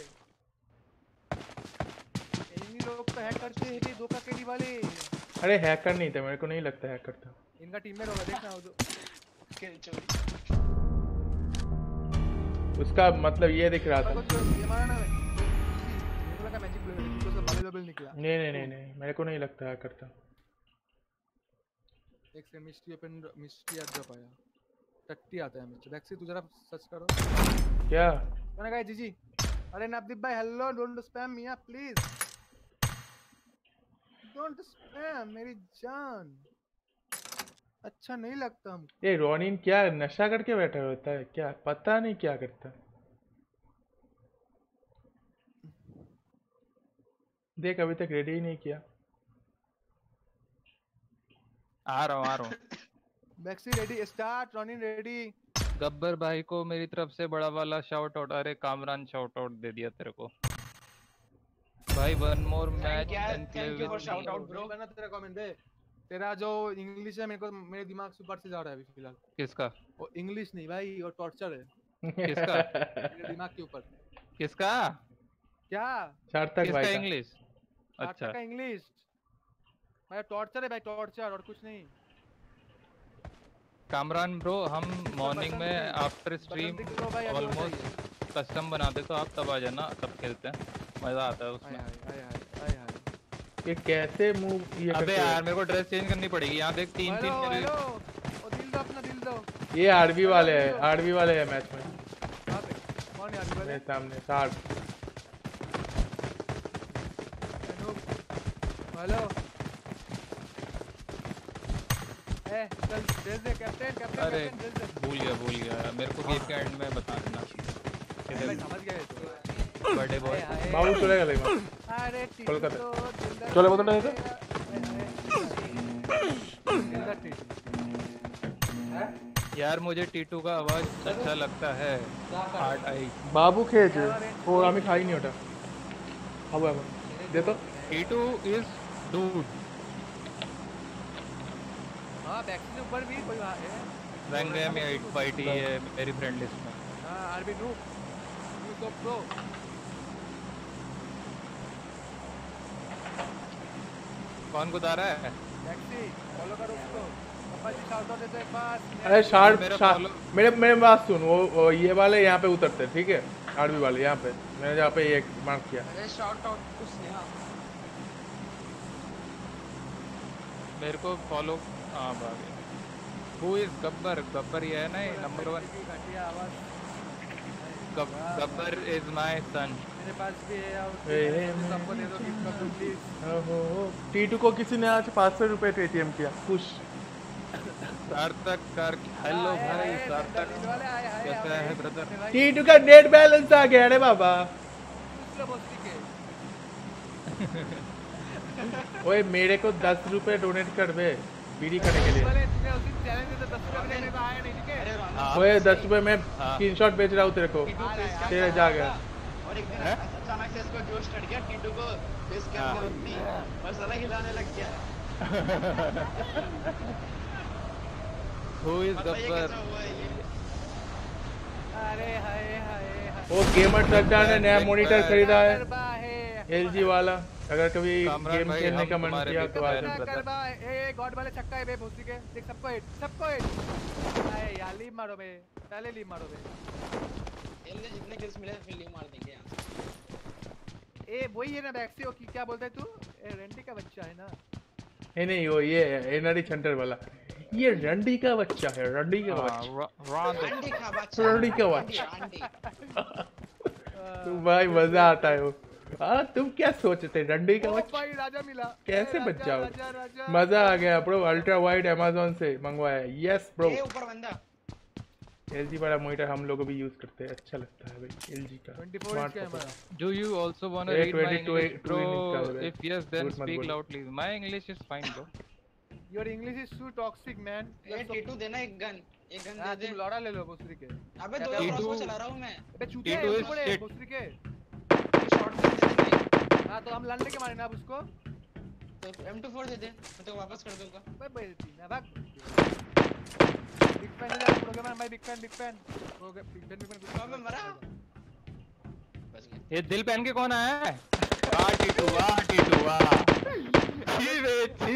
इन लोग तो हैक करते हैं भी धोखा केडी वाले। अरे हैकर नहीं था, मेरे को नहीं लगता हैकर था। इनका टीममेट होगा, देखना वो जो किल चोरी। उसका मतलब ये दिख रहा था। ये मारा ना मेरे को लगा मैजिक बुलेट, तो सब बबल बबल निकला। नहीं नहीं नहीं नहीं, मेरे को नहीं लगता हैकर था। एक से मिस्ट्री ओपन मिस्ट्री आ ड्रॉप आया। टट्टी आता है मिस्टर बैक से, तू जरा सर्च करो क्या मैंने कहा जीजी। अरे नवदीप भाई हेलो, डोंट स्पैम मिया प्लीज, डोंट स्पैम मेरी जान, अच्छा नहीं लगता हम। ये रोनिन क्या नशा करके बैठा होता है क्या, पता नहीं क्या करता है। देख अभी तक रेडी ही नहीं किया। आ रहा हूँ आ रहा हूँ। बैक्सी ready, start running ready. Gabbar भाई को मेरी तरफ से बड़ा वाला शाउट आउट। अरे कामरान शाउट आउट दे दिया तेरे को भाई। One more match and play thank you for with shout out bro. बना तेरा कमेंट दे। तेरा जो इंग्लिश है मेरे को, मेरे दिमाग से ऊपर से जा रहा है अभी फिलहाल। किसका? वो इंग्लिश नहीं भाई, वो टॉर्चर है किसका? मेरे दिमाग के ऊपर। किसका? क्या सार्थक किसका भाई इंग्लिश? अच्छा का इंग्लिश भाई टॉर्चर है भाई, टॉर्चर और कुछ नहीं। कामरान ब्रो हम मॉर्निंग में आफ्टर स्ट्रीम ऑलमोस्ट कस्टम बनाते तो आप तब आ जाना, तब खेलते हैं, मजा आता है उसमें। हाय हाय हाय हाय ये कैसे मूव ये अबे यार मेरे को ड्रेस चेंज करनी पड़ेगी। यहाँ देख तीन तीन हेलो मेरे हेलो, ओ दिल दो अपना दिल दो। ये आरबी वाले है, आरबी वाले है मैच में। कहां पे कौन है आरबी वाले? मेरे सामने साठ। हेलो ए चल दे दे कैप्टन कैप्टन अरे कैप्टन दे दे। भूल गया भूल गया मेरे को गेम के एंड में बता देना। मैं समझ गया ये तो। बर्थडे बॉय बाबू चलेगा लेगा अरे कोलकाता चलो बोल रहे थे। यार मुझे टीटू का आवाज अच्छा लगता है। हार्ट आई बाबू खेज वो हमें खाई नहीं उठा। अब अब दे तो। Titu is dude. हां बैक से ऊपर भी कोई है। रैंक है में एट फाइटी है मेरी फ्रेंड लिस्ट में। हां RB no you top pro. कौन कुदा रहा है? टैक्सी फॉलो करो उसको। पापा जी शाउट आउट दे दो एक बार। अरे शार्ट मेरे मेरे बात सुन, वो, वो ये वाले यहाँ पे उतरते हैं ठीक है, आरबी वाले यहाँ पे मैंने जहाँ पे एक मार्क किया। अरे शाउट आउट कुछ नहीं। हां मेरे को फॉलो हां भाग गया। Who is Gabbar? गब्बर ये है ना नंबर वन। घटिया आवाज। Gabbar is my son. मेरे पास भी है और ए, सबको दे दो गिफ्ट कर दो प्लीज। ओहो टीटू को किसी ने आज पाँच सौ रुपए पेटीएम किया। खुश सार्थक कर हेलो भाई सार्थक कैसा है ब्रदर? टीटू का नेट बैलेंस आ गया रे बाबा। लो बोस्ती के। ओए मेरे को दस रुपए डोनेट कर बे बीड़ी खाने के लिए। बोले तूने उस दिन चैलेंज में तो दस रुपए मेरे को आया नहीं, ठीक है? ओए दस रुपए मैं स्क्रीनशॉट भेज रहा हूँ तेरे को, तेरे जा गया। और एक दिन अचानक से इसको जोश चढ़ गया, टीटू को फेस कैम में उतनी मसाला हिलाने लग गया। Who is Gabbar? अरे हाय हाय हाय। वो गेमर ट्रकदार ने नया मॉनिटर खरीदा है एलजी वाला, अगर कभी गेम खेलने का मन किया तो आ जाओ। ए गॉड वाले छक्का है बे भूसी के, देख सबको हिट, सबको हिट। अरे यार लीव मारो बे, पहले लीव मारो बे। इनने जितने किल्स मिले फिर लीव मार देंगे यहां से। ए वही है ना बैक्सी, वो की क्या बोलता है तू? ए रेंटी का बच्चा है ना? नहीं नहीं वो ये है एनआरडी सेंटर वाला, ये रंडी का बच्चा है, रंडी का बच्चा, रंडी का बच्चा, रंडी का बच्चा। तुम भाई मजा आता है वो। हाँ तुम क्या सोचते रंडी का बच्चा? भाई राजा मिला, कैसे बच जाओ? मजा आ गया ब्रो, अल्ट्रा वाइड अमेज़न से मंगवाया। यस ब्रो, ए ऊपर बंदा। एलजी वाला मॉनिटर हम लोग भी यूज करते हैं, अच्छा लगता है भाई एलजी का। चौबीस camera. Do you also wanna read my English, bro? If yes, then speak loud, please. My English is fine, bro. Your English is too toxic, man. ए टीटू देना एक गन, एक गन दे दे। तुम लौड़ा ले लो भोसरी के। अबे दो क्रॉसबो चला रहा हूं मैं। अबे चूतिया है ऊपर भोसरी के। शॉट दे दे। हां तो हम लड़ने के मारे ना अब उसको। तो एम टू फोर दे दे, मैं तो वापस कर दूंगा। भाई भाई ना भाग। बिग फैन है प्रोग्रामर, मैं बिग फैन बिग फैन। हो गया बिग फैन बिग फैन गुस्सा में मरा। बच गया। ये दिल पहन के कौन आया है? वाह टीटू, वाह टीटू, वाह। छी वे छी।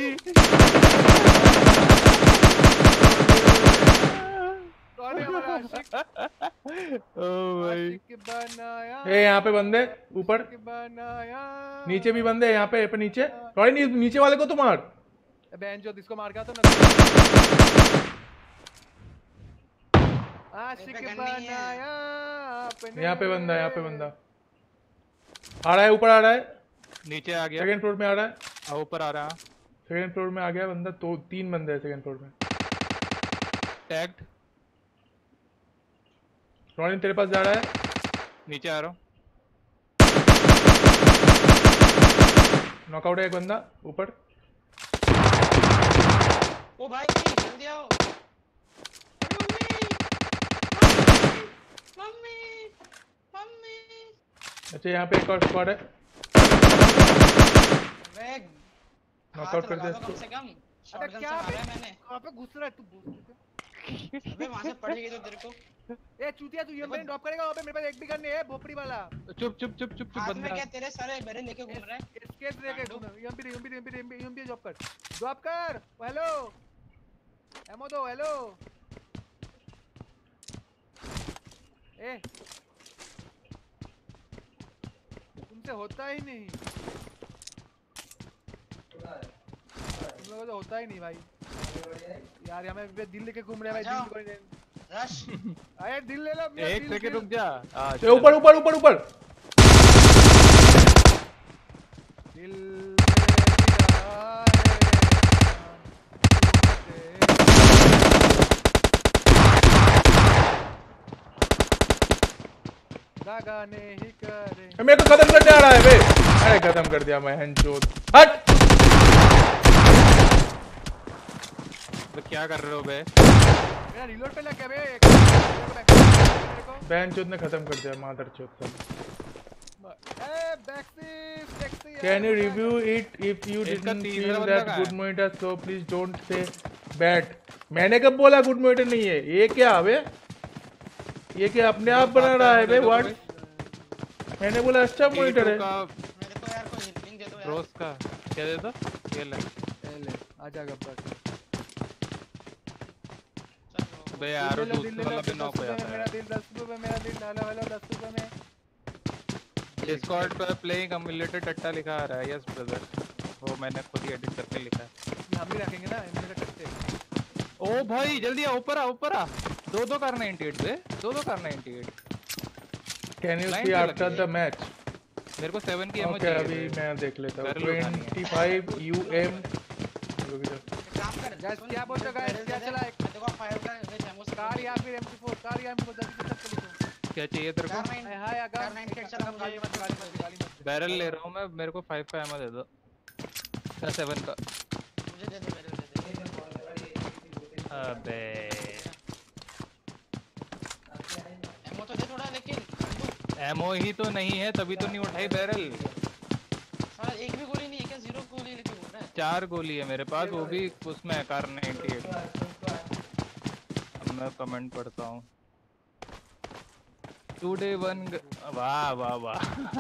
कौन है हमारा आशिक? ओ भाई। आशिक बनाया। ए यहाँ पे बंदे ऊपर, बनाया। नीचे भी बंदे यहाँ पे, पे नीचे। थोड़ी नी, नीचे वाले को तो मार। बहन जो जिसको मार गया तो ना। आशिक बनाया आपने। यहाँ पे बंदा, यहाँ पे बंदा आ रहा है, ऊपर आ रहा है, नीचे आ गया, सेकंड फ्लोर में आ रहा है, आ, ऊपर आ रहा है, सेकंड फ्लोर में आ गया बंदा। तो तीन बंदे हैं सेकंड फ्लोर में। टैग्ड। रॉनिन तेरे पास जा रहा है, नीचे आ रहा हूँ। नॉकआउट है एक बंदा ऊपर। ओ भाई जल्दी आओ। Mummy mummy. अच्छा यहाँ पे एक और स्क्वाड है, नॉकआउट कर दे इसको। कम से कम शॉटगन से मारा है मैंने। कहां पे घुस रहा है तू? अबे वहां से पड़ गई तो तेरे को। ए चूतिया तू यूएमपी ड्रॉप करेगा? वहां पे मेरे पास एक भी गन नहीं है भोपड़ी वाला। चुप चुप चुप चुप चुप हाथ में बंदा। क्या तेरे सारे मेरे लेके घूम रहा है? स्केट लेके घूम UMP UMP UMP UMP drop कर, ड्रॉप कर। हेलो एमो दो। हेलो ए तुमसे होता ही नहीं, तुम लोगों से होता ही नहीं भाई। यार हमें दिल लेके घूम रहे हैं भाई, दिल को रश। अरे दिल ले लो। एक सेकंड रुक जा। ऊपर ऊपर ऊपर ऊपर। दिल लगाने ही करे। मेरे को खत्म करने आ रहा है बे। अरे खत्म कर दिया मैं हंचोद। हट। तो क्या कर रहे हो बे? मेरा रीलोड पे लग गया बे। बहनचोद ने खत्म कर दिया मादरचोद सब। ए बैक्सी बैक्सी। Can you review it if you didn't feel that good monitor, so please don't say bad. मैंने कब बोला गुड मॉनिटर नहीं है? ये क्या बे? ये क्या अपने आप बना रहा है बे? व्हाट? मैंने बोला अच्छा मॉनिटर है। मेरे को यार कोई लिंक दे दो यार। रोज का क्या दे दो? ये ले ले आजा गब्बर। बे यार दूसरे वाला भी नॉक हो जाता है। मेरा दिल दस रुपए, मेरा दिल डालो हेलो दस रुपए में। डिस्कॉर्ड पर प्लेइंग एमुलेटर टट्टा लिखा आ रहा है। यस ब्रदर, वो मैंने खुद ही एडिट करके लिखा है। हम भी रखेंगे ना एमुलेटर टट्टे। ओ भाई जल्दी आ, ऊपर आ ऊपर आ। दो दो कर अट्ठानवे बे, दो दो कर अट्ठानवे। Can you see after the match? मेरे को सेवन की एमओ चाहिए। ओके अभी मैं देख लेता हूं। पच्चीस यूएम। काम कर गाइस, क्या बोलते हो गाइस? क्या चला? एक देखो फाइव का एमओ कार या फिर एम टू फोर कार या एम टू फोर जल्दी से लिखो। क्या चाहिए तेरे को? हाय अगर कार नाइन किट चला गाली मत गाली मत गाली मत बैरल ले रहा हूँ मैं, मेरे को फाइव का एमो दे दो या सेवन का। मुझे दे दे मेरे दे दे। अबे एमो तो दे थोड़ा, लेकिन एमो ही तो नहीं है तभी तो नहीं उठाई बैरल। साला एक भी गोली नहीं है क्या? जीरो गोली लेके घूम रहा है। चार गोली है मेरे पास, वो भी उसमें कार नाइनटी एट। अब मैं कमेंट पढ़ता हूँ। टुडे वन वाह वाह वाह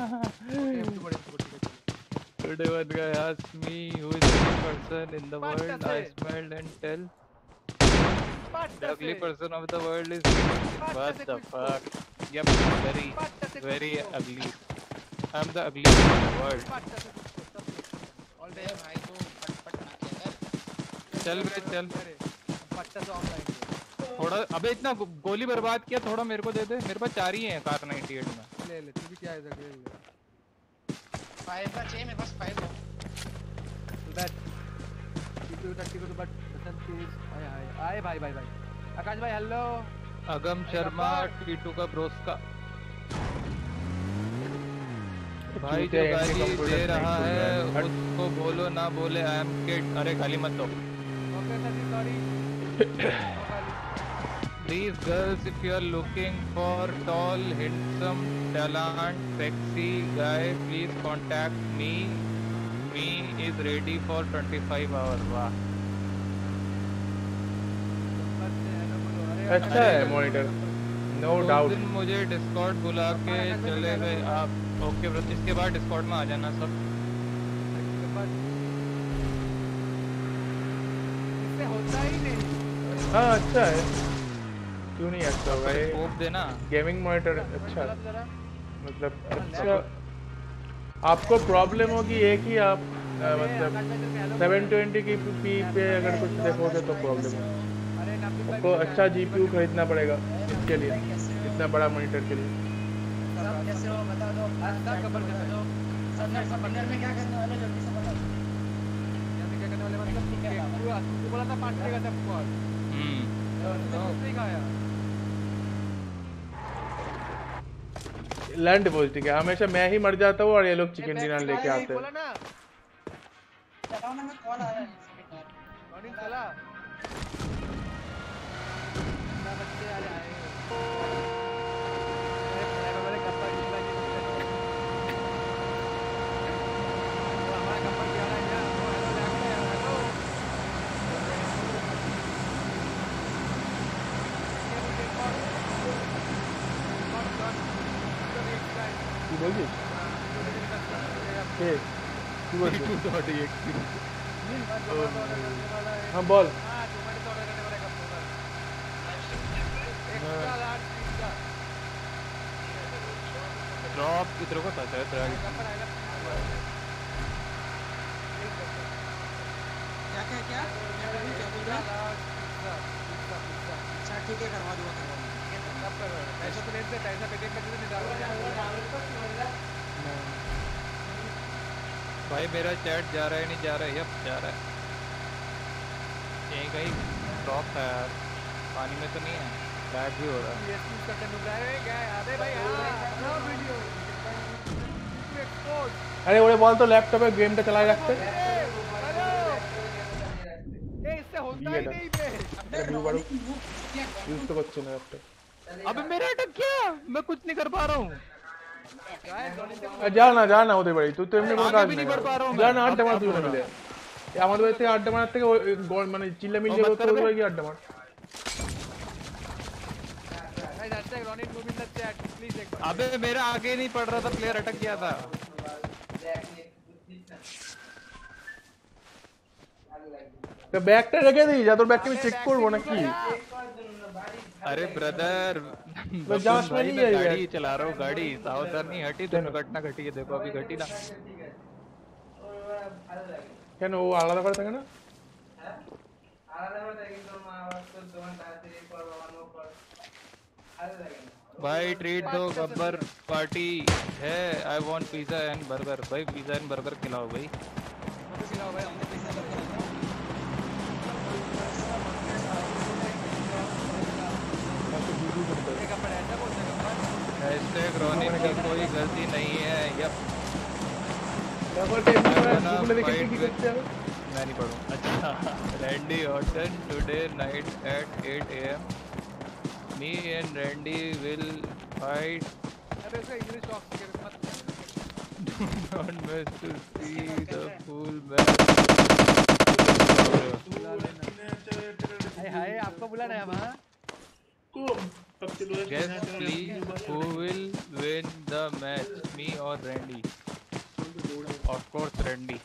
today one guy asked me who is the ugly person in the world. I smiled and tell the ugly person of the world is what the fuck. Yep, very very ugly. I'm the ugliest in the world. ऑल बे भाई तू फटफट ना किया कर। चल बे चल। पट्टा से ऑनलाइन थोड़ा अबे इतना गो, गोली बर्बाद किया, थोड़ा मेरे को दे दे। मेरे पास चार ही हैं कार नाइनटी एट में। ले ले तू भी क्या है इधर ले ले। फाइव का चाहिए मेरे पास, फाइव हो। बैठ टीटू टट्टी को तो but button please. Hi hi hi भाई भाई भाई आकाश भाई हेलो। अगम शर्मा टीटू का ब्रोस का भाई जो गाली दे रहा है उसको बोलो ना बोले आई एम किड। अरे गाली मत दो। Okay sir sorry. These girls, if you are looking for tall, handsome, talent, sexy guy, please contact me. Me is ready for twenty-five hours. वाह अच्छा है मॉनिटर, नो डाउट। दिन मुझे डिस्कॉर्ड बुला के चले गए आप। ओके ब्रो, इसके बाद डिस्कॉर्ड में आ जाना सब। इससे होता ही नहीं। हाँ अच्छा है, क्यों नहीं अच्छा होगा ये? स्कोप देना। गेमिंग मॉनिटर अच्छा मतलब अच्छा। आपको प्रॉब्लम होगी एक ही, आप आ, मतलब सेवन ट्वेंटी की पी पे अगर कुछ देखोगे तो प्रॉब्लम है। आपको अच्छा जीपीयू खरीदना पड़ेगा इसके लिए, इतना बड़ा मॉनिटर के लिए। सब कैसे हो बता दो। सब कवर कर दो। सब सबमिटर में क्या करने वाले जल्दी से बता दो। यहाँ पे क्या करने वाले मतलब ठीक है। तू तू बोला था पांच का सब कॉल। हम्म तो सही खाया। लैंड बोलती है हमेशा मैं ही मर जाता हूँ और ये लोग चिकन डिनर लेके आते हैं। बोला ना चलाओ ना, मैं कॉल आ रहा है। मॉर्निंग चला ना बच्चे आ जाए। अरे वाले गप्पा की बात नहीं करते। वो हमारा गप्पा क्या रहा है यार? वो हेलो लैंड हेलो। तू बोल दी के तू बोल दी हाँ बोल। ड्रॉप किधर को था शायद क्या क्या क्या क्या बोल रहा? अच्छा ठीक है, करवा दूंगा करवा दूंगा। ऐसा तो नहीं था, ऐसा पैकेट करके नहीं डाल। भाई मेरा चैट जा रहा है नहीं जा रहा है? यप जा रहा है। यहीं कहीं ड्रॉप है यार, पानी में तो नहीं है, लैग भी हो रहा है। ये चीज का नुकसान है क्या? अरे भाई हां वीडियो एक्सपोज। अरे वो बोल तो लैपटॉप पे गेम तो चलाए रखते। ए इससे होता ही नहीं बे। अरे व्यू बढ़ो, यूज तो कुछ नहीं लैपटॉप। अबे मेरा अटक गया, मैं कुछ नहीं कर पा रहा हूँ। जाना जाना होते बड़ी तू तो एमने कोन काज नहीं बढ़ पा रहा हूँ। जाना আড্ডা মার তুই না মিলে আমাদের বাড়িতে আড্ডা মারার থেকে গোল মানে চিল্লা মিল যাবে তো ওই আড্ডা মার। Guys hashtag Ronin move in the chat please एक बार। अबे मेरा आगे नहीं पड़ रहा था, प्लेयर अटक गया था। তো ব্যাগটা রেখে দিই, যা তোর ব্যাগটা আমি চেক করব নাকি। अरे ब्रदर मैं जांच में नहीं है गाड़ी चला रहा हूँ, गाड़ी सावधानी हटी तो घटना घटी है। देखो अभी घटी ना। কেন ও আলাদা করে থাকে না? भाई ट्रीट दो, गब्बर पार्टी है। I want pizza and burger. भाई पिज्जा एंड बर्गर खिलाओ भाई। खिलाओ भाई, हमने पिज्जा बर्गर एक अपना ऐसा बोलते हैं हैशटैग रोनिन की कोई गलती नहीं है। यप डबल टेप गूगल देख के की करते हो? मैं नहीं पढ़ूं। अच्छा Randy Orton today night at eight A M me and Randy will fight. अबे इसका इंग्लिश टॉक के मत Don't miss to see the full match. हाय हाय आपको बुला रहे हैं वहाँ। Guess please who will win the match, me or Randy? Of course Randy.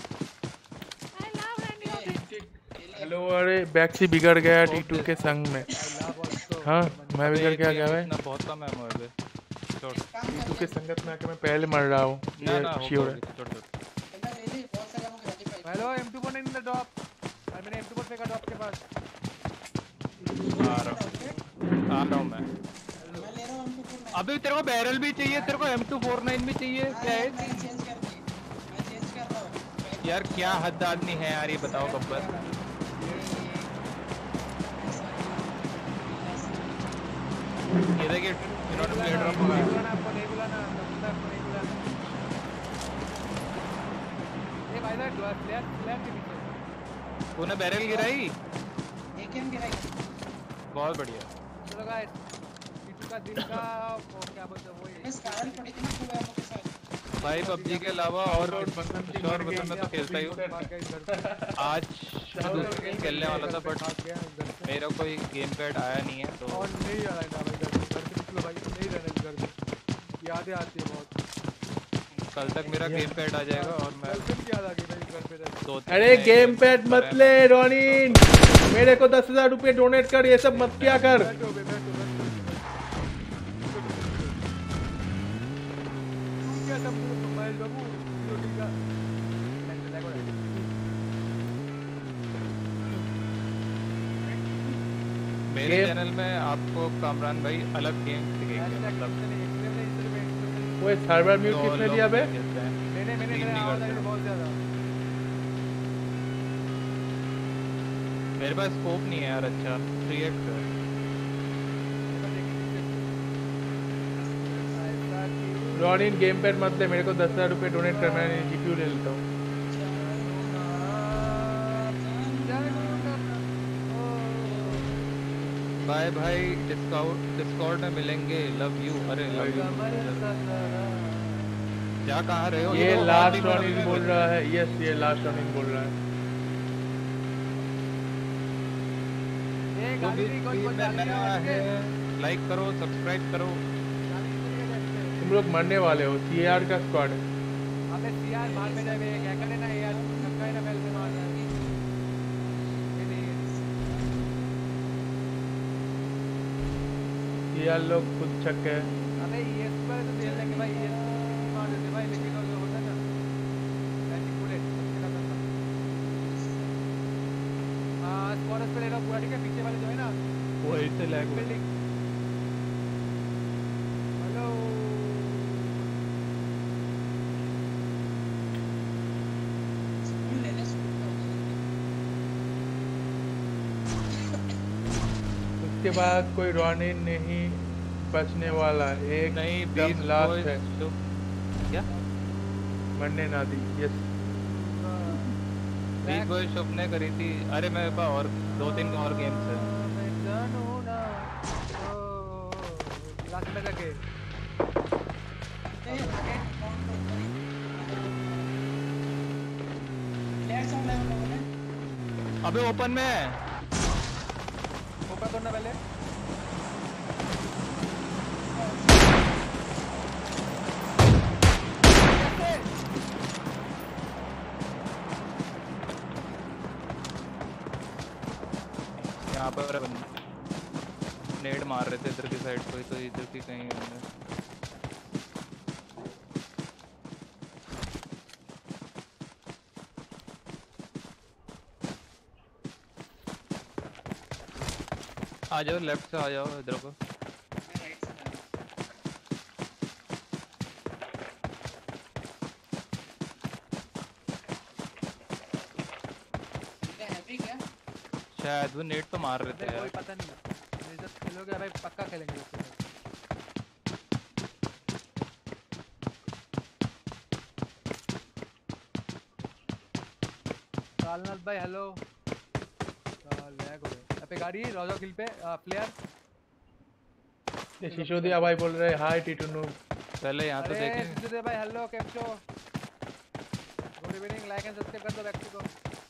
Hello अरे बैक्सी बिगड़ गया टीटू के संग में। हाँ मैं बिगड़ गया क्या है? बहुत कम है मुझे। टीटू के संगत में आके मैं पहले मर रहा हूँ। ना ना श्योर है। Hello M two four in the drop. मैंने एम टू फोर फेंका ड्रॉप के पास। आ रहा हूँ आ रहा हूँ मैं। अभी तेरे को बैरल भी चाहिए, तेरे को एम टू फोर नाइन भी चाहिए क्या है? यार क्या हद आदमी है यार, ये बताओ गब्बर। ये देखिए इन्होंने प्ले ड्रॉप लगाया। आपको नहीं बुलाना, आपको नहीं बुलाना। ये भाई साहब प्लेयर प्लेयर के पीछे तूने बैरल गिराई? एकेएम गिराई। बहुत बढ़िया। चलो गाइस टीटू का दिल का वो क्या बोलते हैं वो ये इस कारण पड़ी थी ना पूरे आपके साथ। भाई पबजी के अलावा और और बंदन में तो खेलता ही हूँ। आज मैं खेलने वाला था बट मेरा कोई गेम पैड आया नहीं है तो। और नहीं आ रहा है भाई, घर से निकलो भाई, नहीं रहना घर में, यादें आती है बहुत। कल तक मेरा गेम पैड आ जाएगा और मैं कल से याद आ गई भाई घर पे रह। दो अरे गेम पैड मत ले रोनिन, मेरे को दस हजार रुपये डोनेट कर, ये सब मत क्या कर। मेरे चैनल में आपको कामरान भाई अलग गेम दिखेंगे। मतलब वो सर्वर म्यूट किसने दिया बे? मैंने मैंने तेरा आवाज आई बहुत ज्यादा। मेरे पास स्कोप नहीं है यार। अच्छा थ्री एक्स है। रोनिन गेम पैड मत ले, मेरे को दस हजार रुपये डोनेट कर, मैं जीपीयू ले लेता हूँ। बाय भाई डिस्काउंट डिस्कॉर्ड में मिलेंगे, लव यू। अरे लव यू क्या कहाँ रहे हो? ये लास्ट रोनिन बोल रहा है। यस ये लास्ट रोनिन बोल रहा है। लाइक करो सब्सक्राइब करो। तुम लोग मरने वाले हो। सीआर का स्क्वाड है। अबे सीआर मार में जाए क्या करे ना यार, धक्का ही ना बेल से मारना है। सीआर लोग खुद छक्के है। अबे ये वाले तो खेल लेंगे भाई, ये मार देते भाई, लेकिन वो होता है ना बैटिंग बुलेट उसके का करना। हां स्क्वाड पे ले लो पूरा, ठीक है? पीछे वाले जो है ना वो ऐसे लैग बिल्डिंग। हेलो ले ले उसके बाद कोई रोनिन नहीं बचने वाला, एक नहीं दम लास्ट है। क्या मरने ना दी। यस बीस बॉय शुभ ने करी थी। अरे मेरे पास और दो तीन और गेम्स है। लास्ट में जाके अबे ओपन में है। ओपन करना पहले। यहाँ पर नेड मार रहे थे इधर की साइड कोई, तो इधर की कहीं होंगे। आ जाओ लेफ्ट से आ जाओ इधर को। शायद वो नेट तो मार रहे थे यार। कोई पता नहीं, जब खेलोगे भाई पक्का खेलेंगे। लालनाथ भाई हेलो। लैग हो गया। यहाँ पे गाड़ी रोजा किल पे प्लेयर। ये सिसोदिया भाई बोल रहे हैं हाय टीटू नू। पहले यहाँ तो देखें। सिसोदिया भाई हेलो कैम छो? Good evening, like and subscribe कर दो व्यक्ति को।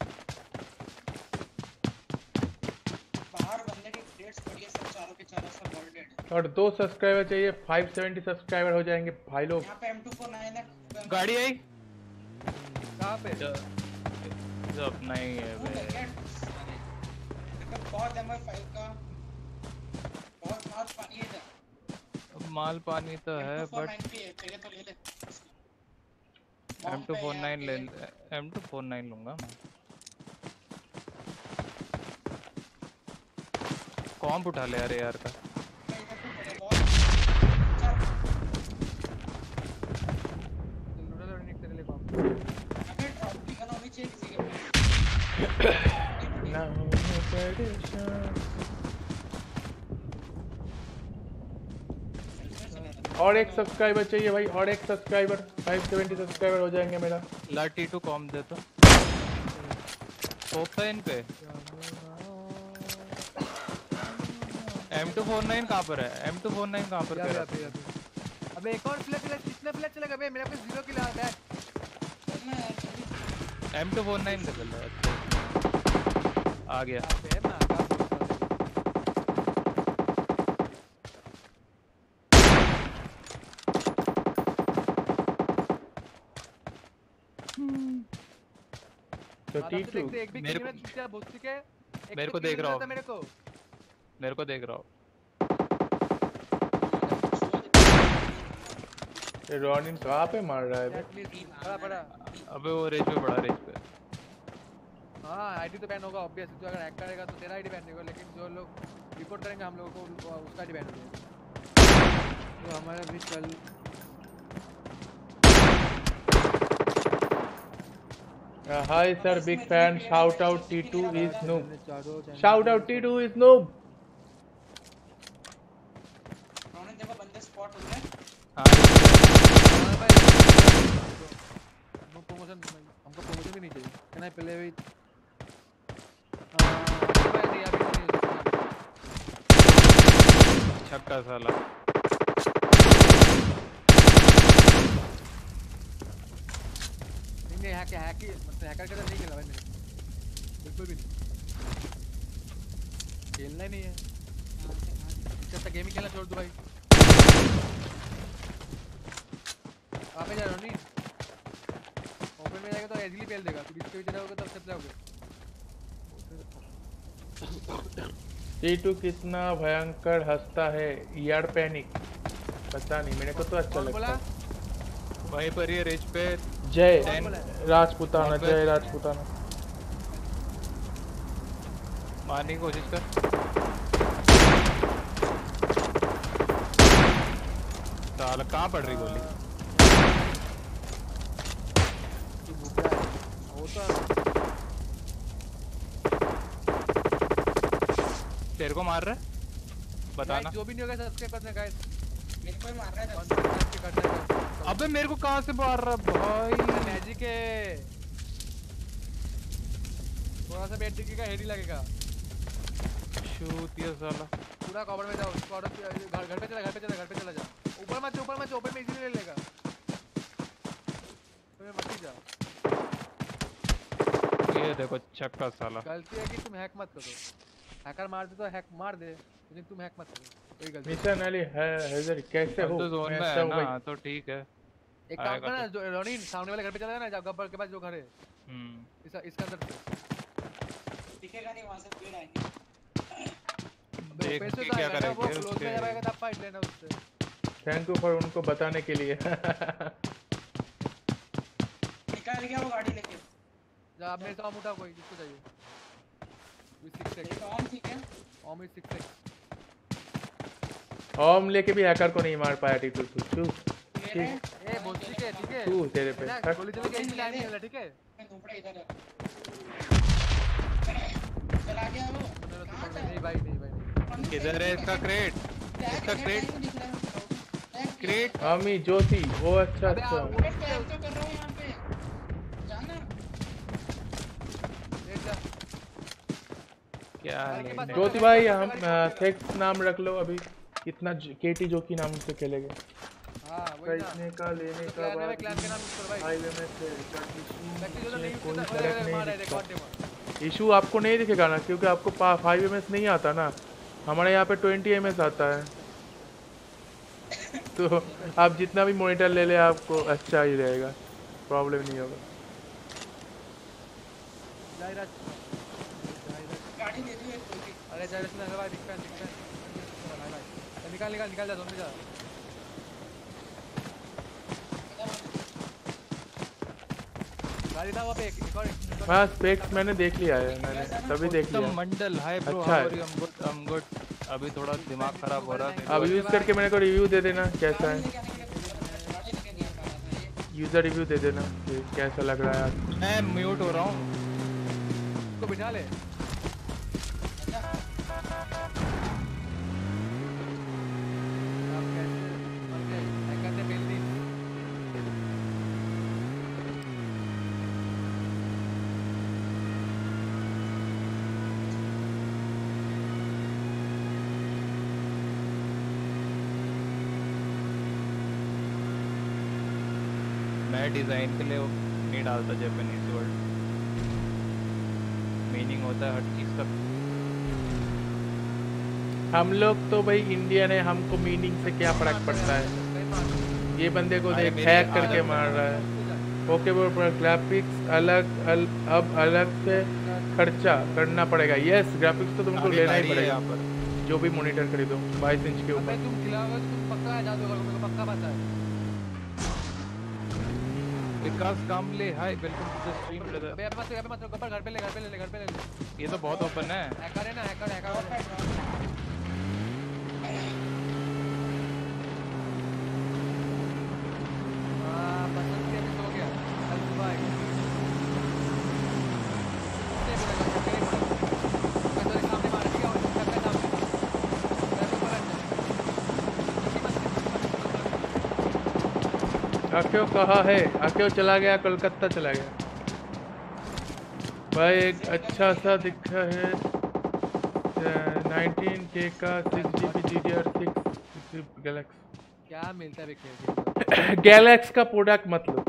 बाहर बंदे की क्रेट्स पड़ी है सब चारों के चारों सब वर्ल्डेड। और दो सब्सक्राइबर चाहिए, पाँच सौ सत्तर सब्सक्राइबर हो जाएंगे भाई लोग। यहाँ पे एम टू फोर नाइन है। गाड़ी आई कहाँ पे? जो, जो अपना ही है बे। बहुत एम फाइव का बहुत माल पानी है इधर। माल पानी तो है बट चाहिए तो ले ले। एम टू फोर नाइन ले एम टू फोर नाइन लूंगा मैं। कॉम्प उठा ले यार यार का। और एक सब्सक्राइबर चाहिए भाई, और एक सब्सक्राइबर, पाँच सौ सत्तर सब्सक्राइबर हो जाएंगे मेरा। लाटी टू कॉम दे तो होता है इन पे। एम टू फोर नाइन कहाँ पर है? एम टू फोर नाइन कहाँ पर है? अबे एक और फ्लैश फ्लैश कितने फ्लैश चलेगा बे? मेरे पे जीरो किल आ रहा है। एम टू फोर नाइन दे चल आ गया। तो टीटू मेरे को मेरे को देख रहा हूँ मेरे को मेरे को देख रहा हूँ। ये रॉनिन कहाँ पे मार रहा है बे? बड़ा बड़ा। अबे वो रेज पे बड़ा रेज पे। हाँ आईडी तो बैन होगा ऑब्वियस। तो अगर हैक करेगा तो तेरा आईडी बैन होगा, लेकिन जो लोग रिपोर्ट करेंगे हम लोगों को उसका आईडी बैन हो जाएगा। तो हमारा भी कल Uh, hi sir, big fan. Shout out T two is noob. Shout out T two is noob. उन्होंने देखो बंदे स्पॉट हो गए। हां भाई नो प्रमोशन, हमको प्रमोशन भी नहीं चाहिए। कैन आई प्ले विद भाई नहीं अभी नहीं। छक्का साला। नहीं हैक हैक मतलब हैकर का नहीं खेला भाई मैंने, बिल्कुल भी नहीं। खेलना ही नहीं है। इससे गेम ही खेलना छोड़ दो भाई। आप जा रहो नहीं ओपन में जाएगा तो इजीली पेल देगा। तू इसके भीतर होगा तब सब जाओगे। टीटू कितना भयंकर हंसता है यार, पैनिक पता नहीं मेरे को तो अच्छा लगता है। वहीं पर ये रेज पे जय राजपुताना, जय राजपुताना। मारने की कोशिश कर। साला कहाँ पड़ रही गोली? तेरे को मार रहा है? बताना। जो भी नहीं होगा सब्सक्राइब करना गाइस। मेरे को ही मार रहा है। अबे मेरे को कहाँ से मार रहा भाई? मैजिक है। थोड़ा सा बैठ दिखेगा हेड ही लगेगा। शूट ये साला। पूरा कवर में जाओ। घर घर पे चला घर पे चला घर पे चला जा। ऊपर मत ऊपर मत ओपन में इजीली ले लेगा। तो मैं मत ही जा। ये देखो छक्का साला। गलती है कि तुम हैक मत करो। हैकर मार दे तो हैक मार दे, लेकिन तुम हैक मत करो। कोई गलती मिशन अली है हैजर कैसे हो? तो जोन में है ना तो ठीक है। एक काम करना जो रोनिन सामने वाले घर पे चला जाना, जब गब्बर के पास जो घर है। हम्म इस इसके अंदर से दिखेगा नहीं, वहां से पेड़ आएंगे। देख के क्या करेंगे वो क्लोज में जाएगा तब फाइट लेना उससे। थैंक यू फॉर उनको बताने के लिए। निकाल गया वो गाड़ी लेके। जा आप मेरे से ऑम उठा कोई जिसको चाहिए। विद सिक्स एक्स ऑम ठीक है। ऑम विद सिक्स एक्स। ओम लेके भी हैकर को नहीं मार पाया टीटू। तू तू ए बहुत ठीक है ठीक है। तू तेरे पे गोली चलेगी एक टाइम नहीं वाला ठीक है। मैं ऊपर इधर है। चला गया वो। नहीं भाई नहीं भाई। किधर है इसका क्रेट? इसका क्रेट क्रेट अमी ज्योति वो अच्छा अच्छा। मैं टैग तो कर रहा हूं यहां पे। जाना क्या लेने ज्योति भाई हम सेक्स नाम रख लो अभी इतना केटी जो की नाम से खेलेंगे। हां वही ना खरीदने का लेने का बाद में क्लास के नाम यूज करो भाई हाईवे में से कोई फर्क नहीं। इशू आपको नहीं दिखेगा ना क्योंकि आपको फाइव एम एस नहीं आता ना, हमारे यहाँ पे ट्वेंटी एम एस आता है। तो आप जितना भी मॉनिटर ले ले आपको अच्छा ही रहेगा, प्रॉब्लम नहीं होगा। गाड़ी दे दियो अरे जा रहा है भाई, दिखता है दिखता है, निकाल निकाल निकाल जा जोन में जा। गाड़ी था वहाँ पे एक और हाँ स्पेक्स मैंने देख लिया है, मैंने तभी देख लिया। मंडल हाय ब्रो, अच्छा है। I am good I am good. अभी थोड़ा दिमाग खराब हो रहा है। अब यूज करके मेरे को रिव्यू दे देना कैसा है, यूजर रिव्यू दे देना कि कैसा लग रहा है। मैं म्यूट हो रहा हूँ, इसको बिठा ले। मैं डिजाइन के लिए वो नहीं डालता जापानीज वर्ड, मीनिंग होता है हर चीज का। हम लोग तो भाई इंडियन है, हमको मीनिंग से क्या फर्क पड़ता है। ये बंदे को देख हैक करके मार रहा है। ओके वो पर ग्राफिक्स अलग अल, अब अलग से खर्चा करना पड़ेगा। यस ग्राफिक्स तो तुमको लेना ही पड़ेगा यहाँ पर, जो भी मॉनिटर खरीदो बाईस इंच के ऊपर। तुम खिलाओगे तो तुम पक्का आ जाओगे, मेरे को पक्का पता है। Vikas Kamle hi, welcome to the stream brother. अबे अब मत अब मत गब्बर, घर पे ले घर पे ले घर पे ले। ये तो बहुत ओपन है। हैकर है ना, हैकर हैकर। हां पसंद से हो गया अल भाई। से बोलेगा मैं तेरे सामने मार दिया और उसका नाम आक्यों कहाँ है? आक्यों चला गया, कोलकाता चला गया। भाई एक अच्छा सा दिखा है नाइनटीन के का six G B D D R six Galax. क्या मिलता है खेल गैलेक्स का प्रोडक्ट मतलब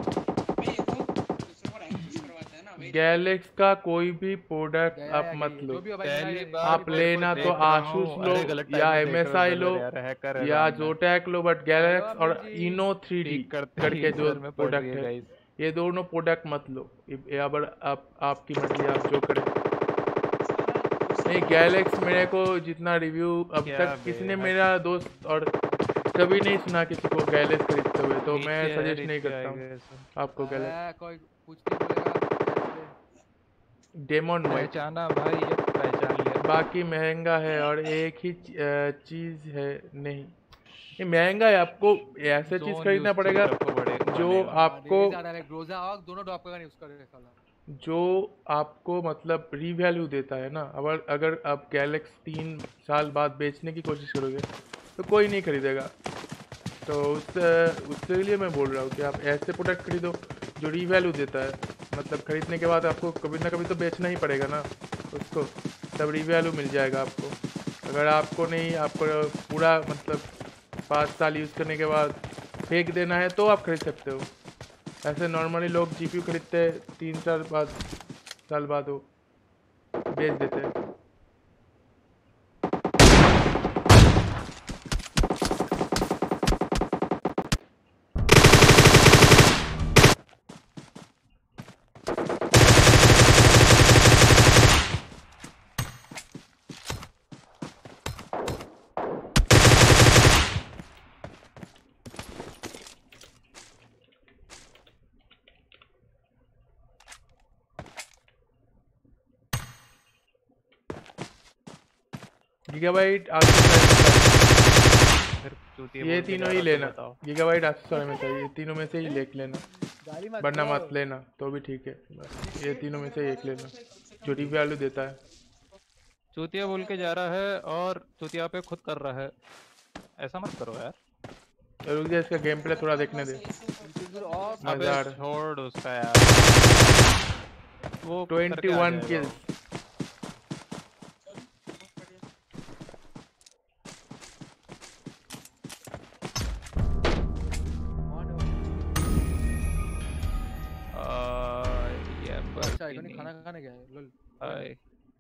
गैलेक्स का कोई भी प्रोडक्ट आप मत लो। आप लेना तो आसूस लो या एम एस आई लो या जोटैक लो, बट गैलेक्स और इनो थ्री डी करके जो प्रोडक्ट है ये दोनों प्रोडक्ट मत लो। अब आप आपकी मर्जी, आप जो करें। नहीं गैलेक्स मेरे को जितना रिव्यू अब तक किसी ने, मेरा दोस्त और कभी नहीं सुना किसी को गैलेक्स खरीदते हुए, तो मैं सजेस्ट नहीं करता हूँ आपको गैलेक्स। कोई कुछ नहीं बोलेगा। डेमन पहचाना भाई, ये पहचान लिया। बाकी महंगा है और एक ही चीज है नहीं, ये महंगा है, आपको ऐसे चीज खरीदना पड़ेगा जो आपको दोनों ड्रॉप का यूज कर साला, जो आपको मतलब रीवैल्यू देता है ना। अगर अगर आप गैलेक्स तीन साल बाद बेचने की कोशिश करोगे तो कोई नहीं खरीदेगा। तो उस उसके लिए मैं बोल रहा हूँ कि आप ऐसे प्रोडक्ट खरीदो जो रीवैल्यू देता है। मतलब खरीदने के बाद आपको कभी ना कभी तो बेचना ही पड़ेगा ना उसको, तब रीवैल्यू मिल जाएगा आपको। अगर आपको नहीं, आपको पूरा मतलब पाँच साल यूज़ करने के बाद फेंक देना है तो आप खरीद सकते हो। ऐसे नॉर्मली लोग जीपीयू खरीदते हैं, तीन साल बाद साल बाद वो बेच देते हैं। गीगाबाइट ये तीनों ही लेना, गीगाबाइट आठ सौ में चाहिए, तीनों में से ही एक लेना, वरना मत लेना तो भी ठीक है। ये तीनों में से एक लेना जो रिवैल्यू देता है। चूतिया बोल के जा रहा है और चूतिया पे खुद कर रहा है, ऐसा मत करो यार। रुक जा, इसका गेम प्ले थोड़ा देखने दे। अबे छोड़ उसका यार, वो इक्कीस किल्स अच्छा होती इन्होंने नहीं। खाना खाने गया है लोल। हाय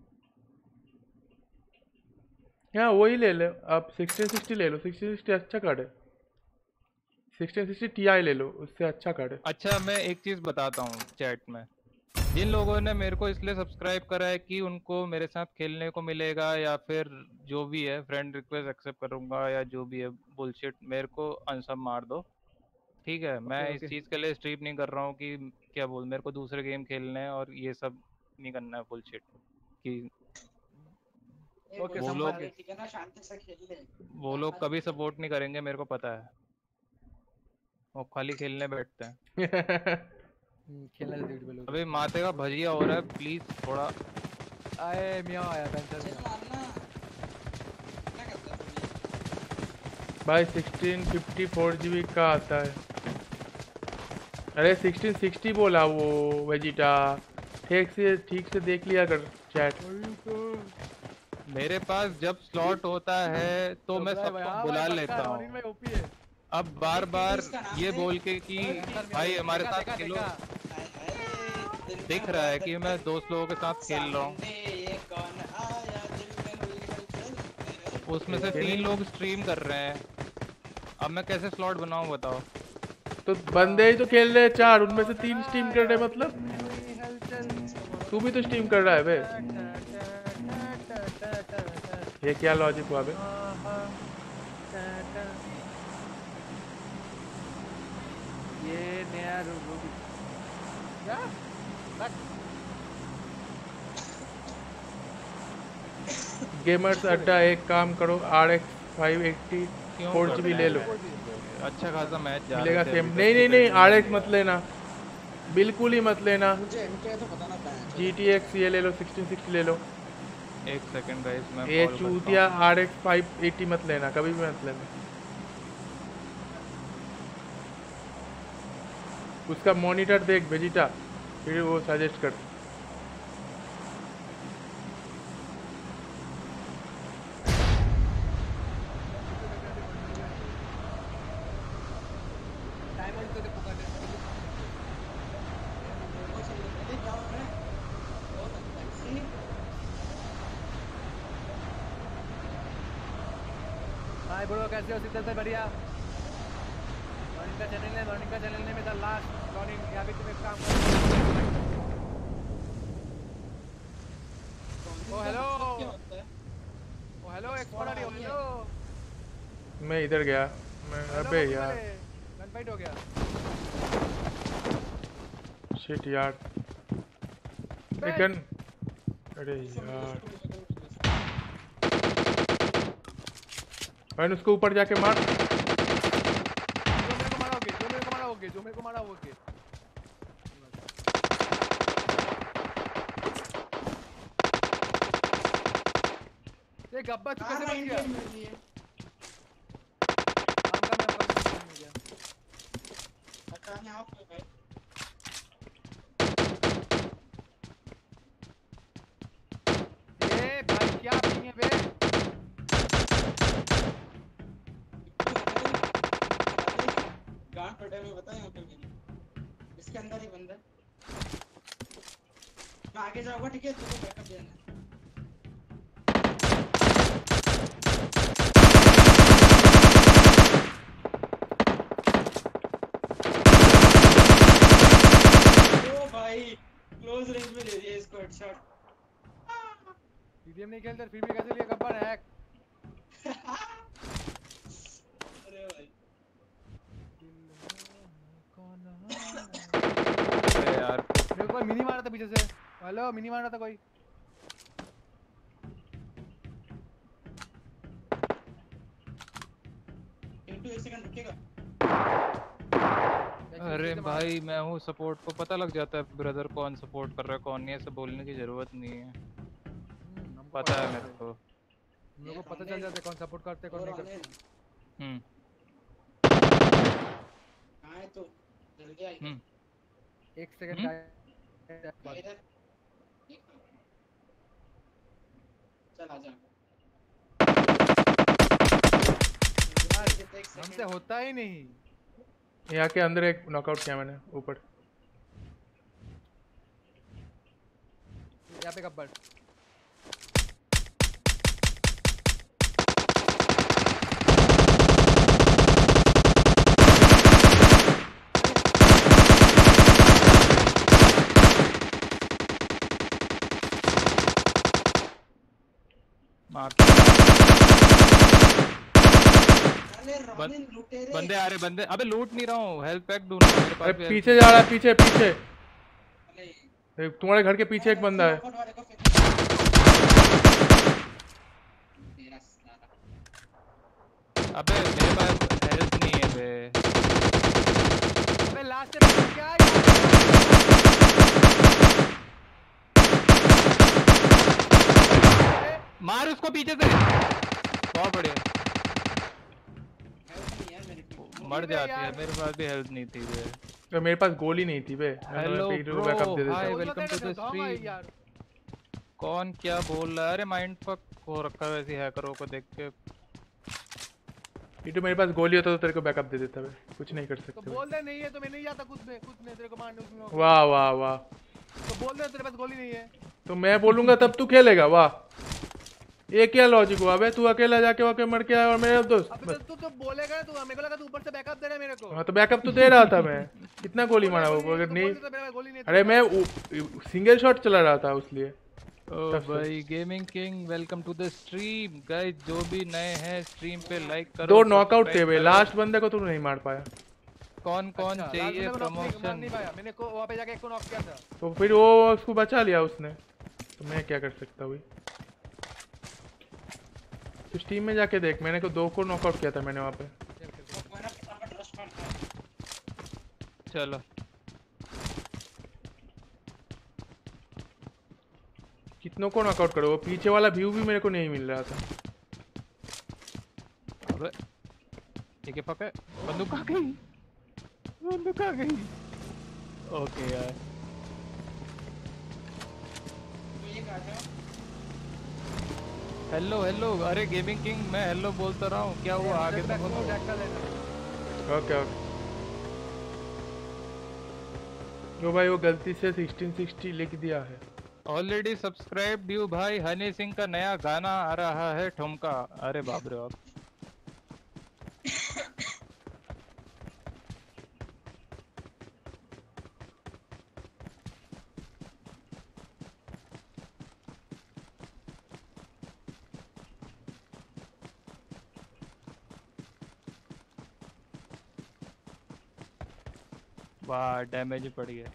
यहाँ वही ले लो आप, सिक्सटीन सिक्सटी ले लो। सिक्सटीन सिक्सटी अच्छा कार्ड है। सिक्सटीन सिक्सटी टी आई ले लो, उससे अच्छा कार्ड है। अच्छा मैं एक चीज बताता हूँ चैट में, जिन लोगों ने मेरे को इसलिए सब्सक्राइब करा है कि उनको मेरे साथ खेलने को मिलेगा या फिर जो भी है फ्रेंड रिक्वेस्ट एक्सेप्ट करूंगा या जो भी है बुलशिट, मेरे को अनसब मार दो ठीक है। मैं ओके इस ओके चीज के लिए स्ट्रीम नहीं कर रहा हूँ कि क्या बोल, मेरे को दूसरे गेम खेलने हैं और ये सब नहीं करना है बुलशिट कि ओके वो समझ लोग गए। ठीक है ना, शांति से खेल ले। वो लोग कभी सपोर्ट नहीं करेंगे, मेरे को पता है। वो खाली खेलने बैठते हैं। हम्म, खेलने दे दीजिए लोग। अभी माते का भजिया हो रहा है, प्लीज थोड़ा। आए मियाँ आया पेंसिल चल में। मारना। क्या करता है? भाई sixteen fifty four G B का आता है। अरे सिक्सटीन सिक्सटी बोला वो वेजिटा, ठीक से ठीक से देख लिया कर चैट। मेरे पास जब स्लॉट होता है तो मैं सबको बुला लेता हूँ। में ओपी है। अब बार बार इसका नाम ये दे। बोल के कि भाई हमारे देखा, साथ देखा, खेलो, देखा। हाय हाय, दिल दिख में रहा है दर्द कि मैं दोस्त लोगों के साथ खेल रहा हूँ। सामने ये कौन आया, दिल में हुई हलचल तेरे। उसमें से तीन लोग स्ट्रीम कर रहे हैं, अब मैं कैसे स्लॉट बनाऊं बताओ। तो बंदे ही तो खेल रहे हैं चार, उनमें से तीन स्ट्रीम कर रहे हैं, मतलब तू भी तो स्ट्रीम कर रहा है बे। ये क्या लॉजिक हुआ बे? ये नया रूबी क्या बस गेमर्स अड्डा एक काम करो, आर एक्स फाइव एट्टी क्यों फोर कर जी बी रहे ले हैं? लो, अच्छा खासा मैच जा मिलेगा रहे थे सेम। अभी नहीं तक, नहीं नहीं, किधर आर भी एक्स मत लेना, बिल्कुल ही मत लेना। मुझे एमके तो पता ना पैंच। जी टी एक्स ये ले लो, सिक्सटीन सिक्सटी ले लो। एक सेकंड गाइस मैं ये कॉल करता चूतिया हूँ। आर एक्स फाइव एट्टी मत लेना, कभी भी मत लेना। उसका मॉनिटर देख वेजिटा, फिर वो सजेस्ट कर। टाइम तो देखो कर हाय ब्रो, कैसे हो? सिद्धल से बढ़िया। लॉनिंग का चैनल है, लॉनिंग का चैनल ने में द लास्ट लॉनिंग यहाँ भी तुम एक काम करो। ओ हेलो, ओ हेलो एक्सप्लोरर, ओ हेलो। मैं इधर गया, मैं अबे यार गन फाइट हो गया। शिट यार, मैं गन, अरे यार मैंने उसको ऊपर जाके मार। जो मेरे को मारा होगे, जो मेरे को मारा होगे, जो मेरे को मारा होगे। ये गब्बा तू कैसे बच गया? काम का मैं काम हो गया। पता नहीं आप भाई। ए भाई क्या पिंग है बे? गांड फटे में बता यहाँ पे मेरी। इसके अंदर ही बंदा है। मैं आगे जाऊंगा ठीक है, तुझे बैकअप देना है। ओ भाई क्लोज रेंज में ले लिया इसको हेडशॉट। टीडीएम नहीं खेलते फिर भी कैसे लिया गब्बर हैक? अरे भाई अरे यार मेरे को कोई मिनी मारा था पीछे से। हेलो, मिनी मारा था कोई। इंटू एक सेकंड रुकेगा। अरे भाई मैं हूँ सपोर्ट को पता लग जाता है ब्रदर कौन सपोर्ट कर रहा है कौन नहीं, ऐसे बोलने की जरूरत नहीं है, पता है मेरे को। हम लोग को पता चल जाता है कौन सपोर्ट करते कौन नहीं करते। हम्म कहाँ है तू? जल्दी आ हम्म एक सेकंड हम्म? का इधर। चल आजा। हमसे होता ही नहीं। यहाँ के अंदर एक नॉकआउट किया मैंने ऊपर। यहाँ पे गब्बर। बंदे आ रहे बंदे। अबे लूट नहीं रहा हूँ, हेल्थ पैक ढूंढ रहा हूँ मेरे पास। अरे पीछे जा रहा है, पीछे पीछे तुम्हारे घर के पीछे एक बंदा है। अबे मेरे पास हेल्थ नहीं है बे। अबे लास्ट में क्या है? मार उसको पीछे से। बहुत बढ़िया। मर जाती है। मेरे पास भी हेल्थ नहीं थी बे। तो मेरे पास गोली नहीं थी बे। Hello bro, hi welcome to the stream. कौन क्या बोल रहा है? अरे माइंड फक हो रखा है वैसे हैकरों को देख के। ये तो मेरे पास गोली होता तो तेरे को बैकअप दे देता बे। कुछ नहीं कर सकते। तो बोल दे नहीं है तो मैं नहीं जाता कुछ में, कुछ नहीं तेरे को मारने उसमें। वाह वाह वाह। तो बोल दे तेरे पास गोली नहीं है। तो मैं बोलूंगा तब तू खेलेगा। वाह, ये क्या लॉजिक हुआ बे? तू अकेला जाके वहां मर के आया और मेरे दोस्त। अबे तू तो बोलेगा तू, मेरे को लगा तू ऊपर से बैकअप दे रहा है मेरे को। हाँ तो बैकअप तो दे रहा था मैं। कितना गोली मारा वो? अगर नहीं, अरे मैं सिंगल शॉट चला रहा था उसलिए। ओ भाई gaming king welcome to the stream. Guys जो भी नए हैं स्ट्रीम पे लाइक करो। दो नॉकआउट थे बे। लास्ट बंदे को तू नहीं मार पाया। कौन कौन अच्छा, चाहिए प्रमोशन? नहीं पाया मैंने को वहां पे जाके एक को नॉक किया था। तो फिर वो उसको बचा लिया उसने, तो मैं क्या कर सकता हूँ? तो टीम में जाके देख, मैंने को दो को नॉकआउट किया था मैंने वहां पे। चलो कितनों को नॉकआउट करो? वो पीछे वाला व्यू भी मेरे को नहीं मिल रहा था। अबे ठीक है पके। बंदूक आ गई, बंदूक आ गई। ओके यार हेलो हेलो। अरे गेमिंग किंग मैं हेलो बोलता रहा हूँ, क्या हुआ? आगे तक बोलो। Okay okay. जो भाई वो गलती से सिक्सटीन सिक्सटी लिख दिया है। ऑलरेडी सब्सक्राइब ड्यू भाई। हनी सिंह का नया गाना आ रहा है ठुमका। अरे बाप रे बाप। वाह डैमेज पड़ी है।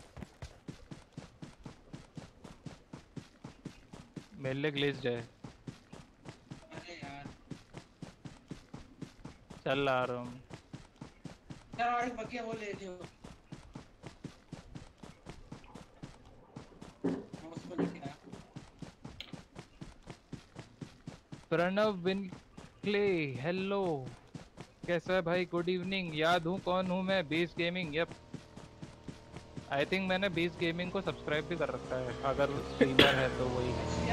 मेरे लिए ग्लिच्ड है। अरे यार चल आ रहा हूँ यार। और एक बकिया वो ले लियो। उसको लेके आ। प्रणव विनक्ले हेलो, कैसा है भाई? Good evening. याद हूँ कौन हूँ मैं? बीस गेमिंग। यप आई थिंक मैंने बीस गेमिंग को सब्सक्राइब भी कर रखा है, अगर स्ट्रीमर है तो वही।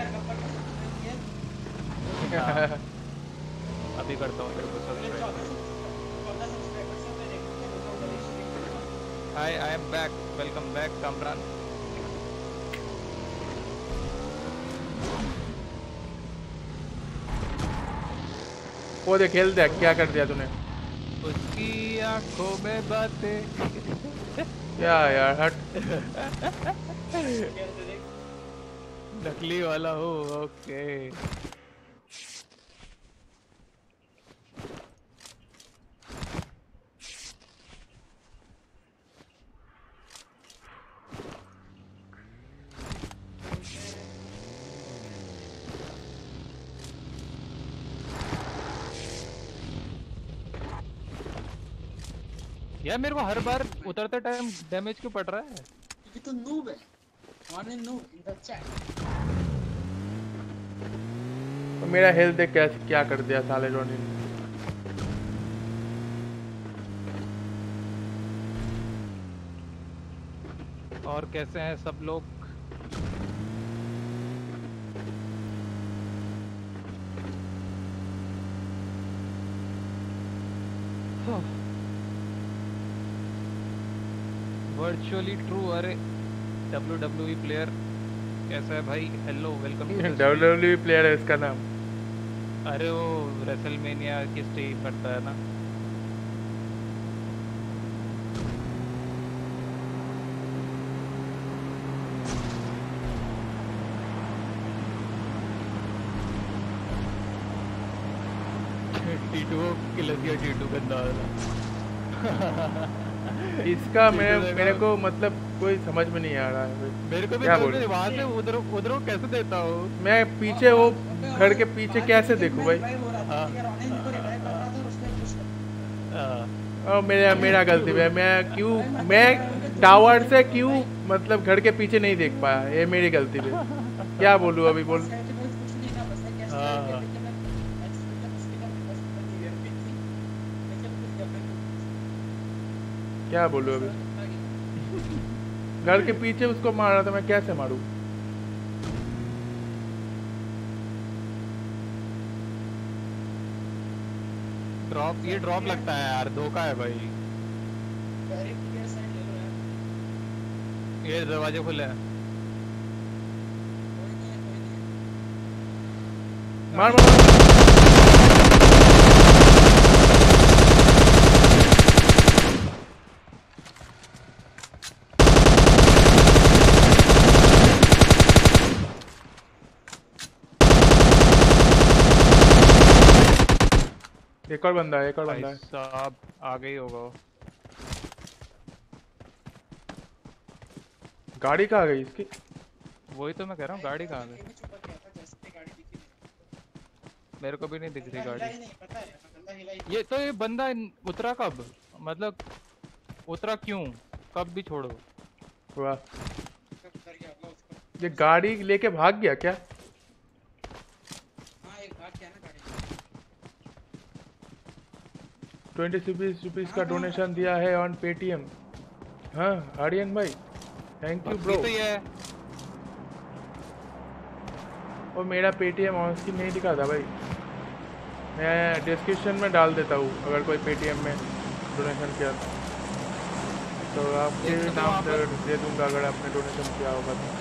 हाँ, अभी करता हूँ तेरे को subscribe. Hi I am back. Welcome back Kamran. वो देख खेल देख क्या कर दिया तूने। उसकी आंखों में बातें। क्या यार हट। नकली वाला हो। ओके यार मेरे को हर बार उतरते टाइम डैमेज क्यों पड़ रहा है? ये तो नूब है। One in noob in the chat. तो मेरा हेल्थ देख क्या क्या कर दिया साले रोनी ने। और कैसे हैं सब लोग? Virtually true. अरे डब्ल्यू डब्ल्यू ई प्लेयर कैसा है भाई? Hello, welcome to W W E player है इसका नाम। अरे वो रेसलमेनिया की स्ट्रीम करता है ना। टीटू को किल दिया, टीटू गंदा वाला। इसका मेरे मेरे को मतलब कोई समझ में नहीं आ रहा है। मेरे को भी क्या समझ बोलूं? में वहां से उधर उधर कैसे देता हूँ मैं पीछे वो घर के पीछे कैसे देखूं भाई? हाँ। ओ मेरा मेरा गलती है। मैं क्यों मैं टावर से क्यों मतलब घर के पीछे नहीं देख पाया, ये मेरी गलती है। क्या बोलूं अभी? बोल हाँ। क्या बोलूं अभी? घर के पीछे उसको मार रहा था, मैं कैसे मारूं? ड्रॉप, ये ड्रॉप लगता है यार, धोखा है भाई। ये दरवाजे खुले हैं। मार मार, मार। एक और बंदा है, एक और बंदा है। साहब आगे ही होगा वो। गाड़ी कहाँ गई इसकी? वही तो मैं कह रहा हूँ, गाड़ी कहाँ गई? मेरे को भी नहीं दिख रही गाड़ी। ये तो ये बंदा उतरा कब? मतलब उतरा क्यों? कब भी छोड़ो। वाह, ये गाड़ी लेके भाग गया क्या? ट्वेंटी रुपीज का डोनेशन दिया है ऑन पेटीएम। हाँ आर्यन भाई, थैंक यू ब्रो। तो ये है। और मेरा पेटीएम ऑन स्क्रीन नहीं दिखा था भाई, मैं डिस्क्रिप्शन में डाल देता हूँ अगर कोई पेटीएम में डोनेशन किया तो आपके नाम से दे दूंगा अगर आपने डोनेशन किया होगा तो।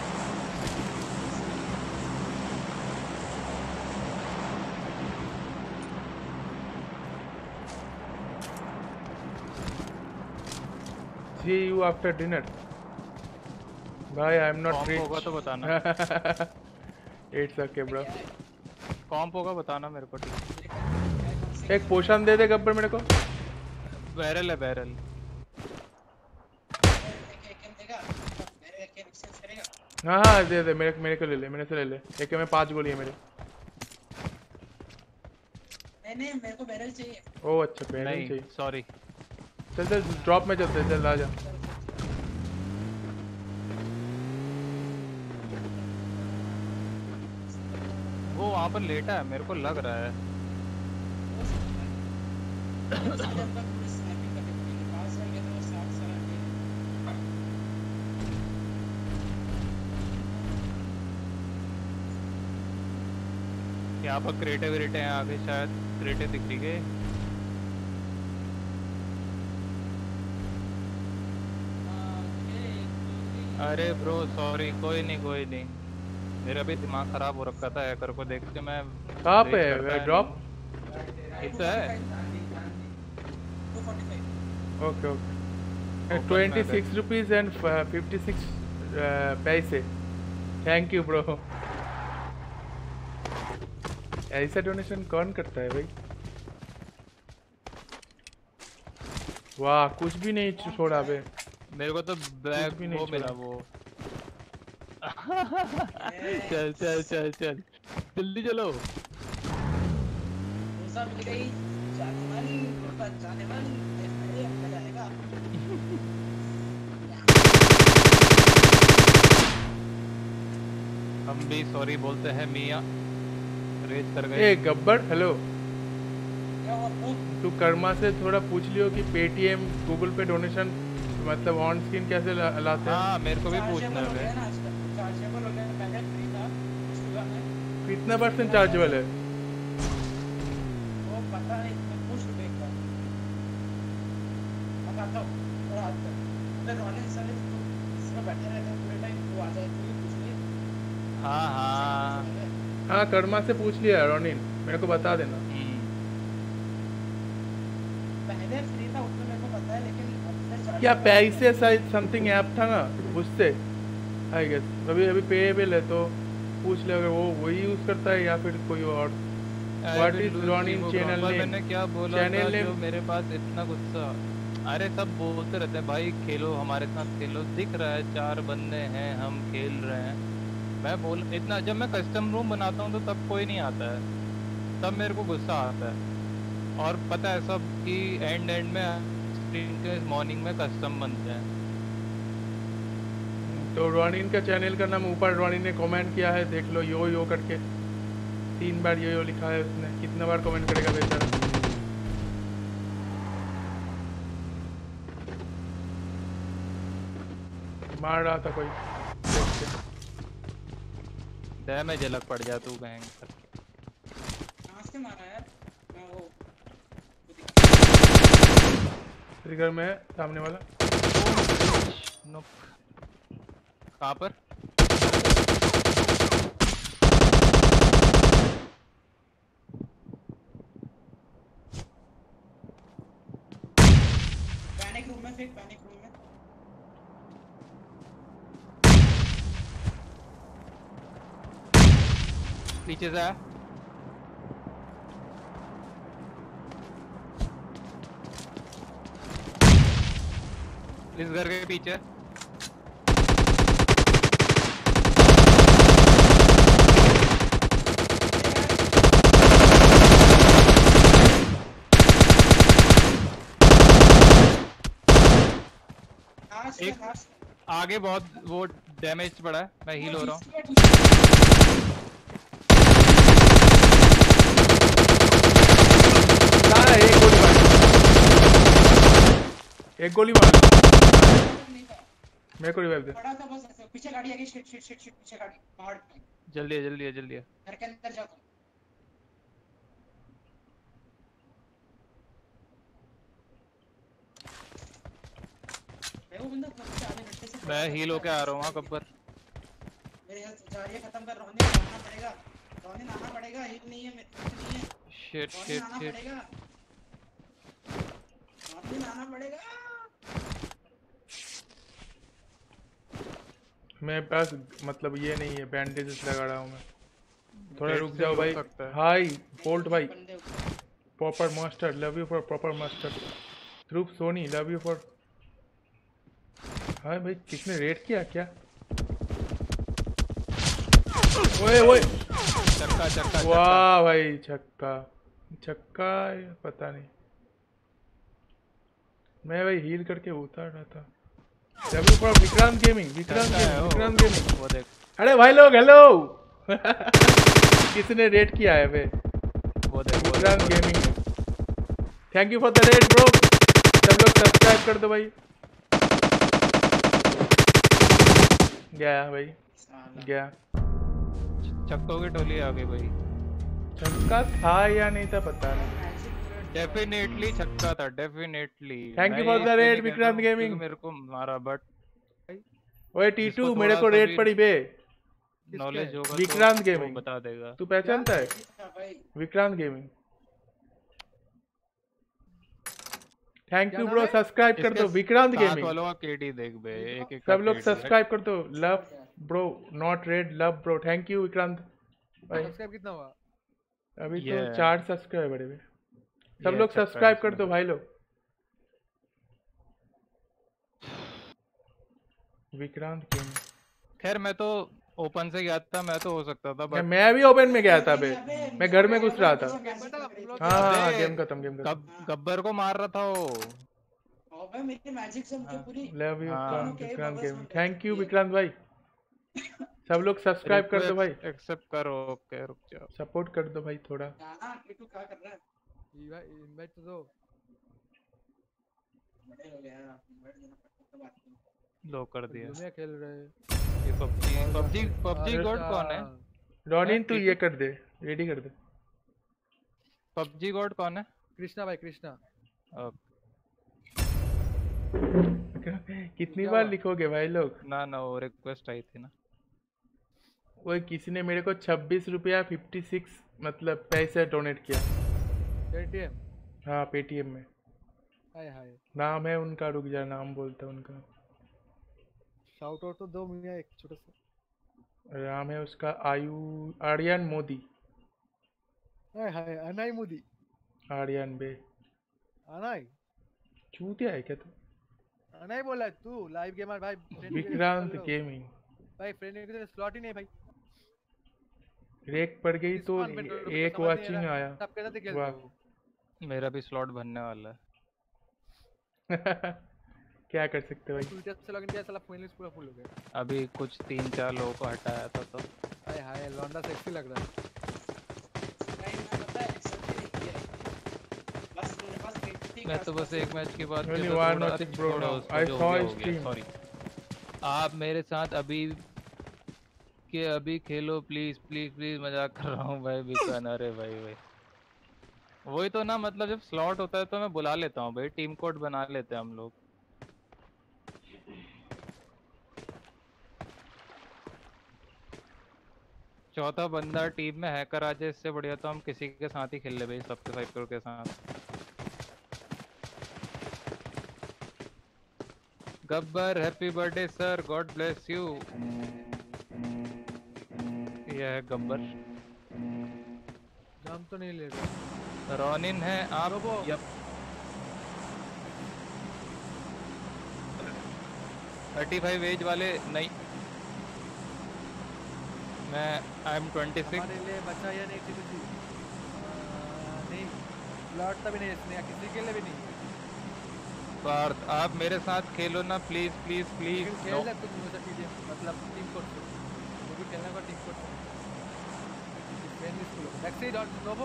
See you after dinner. भाई I am not rich. होगा तो बताना। It's okay bro. कॉम्प होगा बताना मेरे को, ठीक। एक पोशन दे दे गब्बर मेरे को। बैरल है, बैरल। हाँ हाँ दे दे, मेरे मेरे को ले ले, मेरे से ले ले। एक में पांच गोली है मेरे। नहीं नहीं मेरे को बैरल चाहिए। ओह अच्छा बैरल नहीं चाहिए। सॉरी। चल चल ड्रॉप में चलते, चल आ जा। वो वहाँ पर लेटा है, मेरे को लग रहा है। यहाँ पर क्रेटे व्रेटे हैं आगे, शायद क्रेटे दिख रही गए। अरे ब्रो सॉरी, कोई नहीं कोई नहीं, मेरा भी दिमाग खराब हो रखा था हैकर को देख के। मैं कहाँ पे है ड्रॉप? इतना है। Okay okay. Twenty six rupees and fifty six पैसे। Thank you bro. ऐसा डोनेशन कौन करता है भाई? वाह कुछ भी नहीं छोड़ा बे। मेरे को तो बैग भी नहीं मिला वो। चल चल चल चल जल्दी चलो। मिल गई जाने वाली, जाने वाली, मजा आएगा। हम भी सॉरी बोलते हैं मियाँ, रेज कर गए। ए गब्बर हेलो, तू कर्मा से थोड़ा पूछ लियो कि पेटीएम गूगल पे डोनेशन मतलब ऑन स्क्रीन कैसे ला, लाते हैं? हाँ मेरे को भी पूछना है। कितना परसेंट चार्जेबल है? वो पता नहीं, पूछ लो एक बार, बताता हूँ थोड़ा हद तक। अगर रोने साले तो इसमें बैठे रहते हैं पूरे टाइम, वो आ जाए तो पूछ ले। हाँ हाँ हाँ कर्मा से पूछ लिया रोनिन, मेरे को बता देना। पहले फ्री था उसमें मेरे को पता है, लेकिन अब से चार्ज क्या पैसे शायद समथिंग ऐप था ना उससे आई गेस। अभी अभी पेएबल है तो पूछ ले अगर वो वही यूज करता है या फिर कोई और। What is Ronin channel name? मैंने क्या बोला चैनल था नेम जो मेरे पास इतना गुस्सा। अरे सब बोलते रहते हैं भाई खेलो हमारे साथ खेलो, दिख रहा है चार बंदे हैं हम खेल रहे हैं। मैं बोल इतना जब मैं कस्टम रूम बनाता हूँ तो तब कोई नहीं आता है, तब मेरे को गुस्सा आता है। और पता है सब कि एंड एंड में स्ट्रीम के मॉर्निंग में कस्टम बनते हैं। तो रोनिन का चैनल का नाम ऊपर रोनिन ने कमेंट किया है, देख लो यो यो करके तीन बार यो यो लिखा है उसने। कितना बार कमेंट करेगा बेचारा। मार रहा था कोई, डैमेज अलग पड़ जा तू बहन। कहां से मारा यार? मैं वो ट्रिगर में है सामने वाला। नो कहां पर? पैनिक रूम में, फिर पैनिक रूम में। पीछे से आया। इस घर के पीछे एक आगे बहुत वो डैमेज पड़ा है, मैं हील हो रहा हूँ। एक गोली मार, एक गोली मार, मेरे को रिवाइव दे। बड़ा था बस ऐसे। पीछे गाड़ी आ गई, शिट शिट शिट शिट, पीछे गाड़ी पहाड़ पे। जल्दी है जल्दी है जल्दी है। घर के अंदर जाओ। वो बंदा सबसे आधे घंटे से मैं हील होके आ रहा हूँ। हाँ गब्बर मेरे हेल्थ जा रही है, खत्म कर। रोनिन आना पड़ेगा, रोनिन आना पड़ेगा। हील नहीं है, मेरे पास नहीं है। शिट शिट शिट रोनिन आना पड़ेगा। मेरे पास मतलब ये नहीं है, बैंडेजेस लगा रहा हूँ मैं। थोड़ा रुक से जाओ भाई। रुक सकता है। हाय बोल्ट भाई, proper master, love you for proper master. Dhruv Soni love you for. हाँ भाई किसने रेड किया क्या? ओए ओए चक्का चक्का वाह भाई छक्का छक्का, पता नहीं। मैं भाई हील करके उतार रहा था। Love you for Vikrant gaming, Vikrant gaming, Vikrant gaming. वो देख। अरे भाई लोग हेलो। किसने रेड किया है बे? वो देख Vikrant gaming. Thank you for the raid bro. सब लोग सब्सक्राइब कर दो भाई। गया भाई गया। छक्कों की टोली आ गई भाई। छक्का था या नहीं था पता नहीं। डेफिनेटली छक्का था, definitely. Thank you for the raid Vikrant gaming. मेरे को मारा बट ओए टीटू मेरे को रेड पड़ी बे। नॉलेज होगा विक्रांत तो गेमिंग बता देगा। तू पहचानता है? Vikrant gaming. Thank you bro, subscribe कर दो विक्रांत गेमिंग वालों का केडी देख बे। एक एक सब लोग सब्सक्राइब कर दो। Love bro not raid, love bro. Thank you Vikrant भाई। सब्सक्राइब कितना हुआ अभी? तो चार सब्सक्राइबर है। सब लोग सब्सक्राइब कर दो भाई लोग। विक्रांत गेमिंग। खैर मैं तो ओपन से गया था, मैं तो हो सकता था बट मैं भी ओपन में गया था बे। मैं घर में घुस रहा था। हाँ हाँ गेम खत्म, गेम खत्म। गब्बर को मार रहा था वो। अबे मेरी मैजिक से मुझे पूरी love you Vikrant gaming. Thank you Vikrant भाई। सब लोग सब्सक्राइब कर दो भाई। एक्सेप्ट करो। ओके रुक जाओ। सपोर्ट कर दो भाई थोड़ा। हां टीटू क्या कर रहा है? इनवाइट तो दो। बड़े हो गया इनवाइट देना पड़ता है। बात लो कर दिया। दुनिया खेल रहे हैं ये पबजी पबजी पबजी गॉड कौन है? रॉनिन तू ये कर दे, रेडी कर दे। पबजी गॉड कौन है? कृष्णा भाई कृष्णा। कितनी बार लिखोगे भाई लोग? ना ना वो रिक्वेस्ट आई थी ना। वो किसी ने मेरे को छब्बीस रुपया फिफ्टी सिक्स मतलब पैसे डोनेट किया। पेटीएम? हाँ पेटीएम में। हाय हाय। नाम है उनका, रुक जा नाम बोलता उनका। शाउट आउट तो दो मियां एक छोटा सा। नाम है उसका आयु आर्यन मोदी। हाय हाय अनाई मोदी। आर्यन बे। अनाई? चूतिया है क्या तू? अनाई बोला है तू लाइव गेमर भाई। विक्रांत गेमिंग। भाई फ्रेंड के लिए स्लॉट ही नहीं भाई। रेक पड़ गई तो एक वाचिंग आया। सबके साथ खेलते हो। मेरा भी स्लॉट बनने वाला है। क्या कर सकते भाई? ट्विटर से लॉगिन किया साला फोन लिस्ट पूरा फुल हो गया। अभी कुछ तीन चार लोगों को हटाया था तो। हाय हाय लौंडा सेक्सी लग रहा है। मैं तो बस एक मैच के बाद Really one nothing bro now. I saw his team. Sorry. आप मेरे साथ अभी के अभी खेलो प्लीज प्लीज प्लीज। मजाक कर रहा हूँ भाई बिकन। अरे भाई भाई वही तो ना, मतलब जब स्लॉट होता है तो मैं बुला लेता हूँ भाई, टीम कोड बना लेते हैं हम लोग। चौथा बंदा टीम में हैकर आ जाए इससे बढ़िया तो हम किसी के साथ ही खेल ले भाई, सबके साइकिल के साथ। Gabbar happy birthday sir, God bless you. यह है गब्बर। नाम तो नहीं ले रहा। रोनिन है आप। यप थर्टी फाइव एज वाले नहीं, मैं आई एम ट्वेंटी सिक्स। हमारे लिए बचा या नहीं किसी की नहीं लौटता भी नहीं इसने, किसी के लिए भी नहीं। पार्थ आप मेरे साथ खेलो ना प्लीज प्लीज प्लीज। खेल ले तुम मुझे कीजिए मतलब टीम कोड से वो भी खेलने का टीम कोड से। फ्रेंड लिस्ट लो next dot novo.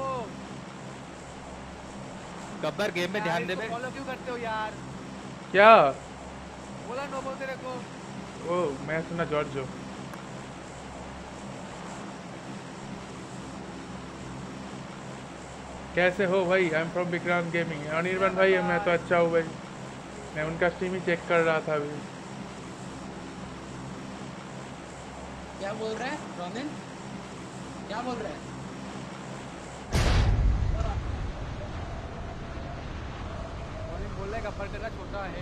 Gabbar game में ध्यान दे बे। फॉलो क्यों करते हो यार? क्या बोला नोवो तेरे को? ओ मैं सुना जॉर्जो। कैसे हो भाई? I am from Vikrant gaming. Anirban भाई मैं तो अच्छा हूँ भाई, मैं उनका स्ट्रीम ही चेक कर रहा था अभी। क्या बोल रहा है रोनिन? क्या बोल रहा है? रोनिन बोल रहा है गब्बर तेरा छोटा है।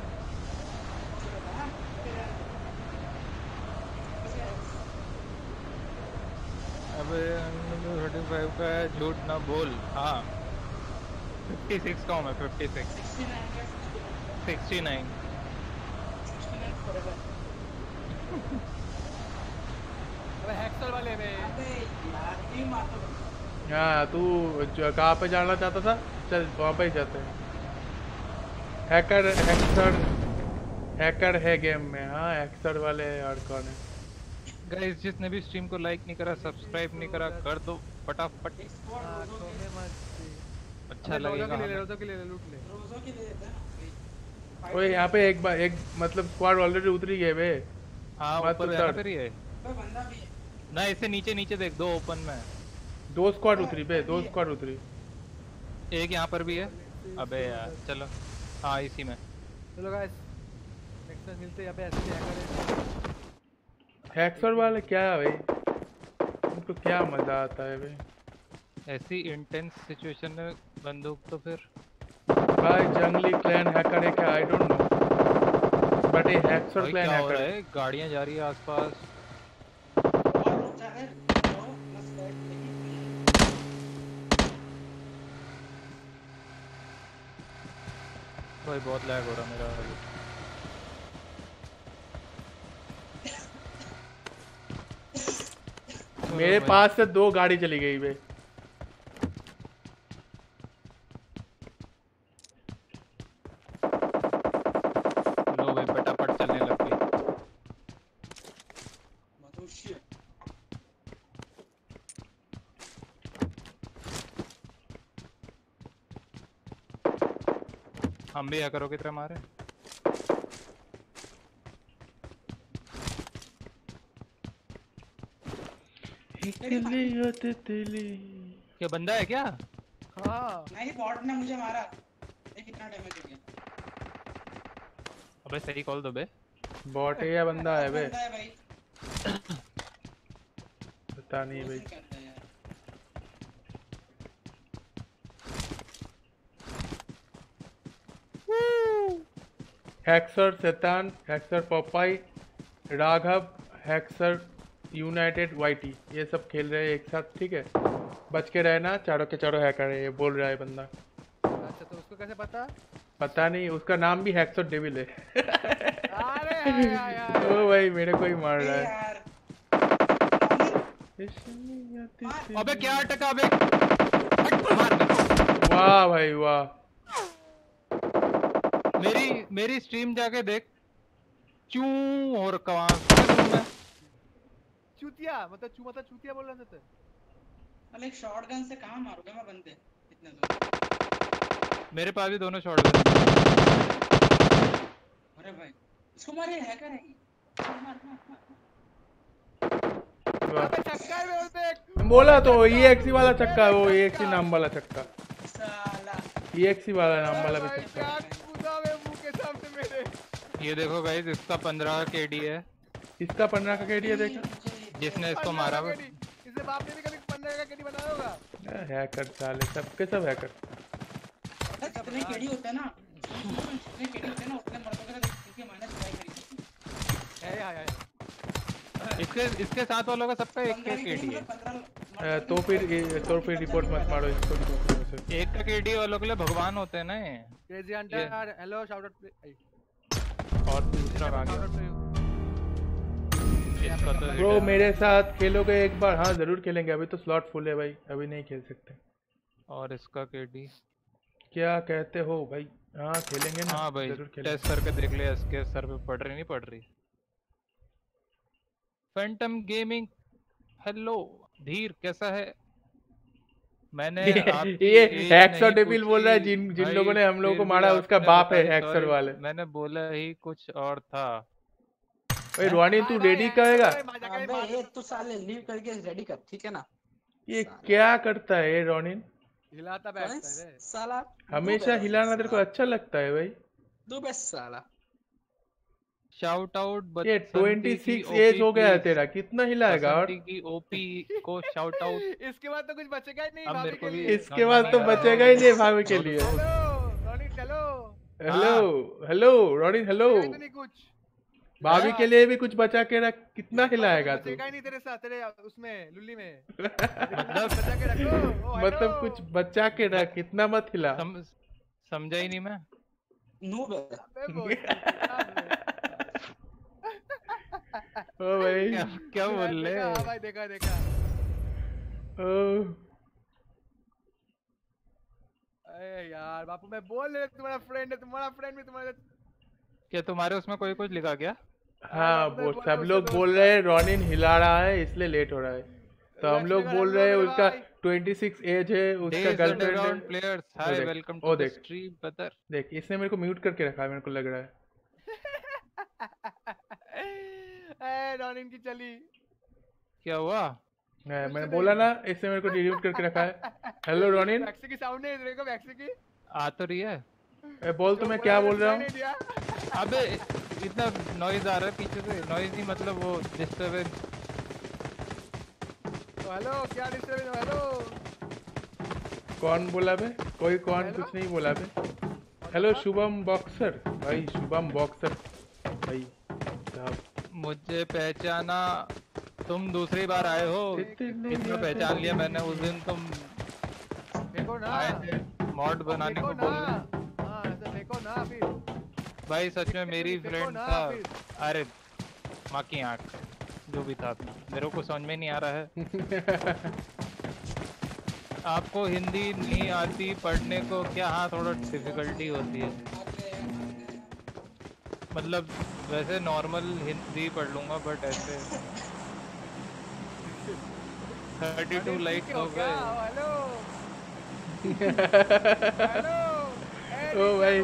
अबे थर्टी फाइव का है, झूठ ना बोल। हाँ फिफ्टी सिक्स का हूँ मैं। Fifty six sixty nine. अबे हैकर वाले में अबे यार टीम मार दो। हाँ तू कहाँ पे जाना चाहता था? चल वहाँ पे ही जाते हैं। हैकर हैकर हैकर है गेम में। हाँ हैकर वाले और कौन है? गाइस जिसने भी स्ट्रीम को लाइक नहीं करा सब्सक्राइब नहीं करा कर दो फटाफट। अच्छा लगेगा। रोज़ो के लिए लूट ले। रोज़ो के लिए ओए यहाँ पे एक बार एक मतलब स्क्वाड ऑलरेडी उतरी गए बे। हाँ ऊपर यहाँ पे ही है। बंदा भी है ना, इसे नीचे नीचे देख, दो ओपन में। दो स्क्वाड उतरी बे, दो स्क्वाड उतरी। एक यहाँ पर भी है। अबे यार चलो हाँ इसी में। चलो गाइस नेक्स्ट टाइम मिलते हैं। यहाँ पे ऐसे हैकर है। हैकर वाले क्या है भाई, उनको क्या मजा आता है भाई? ऐसी इंटेंस सिचुएशन में बंदूक तो फिर भाई जंगली क्लैन हैकर है क्या? आई डोंट नो बट ये हैकर क्लैन हैकर है। गाड़ियाँ जा रही है आसपास। और चाहे तो प्लस बैट नहीं। भाई बहुत लैग हो रहा मेरा। मेरे पास से दो गाड़ी चली गई बे। लो भाई फटाफट चलने लग गई। हम भी हैकरों की तरह मारे। क्या बंदा है क्या? हाँ नहीं बॉट ने मुझे मारा। देख कितना डैमेज हो गया। अबे सही कॉल दो बे। बॉट है या बंदा है बे? बंदा है भाई। पता नहीं भाई। हैक्सर शैतान, haxor Popeye, Raghav, haxor united Y, T सब खेल रहे हैं एक साथ, ठीक है। बच के रहना, चारों के चारों हैकर है, ये बोल रहा है बंदा। अच्छा तो उसको कैसे पता? पता नहीं, उसका नाम भी हैक्सर डेविल है। अरे यार यार ओ भाई मेरे को ही मार रहा है। अबे क्या अटका बे? वाह भाई वाह। मेरी मेरी स्ट्रीम जाके देख, चू और कवां चूतिया, मतलब चू मतलब चूतिया बोल रहा था। अरे एक शॉटगन से कहां मारूंगा मैं बंदे इतने दूर? मेरे पास भी दोनों शॉटगन। अरे भाई इसको मारे, हैकर है। मार मार मार। अबे चक्का है बोलते एक। बोला तो ईएक्सी वाला चक्का है, वो ईएक्सी नाम वाला चक्का। साला ईएक्सी वाला नाम वाला भी चक्का। क्या कूदा वे मुंह के सामने मेरे। ये देखो गाइस, इसका पंद्रह केडी है। इसका पंद्रह का केडी है, देखा जिसने इसको मारा वो। इससे बाप ने भी कभी पंद्रह का केडी बनाया होगा। हैकर साले, सबके सब हैकर। जितने केडी होते हैं ना, जितने केडी होते हैं ना उतने मर्दों के साथ इनके माइनस ट्राई करी। है यार यार इसके इसके साथ वालों का सबका एक एक केडी है। तो फिर तो फिर रिपोर्ट मत मारो इसको। एक का केडी वालों के लिए भगवान होते हैं ना ये। Crazy hunter hello shout out. और दूसरा आ गया इसका तो ब्रो, मेरे साथ खेलोगे एक बार? हाँ जरूर खेलेंगे, अभी तो स्लॉट फुल है भाई, अभी नहीं खेल सकते। और इसका केडी क्या कहते हो भाई? हाँ खेलेंगे ना। हाँ भाई जरूर खेलेंगे। टेस्ट करके देख ले, इसके सर पे पड़ रही नहीं पड़ रही। फैंटम गेमिंग हेलो धीर कैसा है? मैंने ये हैक्सर डेविल बोल रहा है, जिन जिन लोगों ने हम लोगों को मारा उसका बाप है हैक्सर वाले। मैंने बोला ही कुछ और था। भाई रोनी तू रेडी करेगा? अबे ये तू साले लीव करके रेडी कर, ठीक है ना? ये क्या करता है ये रोनिन? हिलाता बैठता है रे साला। हमेशा हिलाना तेरे को अच्छा लगता है भाई? दो बेस्ट साला। शाउट आउट ये छब्बीस एज हो गया है तेरा, कितना हिलाएगा? और की ओपी को शाउट आउट। इसके बाद तो कुछ बचेगा ही नहीं अब भाभी मेरे को के भी लिए। इसके बाद तो बचेगा ही नहीं भाभी के लिए। हेलो रोनी चलो। Hello hello Ronin hello. तो नहीं कुछ भाभी के लिए भी कुछ बचा के रख। कितना हिलाएगा तू? बचेगा ही नहीं तेरे साथ, तेरे उसमें लुल्ली में। मतलब बचा के रखो। मतलब कुछ बचा के रख, कितना मत हिला। सम, समझा ही नहीं मैं। नूब है। ओ भाई क्या क्या बोल रहे? हाँ भाई देखा देखा। ओ अरे यार बापू मैं बोल रहा तुम्हारा फ्रेंड है, तुम्हारा फ्रेंड भी तुम्हारे। क्या तुम्हारे उसमें कोई कुछ लिखा क्या? हाँ वो सब लोग बोल रहे हैं रोनिन हिला रहा है इसलिए लेट हो रहा है, तो हम लोग बोल रहे हैं उसका छब्बीस एज है, उसका गर्लफ्रेंड है। Players hi welcome to the stream brother. देख इसने मेरे को म्यूट करके रखा है, मेरे को लग रहा है। ए रोनिन की चली। क्या हुआ? मैं मैंने बोला ना इसने मेरे को डिलीट करके रखा है। Hello Ronin. वैक्सी की साउंड नहीं देखो, वैक्सी की आ तो रही है। ए, बोल तो मैं क्या बोल रहा हूँ। अबे इतना नॉइज आ रहा है पीछे से। नॉइज नहीं मतलब वो डिस्टर्बेंस। हेलो क्या डिस्टर्बेंस? हेलो कौन बोला बे? कोई कौन कुछ नहीं बोला बे। हेलो शुभम बॉक्सर भाई, शुभम बॉक्सर भाई साहब। मुझे पहचाना, तुम दूसरी बार आए हो। कितना पहचान लिया मैंने उस दिन। तुम देखो ना आए थे मॉड बनाने को बोल रहे। हाँ ऐसा देखो ना फिर भाई सच में मेरी फ्रेंड था। अरे माँ की आँख जो भी था मेरे को समझ में नहीं आ रहा है। आपको हिंदी नहीं आती पढ़ने को क्या? हाँ थोड़ा डिफिकल्टी होती है। मतलब वैसे नॉर्मल हिंदी पढ़ लूंगा बट ऐसे थर्टी टू लाइक हो गए। हेलो ओ भाई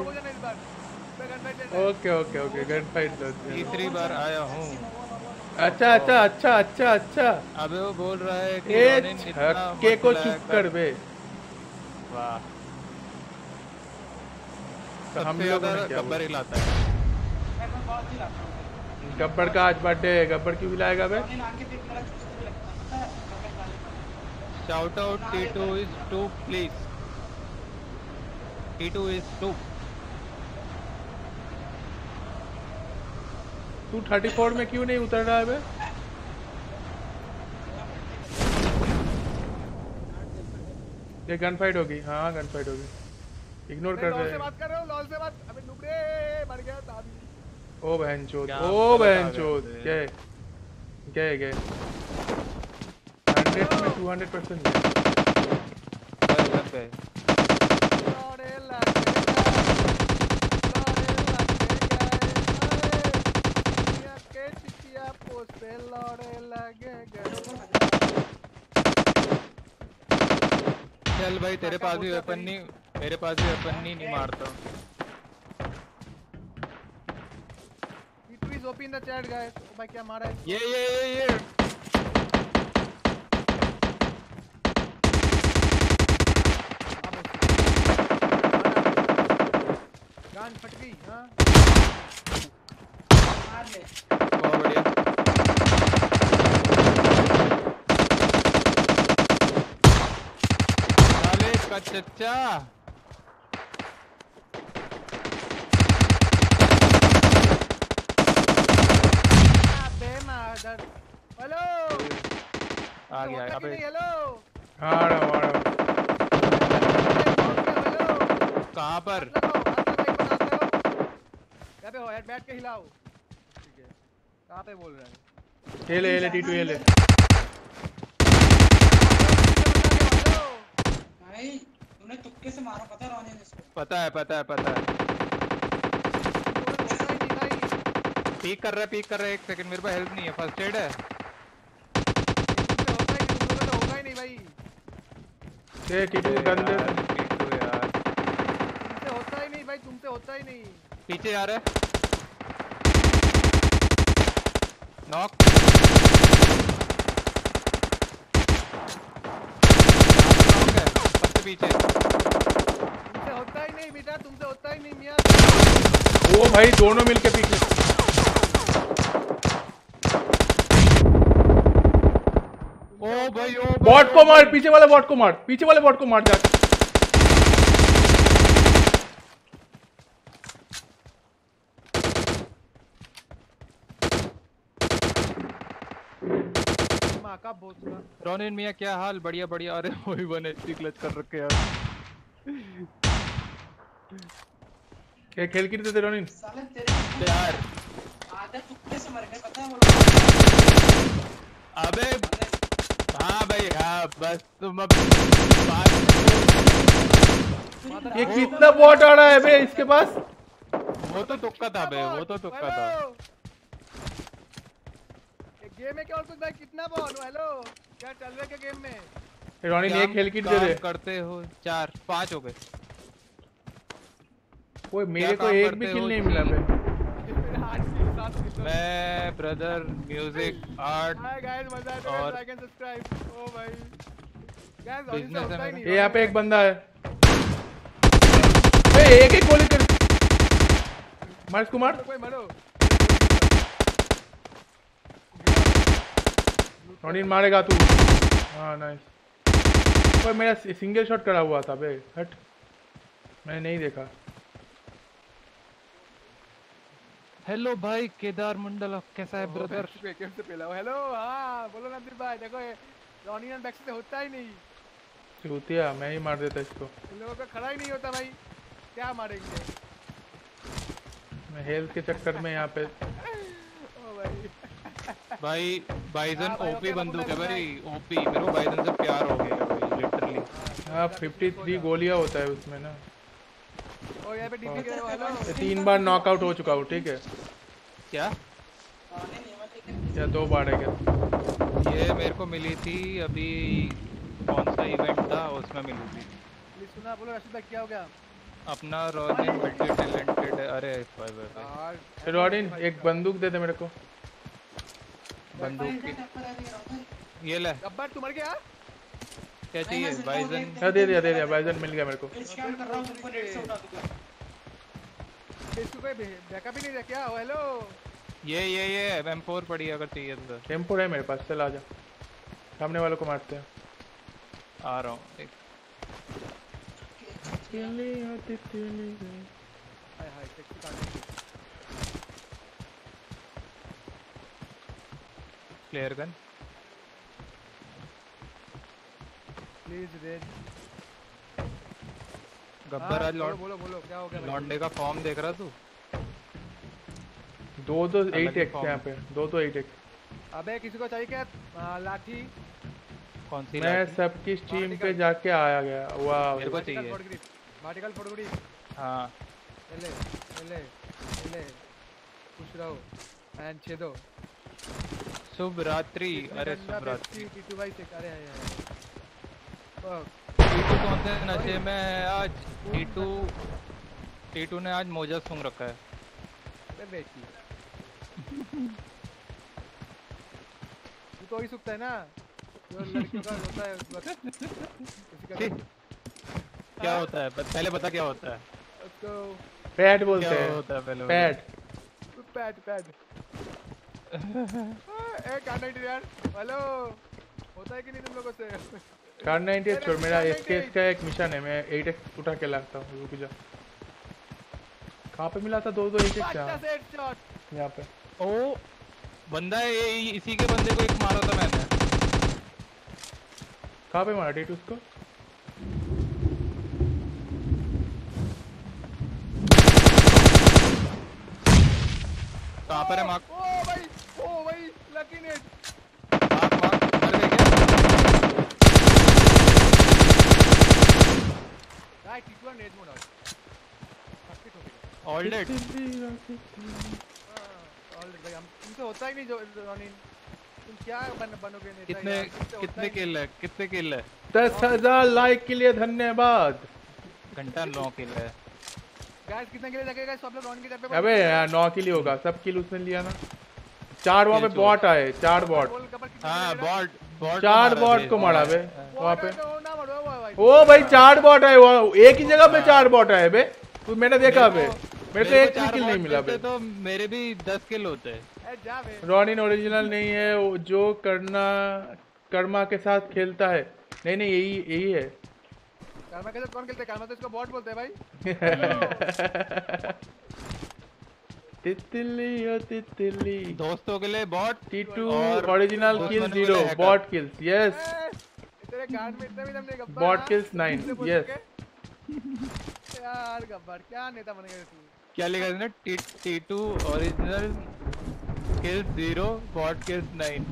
okay okay okay gun fight दो। तीसरी बार आया हूँ। अच्छा अच्छा अच्छा अच्छा अच्छा। अबे वो बोल रहा है कि ए छक्के को चुप कर बे। वाह तो हम लोग गब्बर हिलाता है। गब्बर का आज बर्थडे है। गब्बर क्यों हिलाएगा बे? Shout out T two is two please. T two is two. तू थर्टी फोर में क्यों नहीं उतर रहा है बे? ये गन फाइट होगी। हाँ गन फाइट होगी। इग्नोर कर रहे हैं। बात कर रहे हो लॉल से बात। अबे नुबड़े मर गया था अभी। ओ बहनचोद, ओ बहनचोद, गए गए गए हंड्रेड में टू हंड्रेड परसेंट गए। लौड़े लग गए, के चिटिया पोसे लौड़े लगे गए। चल भाई तेरे पास भी वेपन नहीं, मेरे पास भी वेपन नहीं, नहीं मारता। Please open the chat guys. Oh भाई क्या मारा है? ये ये ये ये गान फट गई। हाँ मार ले। बहुत बढ़िया। साले का चच्चा हेलो आ गया। अबे हेलो हाँ आ रहा हूँ, आ रहा हूँ। कहाँ पर? यहाँ पे हो यार, बैठ के हिलाओ। ठीक है कहाँ पे बोल रहा है? ये ले ये ले टी टू ये ले। भाई तूने तुक्के से मारा, पता है रोने ने इसको? पता है पता है पता है। पीक कर रहा है पीक कर रहा है। एक सेकंड मेरे पास हेल्प नहीं है। फर्स्ट एड है। होगा ही नहीं भाई। ये टी टू गन दे। टीटू यार तुमसे होता ही नहीं भाई, तुमसे होता ही नहीं। पीछे आ रहा है। नॉक। सबसे पीछे। तुमसे होता ही नहीं बेटा, तुमसे होता ही नहीं मियां। ओ भाई दोनों मिलके पीछे। ओ भाई ओ बॉट को मार, पीछे वाले बॉट को मार, पीछे वाले बॉट को मार जाके। माँ का भोसड़ा। रोनिन मियां क्या हाल? बढ़िया बढ़िया। अरे वही वन एचपी क्लच कर रखे यार। क्या खेल की देते रोनिन? साले तेरे यार आधा तुक्के से मर गए, पता है वो लोग। अबे हाँ भाई हाँ बस तुम अब बात। ये कितना बॉट आ रहा है बे इसके पास? वो तो तुक्का था बे, वो तो तुक्का था। गेम में क्या और कुछ भाई? कितना बॉल? हेलो क्या चल रहा है क्या गेम में? रोनिन एक खेल किट दे दे। करते हो चार पांच हो गए। ओए मेरे को एक भी किल नहीं मिला बे। मैं brother music art hi guys, मजा आया और लाइक एंड सब्सक्राइब। ओ भाई गाइस बिजनेस है मेरा। ये यहाँ पे एक बंदा है। ए एक एक गोली कर मार इसको मार। कोई मारो। रोनिन मारेगा तू। हाँ नाइस। ओए मेरा सिंगल शॉट करा हुआ था बे, हट मैंने नहीं देखा। हेलो भाई केदार मंडल कैसा है ब्रदर? गेम से पहला हेलो। हाँ बोलो नंदित भाई। देखो ये रोनिन बैक से होता ही नहीं। चूतिया मैं ही मार देता इसको। इन लोगों का खड़ा ही नहीं होता भाई, क्या मारेंगे? मैं हेल्थ के चक्कर में यहाँ पे। ओ भाई भाई बाइजन ओपी बंदूक है भाई, ओपी। मेरे को बाइजन से प्यार हो गया भाई लिटरली। हाँ फिफ्टी थ्री गोलियां होता है उसमें ना। ओ यहाँ पे डीपी करो। हेलो तीन बार नॉकआउट हो चुका हूँ, ठीक है? क्या या दो बार है क्या? ये मेरे को मिली थी अभी, कौन सा इवेंट था उसमें मिली थी। प्लीज सुना बोलो रशीद भाई, क्या हो गया? अपना रोनिन मल्टी टैलेंटेड है। अरे भाई रोनिन एक बंदूक दे दे मेरे को। बंदूक की ये ले। गब्बर तू मर गया? क्या चाहिए? बाइजन। हाँ दे दिया दे दिया बाइजन मिल गया मेरे को। स्कैम कर रहा हूं, तुमको नेट से उठा दूंगा। इसको कोई बैकअप ही नहीं दिया क्या? हेलो ये ये ये एम फोर पड़ी है अगर चाहिए तो। टेम्पो है मेरे पास, चल आजा। सामने वालों को मारते हैं। आ रहा हूँ एक हाय हाय टैक्सी काट flare gun please red Gabbar आज लौट बोलो बोलो क्या हो गया लौंडे का फॉर्म देख रहा तू दो दो एट एक्स यहाँ पे दो दो एट एक्स अबे किसी को चाहिए क्या आ, लाठी कौन सी मैं सबकी स्ट्रीम पे जाके आया गया वाह मेरे को चाहिए वर्टिकल फोटोग्री हाँ ले ले ले खुश रहो एंड छेदो शुभ रात्रि अरे शुभ रात्रि टीटू भाई से अरे टीटू कौन से नशे में है आज टीटू टीटू ने आज मोजा सूंघ रखा है अबे बेटी तू तो ही सूखता है ना जो लड़कियों का होता है उस वक्त क्या होता है पहले बता क्या होता है उसको पैड बोलते हैं होता है पहले पैड पैड पैड ए कानाइट यार हेलो होता है कि नहीं तुम लोगों से कार नाइनटी छोड़ मेरा एसकेएस का एक मिशन है मैं एट एक्स उठा के लाता हूँ रुक जा कहाँ पे मिला था दो दो एट एक्स यहाँ पे ओ बंदा है ये इसी के बंदे को एक मारा था मैंने कहाँ पे मारा टीटू उसको कहाँ पर है मार्क ओ भाई ओ भाई लकी नेट मार्क मार्क मर गए क्या right T two net mode out all dead भाई हम तुमसे होता ही नहीं जो रोनिन तुम क्या बन बनोगे नेता कितने कितने किल है कितने किल है दस हजार लाइक के लिए धन्यवाद घंटा नौ किल है गाइस कितने किल लगेगा सब लोग रॉन के तरफ पे अबे यार नौ किल होगा सब किल उसने लिया ना चार वहाँ पे बॉट आए चार बॉट हाँ बॉट बॉट चार बॉट को मारा बे वहाँ पे ओ भाई चार बॉट आए एक ही जगह पे चार बॉट आए बे तू मैंने देखा बे मेरे को एक किल नहीं मिला बे तो मेरे भी दस किल होते हैं रॉनिन ओरिजिनल नहीं है जो करना कर्मा के साथ खेलता है नहीं नहीं यही यही है कर्मा के साथ कौन खेलता है कर्मा तो इसको बॉट बोलते हैं भाई तितली ओ तितली दोस्तों के लिए bot T two original kill zero bot kills yes तेरे गार्ड में इतना भी दम नहीं Gabbar bot kills nine yes यार गब्बर क्या नेता बन गया तू क्या लिखा है ना T T two original kills zero bot kills nine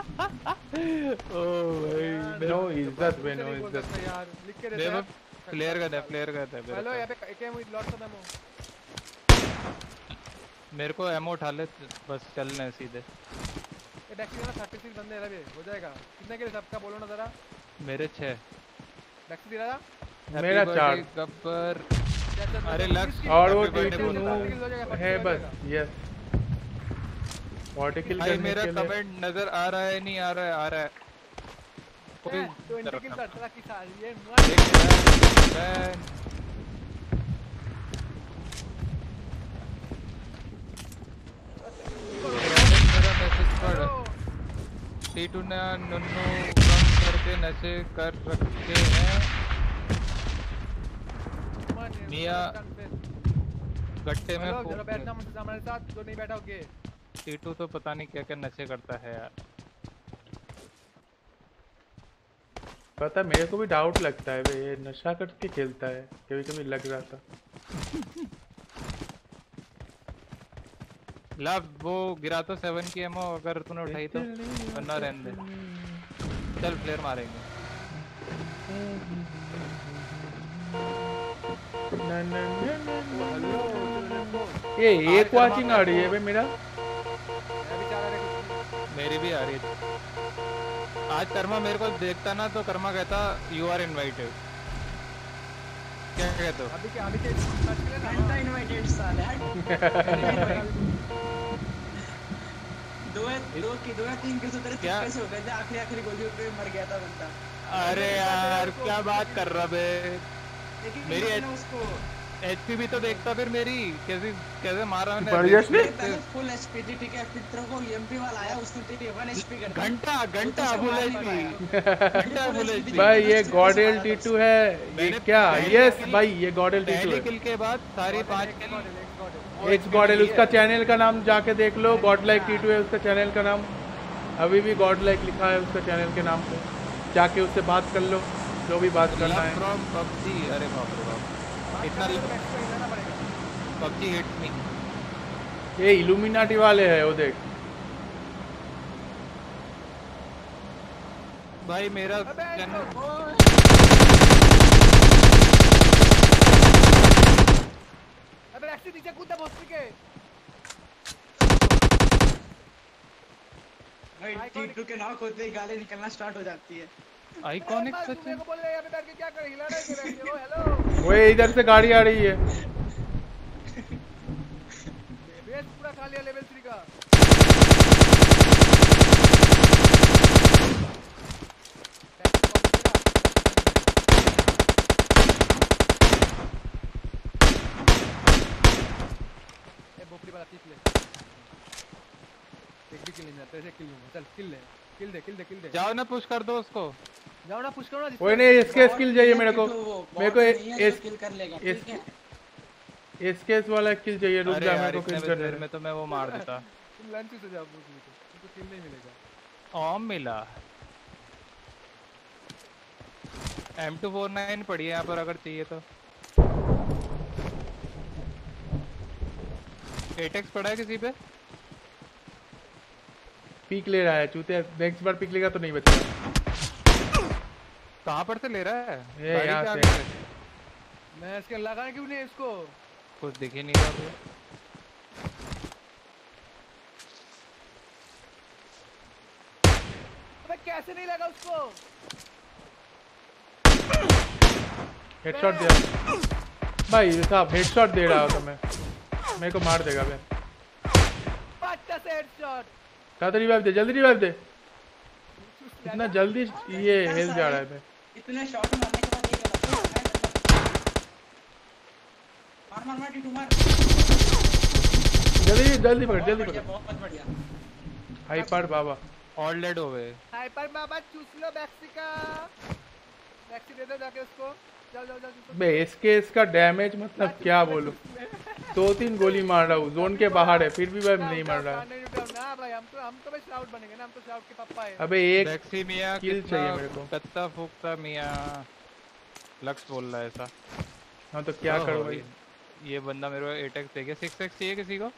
ओ भाई नो इज्जत बे नो इज्जत यार लिख के देता है प्लेयर का है प्लेयर का है हेलो यहां पे AKM with lots of ammo मेरे को एमो उठा ले बस चलना है सीधे ये बैक से ना छत्तीस बंदे रहे हो जाएगा कितने के सबका बोलो ना जरा मेरे छह बैक से दे रहा मेरा चार गब्बर अरे लक्ष्य और वो टीटू है बस यस बॉडी किल भाई मेरा कमेंट नजर आ रहा है नहीं आ रहा है आ रहा है कोई ट्वेंटी किल करता कि साल ये मैं मेरा मैसेज पढ़ टीटू ने नुन्नू कम करके नशे कर रखे हैं मिया गट्टे में जरा बैठना मुझसे हमारे साथ जो नहीं बैठा होगे टीटू तो पता नहीं क्या क्या नशे करता है यार पता मेरे को भी डाउट लगता है भाई ये नशा करके खेलता है कभी कभी लग रहा था लव वो गिरा तो सेवन की एमो अगर तूने उठाई तो वरना रहने दे चल प्लेयर मारेंगे ना ना ना ये एक वाचिंग आ रही है भाई मेरा मेरी भी आ रही है आज कर्मा मेरे को देखता ना तो कर्मा कहता यू आर इनवाइटेड क्या कहते हो अभी क्या अभी क्या इनवाइटेड साले दो दो की दो या तीन के तो तेरे कैसे हो गए आखिरी आखिरी गोली पे मर गया था बंदा अरे यार क्या बात कर रहा बे मेरी उसको एचपी भी तो देखता फिर मेरी कैसे कैसे मारा मैंने बर्जेस ने फुल एचपी थी, ठीक है, फिर तेरे को एमपी वाला आया, उसने तेरी वन एचपी कर दी। घंटा घंटा फुल एचपी घंटा फुल एचपी। भाई ये गॉडेल टी टू है, ये क्या? यस भाई ये गॉडेल टी टू पहली है। किल के बाद सारी पांच एक्स गॉडेल, उसका चैनल का नाम जाके देख लो, गॉड लाइक टी टू है उसका चैनल का नाम। अभी भी गॉड लाइक लिखा है उसका चैनल के नाम पे, जाके उससे बात कर लो जो भी बात करना है। फ्रॉम पबजी, अरे बाप रे बाप, इतना पबजी हिट मी। ये इल्यूमिनाटी वाले हैं वो देख। भाई मेरा चैनल अबे एक्सी नीचे कूदा बोस्ती के। भाई टीटू के नॉक होते ही गाली निकलना स्टार्ट हो जाती है। आइकॉनिक सच मेरे को बोल रहे हैं यहाँ पे बैठ के क्या कर हिला रहा है के बैठ के? ओ हेलो, वो इधर से गाड़ी आ रही है। बेस पूरा खा लिया लेवल थ्री का। ए बोपड़ी वाला पीस ले। एक भी किल नहीं जाता, ऐसे किल लूंगा। चल किल ले, किल दे किल दे किल दे। जाओ ना पुश कर दो उसको, जाओ ना पुश करो ना। कोई नहीं, इसके स्किल चाहिए मेरे को, मेरे को इस किल कर लेगा, इस ठीक है। इसके वाला किल चाहिए। रुक जा, मेरे को किल कर देर में तो मैं वो मार देता। तुम लंच से जाओ, तुमको किल नहीं मिलेगा। ओम मिला। एम टू फोर नाइन पड़ी है यहाँ पर अगर चाहिए तो। एट एक्स पड़ा है किसी पे? पीक ले रहा है चूते, नेक्स्ट बार पीक लेगा तो नहीं बचेगा। कहाँ पर से ले रहा है? ये यहाँ से। मैं इसके लगाने क्यों नहीं इसको? कुछ दिख ही नहीं रहा मुझे। अबे कैसे नहीं लगा उसको? हेडशॉट दिया भाई साहब, हेडशॉट दे रहा होता मैं, मेरे को मार देगा बे। पट्टा से हेडशॉट। कहाँ रिवाइव दे, जल्दी रिवाइव दे। इतना जल्दी ये हेल्थ जा रहा है बे। इतने शॉट मारने के बाद ये मार मार मार टीटू मार। जल्दी जल्दी पकड़, जल्दी पकड़। बहुत बढ़िया। हाइपर बाबा ऑल डेड हो गए। हाइपर बाबा चूस लो बैक्सी का। बैक्सी दे दो जाके उसको। चल चल चल। बे इसके इसका डैमेज मतलब क्या बोलूं, दो तीन गोली मार रहा हूँ, जोन के बाहर है फिर भी भाई नहीं मार रहा है। ना भाई हम तो हम तो बस शाउट बनेंगे ना, हम तो शाउट के पापा है। अबे एक बैक्सी मियां किल चाहिए मेरे को। कत्ता फूकता मियां लक्स बोल रहा है ऐसा। हाँ तो क्या करूँ भाई? ये बंदा मेरे को एट एक्स देगा। सिक्स एक्स चाहिए किसी को?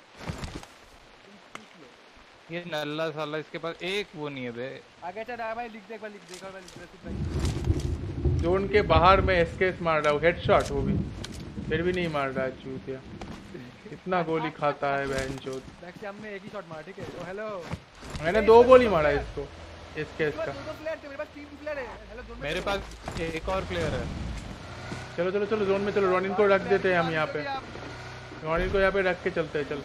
ये नल्ला साला, इसके पास एक वो नहीं है बे। आगे चल आ भाई, लिख दे एक बार, लिख दे एक बार भाई। जोन के बाहर में एस्केप मार रहा हूँ, हेडशॉट वो भी, फिर भी नहीं मार रहा है चूतिया। इतना गोली खाता है बहनचोद। बैक्सी हमने एक ही शॉट मारा, ठीक है? ओ हेलो, मैंने दो गोली मारा इसको, इसके इसका। दो प्लेयर थे मेरे पास, तीन प्लेयर है। हेलो जोन में मेरे पास एक और प्लेयर है। चलो चलो चलो जोन में चलो, रॉनिन को रख देते हैं हम यहाँ पे, रॉनिन को यहाँ पे रख के चलते हैं। चल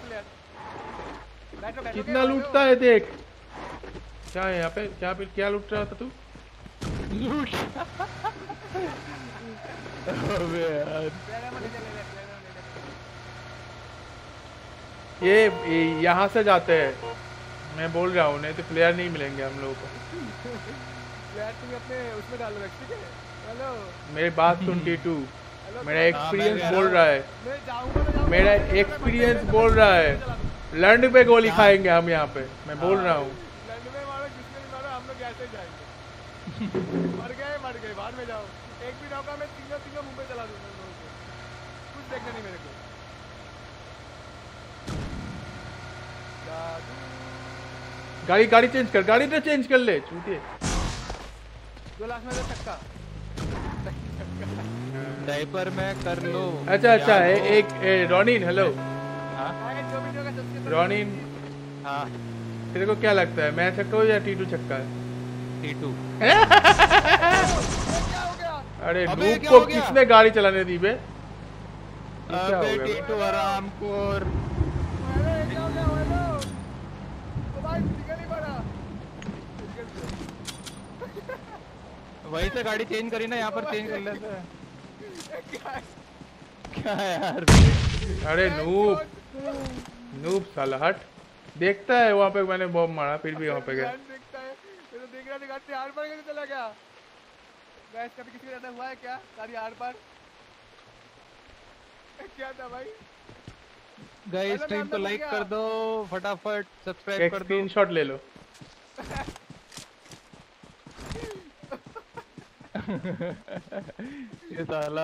कितना लूटता है देख। क्या है यहाँ पे, क्या पे क्या लूट रहा था तू? लूट अबे यार ये, ये यहाँ से जाते हैं, मैं बोल रहा हूँ, नहीं तो प्लेयर नहीं मिलेंगे हम लोगों को। प्लेयर तुम अपने उसमें डालो बैक्सी के। हेलो मेरी बात सुन टीटू, मेरा एक्सपीरियंस बोल रहा है, मैं जाऊंगा तो जाऊंगा। मेरा एक्सपीरियंस बोल रहा है। लैंड पे गोली खाएंगे हम यहाँ पे, मैं बोल रहा हूँ। लैंड में मारो, जिसमें भी मारो, हम लोग ऐसे जाएंगे। मर गए मर गए, बाद में जाओ। एक भी नौका में तीनों तीनों मुंबई चला दूंगा लोगों को, कुछ देखना नहीं मेरे को। गाड़ी गाड़ी चेंज कर, गाड़ी तो चेंज कर ले चूतिए। दो लाख में चक्का डायपर में कर लो। अच्छा अच्छा है एक ए, रॉनिन हेलो। हाँ रॉनिन हाँ तेरे को क्या लगता है, मैं छक्का हूँ या टीटू छक्का है? टीटू। अरे नूब को किसने गाड़ी चलाने दी बे? अबे टीटू आराम खोर। वहीं से गाड़ी चेंज करी ना, यहाँ पर चेंज कर लेते हैं। क्या यार अरे नूब नूब साला हट। देखता है वहाँ पे मैंने बॉम्ब मारा फिर भी वहाँ पे गया। देखता है मैं तो देख रहा था गाड़ी आर पार कैसे चला गया। गैस कभी किसी को ऐसा हुआ है क्या गाड़ी आर पार क्या था भाई। गाइस स्ट्रीम को लाइक कर दो फटाफट सब्सक्राइब कर दो। स्क्रीनशॉट ले लो। ये साला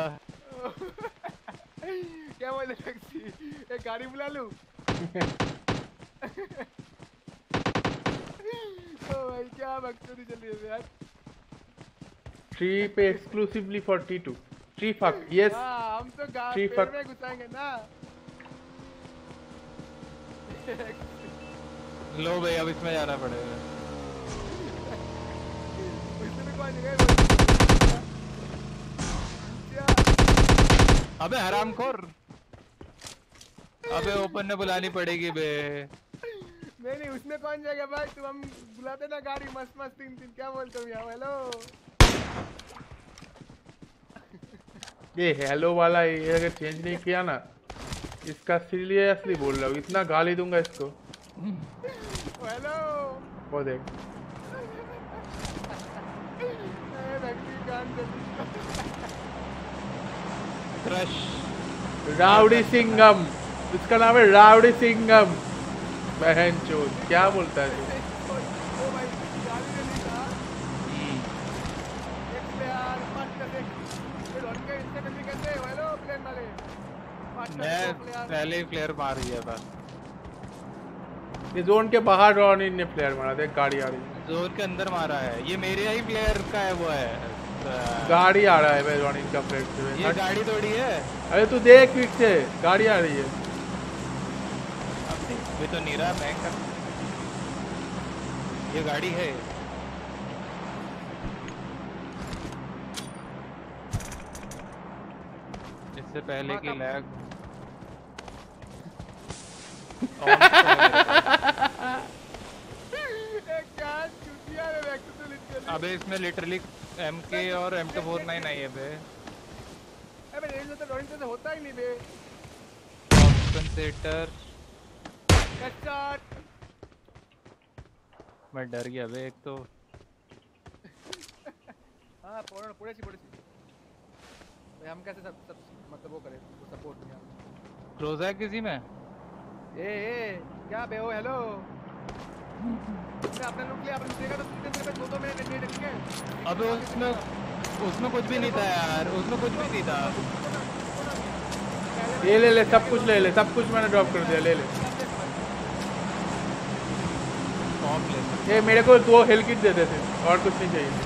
क्या बोले टैक्सी एक गाड़ी बुला लूं। ओ भाई क्या बकचोदी चल रही है यार। ट्री पे exclusively for T two tree fuck yes. हां हम तो ट्री पेड़ में घुसाएंगे ना। लो भाई अब इसमें जाना पड़ेगा। इसमें कौन गए अबे हरामखोर। अबे ओपन ने बुलानी पड़ेगी बे। नहीं नहीं उसमें कौन जाएगा भाई। तुम हम बुलाते ना गाड़ी मस्त मस्त तीन तीन क्या बोलते हो यार। हेलो ये हेलो वाला ये अगर चेंज नहीं किया ना इसका सीरियसली बोल रहा हूँ इतना गाली दूंगा इसको। हेलो वो देख क्रश राउडी सिंघम इसका नाम है राउडी सिंघम। बहन चोद क्या बोलता है तू। ओ भाई गाड़ी ने नहीं कहा एक प्लेयर पांच कर ये डॉन के इससे जल्दी कैसे हेलो प्लेन वाले मैं पहले ही प्लेयर मार दिया था। ये जोन के बाहर रॉनिन ने प्लेयर मारा देख गाड़ी आ रही है। जोन के अंदर मारा है ये मेरे ही प्लेयर का है वो है। गाड़ी आ रहा है भाई रॉनिन का प्लेयर। ये गाड़ी थोड़ी है। अरे तू देख क्विक से गाड़ी आ रही है। अब भी तो नहीं रहा मैं कर ये गाड़ी है। इससे पहले की लैग अबे इसमें लिटरली एम के और एम टू फोर नाइन आई है बे। अबे रेंज तो रॉनिन से होता ही नहीं बे। कंपेंसेटर हेडशॉट मैं डर गया बे एक तो। हां पूरा पूरा सी पूरा सी भाई हम कैसे सब सब मतलब वो करें वो सपोर्ट नहीं यार। क्लोज है किसी में ए ए क्या बे ओ हेलो अपने लुक ले अपन देगा तो सीधे पे दो दो मिनट लेट ठीक है। अबे उसमें उसमें कुछ भी नहीं था यार उसमें कुछ भी नहीं था। ये ले ले सब कुछ ले ले सब कुछ मैंने ड्रॉप कर दिया ले ले। ले ये मेरे को दो हेल किट दे देते और कुछ नहीं चाहिए।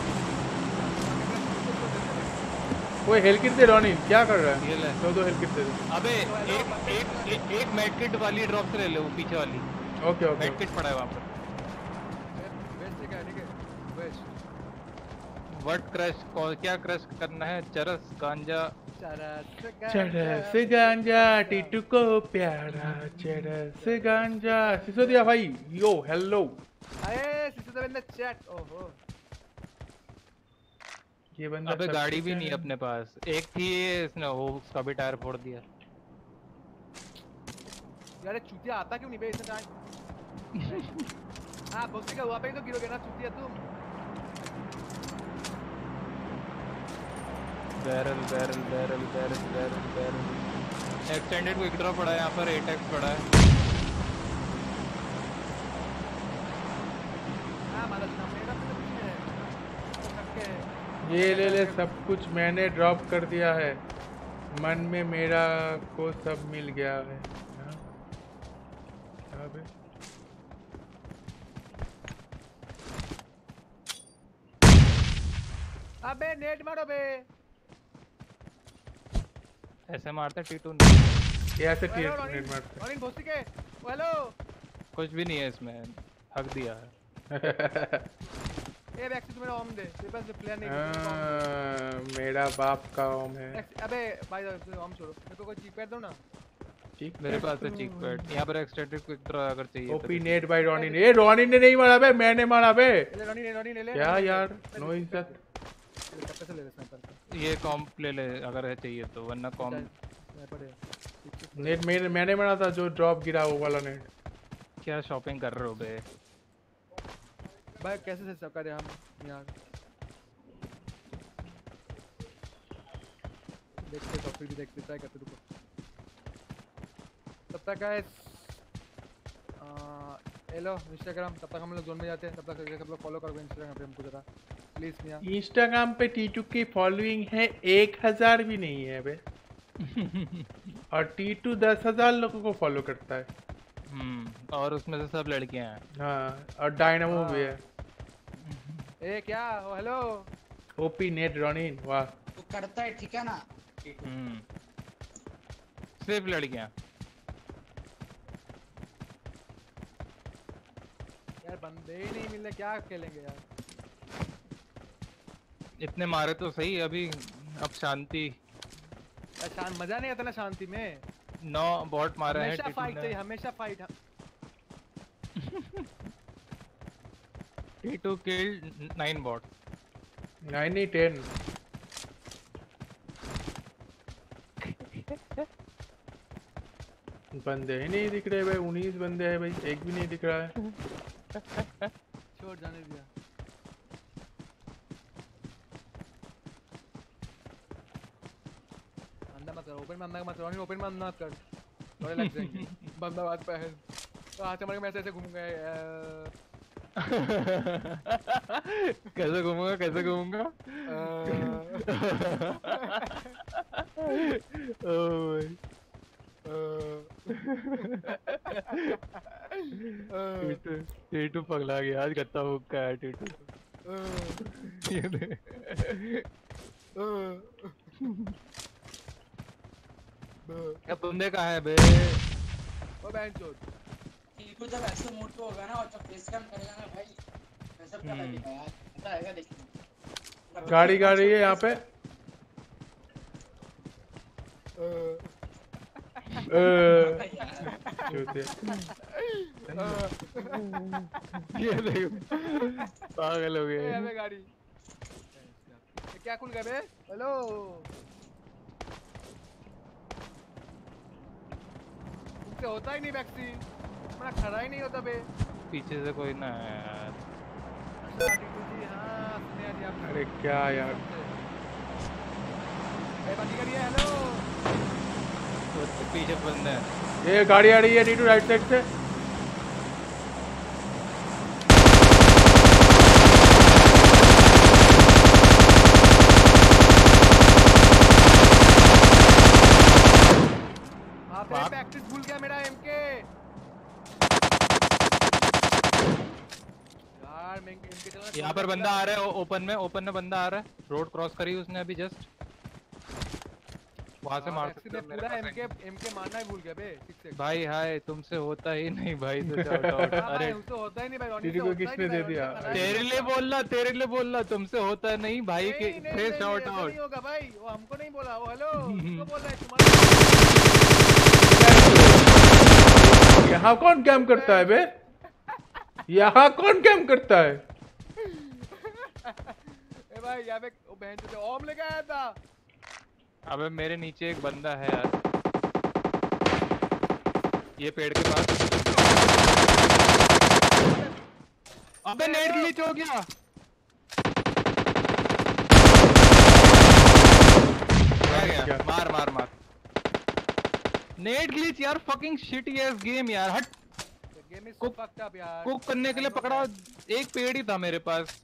कोई हेल किट दे रॉनिन क्या कर रहा है। ये ले दो दो हेल किट दे दे। अबे एक एक एक, एक मेड किट वाली ड्रॉप से ले ले वो पीछे वाली। ओके ओके मेड किट पड़ा है वहां पर। वेस्ट ठीक है ठीक है वेस्ट व्हाट क्रश क्या क्रश करना है। चरस गांजा चरस गांजा टीटू को प्यारा चरस गांजा सिसोदिया भाई यो हेलो। अरे सिसोदिया बंदा चैट ओहो ये बंदा अबे गाड़ी भी नहीं है अपने पास। एक थी इसने वो उसका भी टायर फोड़ दिया। यार चूतिया आता क्यों नहीं बे इसने टायर। हां बॉक्सी का हुआ पे तो गिरोगे ना चूतिया तुम। Barrel barrel barrel barrel barrel barrel extended quick draw पड़ा है यहाँ पर एट एक्स पड़ा है। हां मतलब मेरा तो कुछ है ये ले ले सब कुछ मैंने ड्रॉप कर दिया है। मन में मेरा को सब मिल गया है। अबे अबे नेट मारो बे। ऐसे मारते टीटू ये ऐसे नेट मारते। रॉनिन भोसी के हेलो कुछ भी नहीं है इसमें हक दिया है। ए बैक से मेरा ओम दे मेरे पास प्लेयर नहीं है। मेरा बाप का ओम है। अबे भाई ओम छोड़ो मेरे को कोई चीक पैड दो ना। चीक मेरे पास है चीक पैड। यहां पर एक्सटेंडेड क्विक ड्रॉ अगर चाहिए ओपी नेट बाय रॉनिन। ए रॉनिन ने नहीं मारा बे मैंने मारा बे। ले रॉनिन ले रॉनिन ले ले क्या यार नो इज्जत। कैसे ले ले स्नाइपर ये कॉम्प ले ले अगर है चाहिए तो वरना कॉम्प स्नाइपर है। नेट मैंने मैंने बना था जो ड्रॉप गिरा वो वाला नेट। क्या शॉपिंग कर रहे हो बे? भाई कैसे से सब करें हम यार। देखते तो फिर भी देखते ट्राई करते रुको। तब तक गाइस हेलो इंस्टाग्राम, तब तक हम लोग जोन में जाते हैं, तब तक सब लोग फॉलो करो इंस्टाग्राम पे हमको जरा प्लीज। मियां इंस्टाग्राम पे टीटू की फॉलोइंग है एक हजार भी नहीं है बे। और टीटू दस हजार लोगों को फॉलो करता है। हम्म और उसमें से सब लड़कियां हैं। हाँ और डायनामो भी है। ए क्या ओ हेलो ओपी नेट रॉनिन वाह। तू करता है ठीक है ना? हम्म सिर्फ लड़कियां। यार बंदे ही नहीं मिल रहे, क्या खेलेंगे यार? इतने मारे तो सही अभी, अब शांति। शांत मजा नहीं आता ना शांति में। नौ बॉट मारे हैं हमेशा टीटू फाइट ने। चाहिए, हमेशा fight. T two killed nine bot. Nine नहीं टेन। बंदे ही नहीं दिख रहे भाई, उन्नीस बंदे हैं भाई, एक भी नहीं दिख रहा है। छोड़ जाने दिया। अंदर मत कर, ओपन में अंदर मत कर, ओपन में अंदर मत कर, थोड़े लग जाएंगे। बंदा बात पे है तो हाथ से मैं ऐसे ऐसे घूमूंगा। कैसे घूमूंगा कैसे घूमूंगा? टीटू टीटू पगला गया आज, गत्ता हुक्का है टीटू। ये दे। क्या बंदे का है बे? ओ बैंचोद टीटू जब ऐसे मूड पे होगा ना और जब फेस कैम करेगा ना भाई, गजब का लगेगा यार, मजा आएगा देखने। गाड़ी गाड़ी है यहाँ पे। ये देखो पागल हो गए। ये गाड़ी क्या खुल गया बे? हेलो तुमसे होता ही नहीं वैक्सीन, तुम्हारा खड़ा ही नहीं होता बे। पीछे से कोई ना है यार। अच्छा टीटू जी, हाँ सुनिए जी आप। अरे क्या यार ए बंदी करिए। हेलो पीछे बंदे हैं। ये गाड़ी आ रही है टीटू राइट साइड से। आपने प्रैक्टिस भूल गया मेरा एमके यार। मैं एमके चला। यहाँ पर बंदा आ रहा है ओपन में, ओपन में बंदा आ रहा है। रोड क्रॉस करी उसने अभी जस्ट, वहां से मार सकते हो। पूरा एमके एमके मारना ही भूल गया बे। सिक्स एक्स भाई हाय तुमसे होता ही नहीं भाई तो शाउट आउट। अरे तुमसे होता ही नहीं भाई, टीटू को किसने दे दिया? तेरे लिए बोलना तेरे लिए बोलना तुमसे होता नहीं भाई के से शाउट आउट। नहीं होगा भाई, वो हमको नहीं बोला। वो हेलो किसको बोल रहा है तुम्हारा? यहाँ कौन कैम करता है बे? यहाँ कौन कैम करता है? ए भाई यहाँ पे वो बहन जो ओम लेके आया था। अबे मेरे नीचे एक बंदा है यार, ये पेड़ के पास। अबे नेट ग्लिच हो गया। गया मार मार मार। नेट ग्लिच यार, फकिंग शिट ये गेम यार। हट game is so fucked up यार। कुक करने के लिए पकड़ा, एक पेड़ ही था मेरे पास।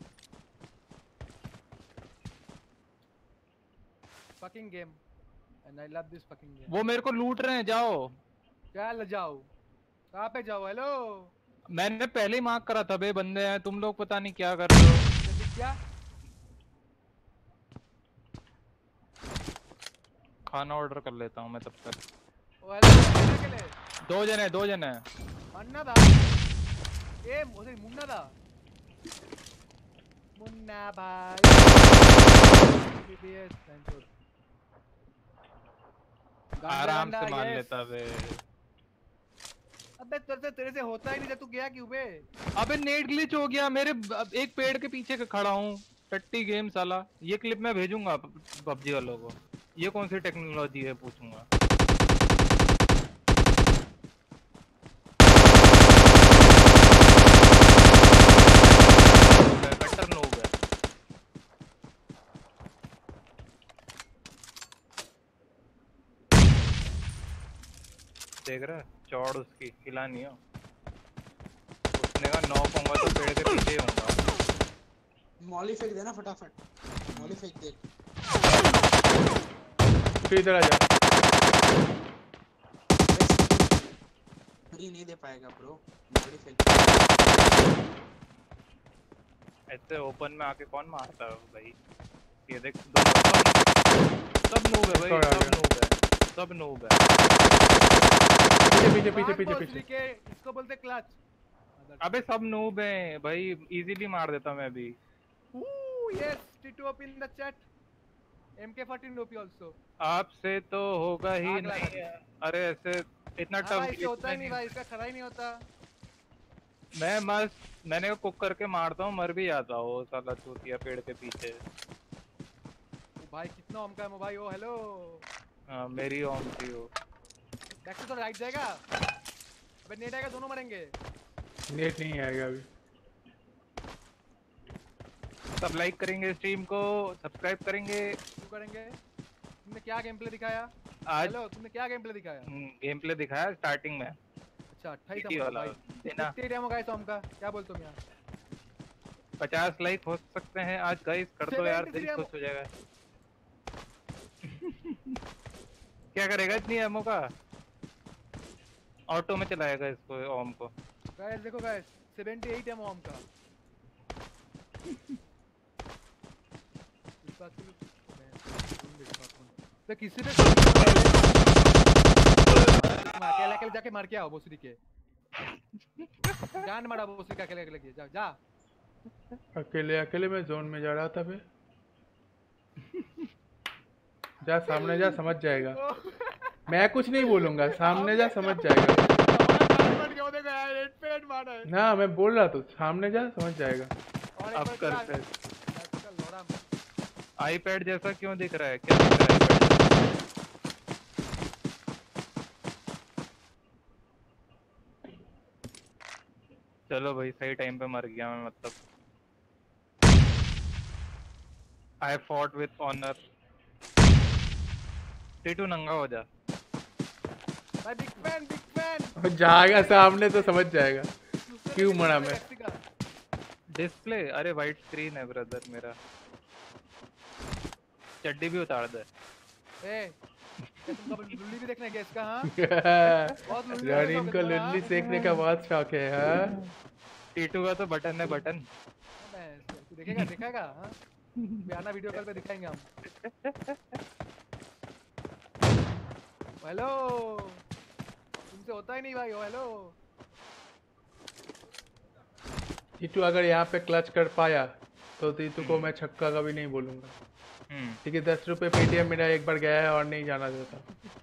fucking game and I love this fucking game। वो मेरे को लूट रहे हैं, जाओ। क्या ल जाओ? कहाँ पे जाओ? हेलो मैंने पहले ही मार्क करा था बे, बंदे हैं, तुम लोग पता नहीं क्या कर रहे हो। क्या खाना ऑर्डर कर लेता हूँ मैं तब तक। ओ हेलो के लिए दो जने दो जने अन्ना था। ए मुझे मुन्ना था। मुन्ना भाई बीबीएस सेंसर आराम से मान लेता बे। अबे तेरे से तेरे से होता ही नहीं, जब तू गया क्यों बे? अबे नेट ग्लिच हो गया मेरे, एक पेड़ के पीछे खड़ा हूँ। टट्टी गेम साला। ये क्लिप मैं भेजूंगा पबजी वालों को। ये कौन सी टेक्नोलॉजी है पूछूंगा। देख रहा है चौड़ उसकी खिलानी हो। उसने कहा नॉक होऊंगा तो पेड़ के पीछे ही होऊंगा। मॉली फेंक देना फटाफट, मॉली फेंक दे। फिर इधर आ जा। नहीं दे पाएगा ब्रो, मॉली फेंक। ऐसे ओपन में आके कौन मारता है भाई? ये देख दो सब नूब है भाई, सब नूब है, सब नूब है। पीछे पीछे पीछे पीछे पीछे के इसको बोलते क्लच। अबे सब नूब हैं भाई, इजीली मार देता मैं भी। Ooh, yes, T two up in the chat. M K fourteen O P also. आपसे तो होगा ही नहीं। अरे ऐसे इतना टफ भाई होता ही नहीं भाई, इसका खरा ही नहीं होता। मैं मस्त मैंने कुक करके मारता हूँ, मर भी जाता हूँ साला चूतिया पेड़ के पीछे। भाई कितना ओम का है भाई? ओ हेलो। हाँ मेरी ओम थी वो। बैक तो राइट जाएगा। अबे नेट आएगा, दोनों मरेंगे। नेट नहीं आएगा अभी। सब लाइक करेंगे स्ट्रीम को, सब्सक्राइब करेंगे। क्यों करेंगे? तुमने क्या गेम प्ले दिखाया आज? हेलो तुमने क्या गेम प्ले दिखाया? गेम प्ले दिखाया स्टार्टिंग में। अच्छा अट्ठाईस वाला देना डेमो गाइस ओम का क्या बोलते हो? यार पचास लाइक हो सकते हैं आज गाइस, कर दो यार, दिल खुश हो जाएगा। क्या करेगा इतनी एमओ का? ऑटो में चलाएगा इसको ओम को। गाइस देखो गाइस अठहत्तर एमओ ओम का। तो किसी ने अकेले अकेले जाके मार के आओ बोसरी के। जान मारा बोसरी का अकेले अकेले जा जा। अकेले अकेले मैं जोन में जा रहा था बे। जा सामने जा, समझ जाएगा। मैं कुछ नहीं बोलूंगा, सामने जा समझ जाएगा। ना मैं बोल रहा तो सामने जा समझ जाएगा। अब कर आईपैड जैसा क्यों दिख रहा है? क्या दिख रहा है आईपैड? चलो भाई सही टाइम पे मर गया मैं, मतलब I fought with honour. T two नंगा हो जा भाई, बिग फैन बिग फैन। जाएगा सामने तो समझ जाएगा क्यों मरा मैं। डिस्प्ले अरे वाइट स्क्रीन है ब्रदर मेरा। चड्डी भी उतार दे। ए तुमको लुल्ली भी देखने गया इसका? हाँ यार इनको लुल्ली देखने का बहुत शौक है। हाँ टीटू का तो बटन है बटन। तू देखेगा दिखाएगा? हाँ बिहाना वीडियो कॉल पे दिखाएंगे हम। हेलो तुमसे होता ही नहीं भाई। ओ हेलो टीटू अगर यहाँ पे क्लच कर पाया तो टीटू को मैं छक्का कभी नहीं बोलूंगा। ठीक है, दस रुपए पेटीएम मेरा एक बार गया है और नहीं जाना देता।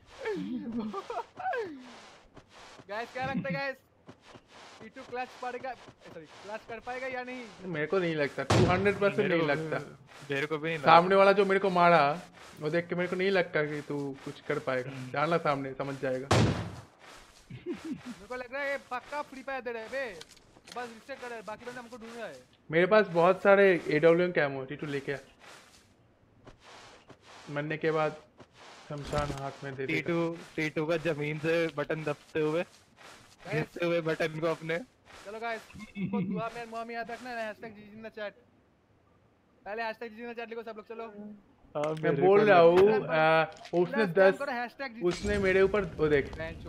गाइस क्या लगता है गाइस, टीटू क्लच पड़ेगा सॉरी क्लच कर पाएगा या नहीं? मेरे को नहीं लगता, टू हंड्रेड परसेंट नहीं लगता। मेरे को भी नहीं। सामने वाला जो मेरे को मारा वो देख के मेरे को नहीं लगता कि तू कुछ कर पाएगा। जाना सामने समझ जाएगा। मेरे को लग रहा है ये पक्का फ्री फायर दे रहा है बे, बस रिसेट कर रहा है, बाकी बंदे हमको ढूंढ रहा है। मेरे पास बहुत सारे एडब्ल्यूएम कैमो, टीटू लेके आ। मरने के बाद शमशान हाथ में दे। टीटू टीटू का जमीन से बटन दबते हुए घिसते हुए बटन को अपने। चलो गाइस को दुआ में मुआ में याद रखना है, hashtag GG in the chat. पहले hashtag GG in the chat लिखो सब लोग। चलो मैं बोल रहा हूँ उसने दस उसने मेरे ऊपर वो देख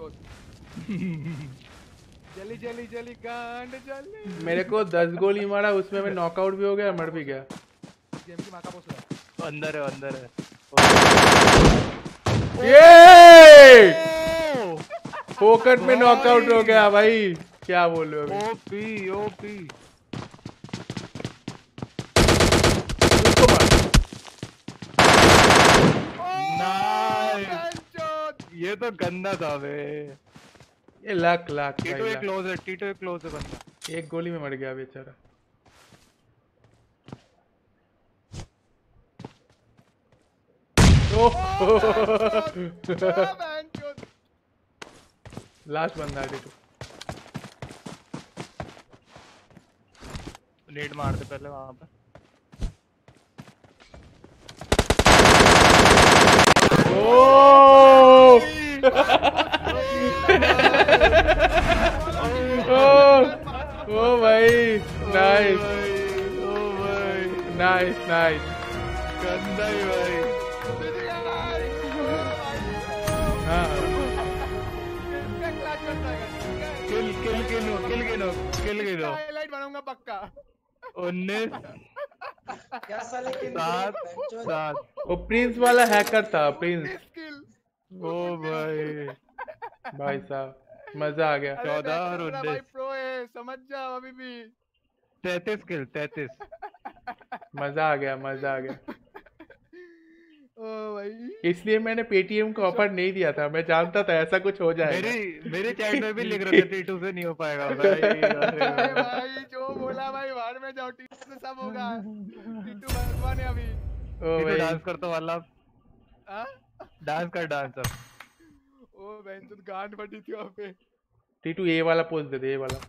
जल्दी जल्दी जल्दी गांड जल्दी मेरे को दस गोली मारा, उसमें मैं नॉकआउट भी हो गया, मर भी गया। गेम की मां का पोस्ट अंदर है अंदर है। ये फोकट में नॉकआउट हो गया भाई, क्या बोल रहे हो? ओपी ओपी ये तो गंदा था बे। ये लाख लाख टीटू एक क्लोज है, टीटू एक क्लोज है बंदा। एक गोली में मर गया बेचारा। लास्ट बंदा है टीटू। नेट मार दे पहले वहां पे। ओ नाइस गंदा ही भाई। हाँ किल किल गिनो किल गिनो किल गिनो। हाईलाइट बनाऊंगा पक्का। उन्नीस क्या साले किल सात सात। वो प्रिंस वाला हैकर था प्रिंस। ओ भाई भाई साहब मजा आ गया। चौदह और भाई उन्नीस। प्रो है समझ जाओ अभी भी। तैतीस किल तैतीस। मजा आ गया मजा आ गया। ओ भाई इसलिए मैंने पेटीएम को ऑफर नहीं दिया था, मैं जानता था ऐसा कुछ हो जाएगा। मेरी मेरे चैट में भी लिख रहे थे टीटू से नहीं हो पाएगा भाई। अरे अरे भाई जो बोला भाई बाहर में जाओ टीटू से सब होगा। टीटू भगवान है अभी। ओ टीटू भाई डांस कर तो वाला हाँ? डांस कर डांस अब। ओ बहन चोद गांड फटी थी वहाँ पे। टीटू ए वाला पोज दे दे, ए वाला।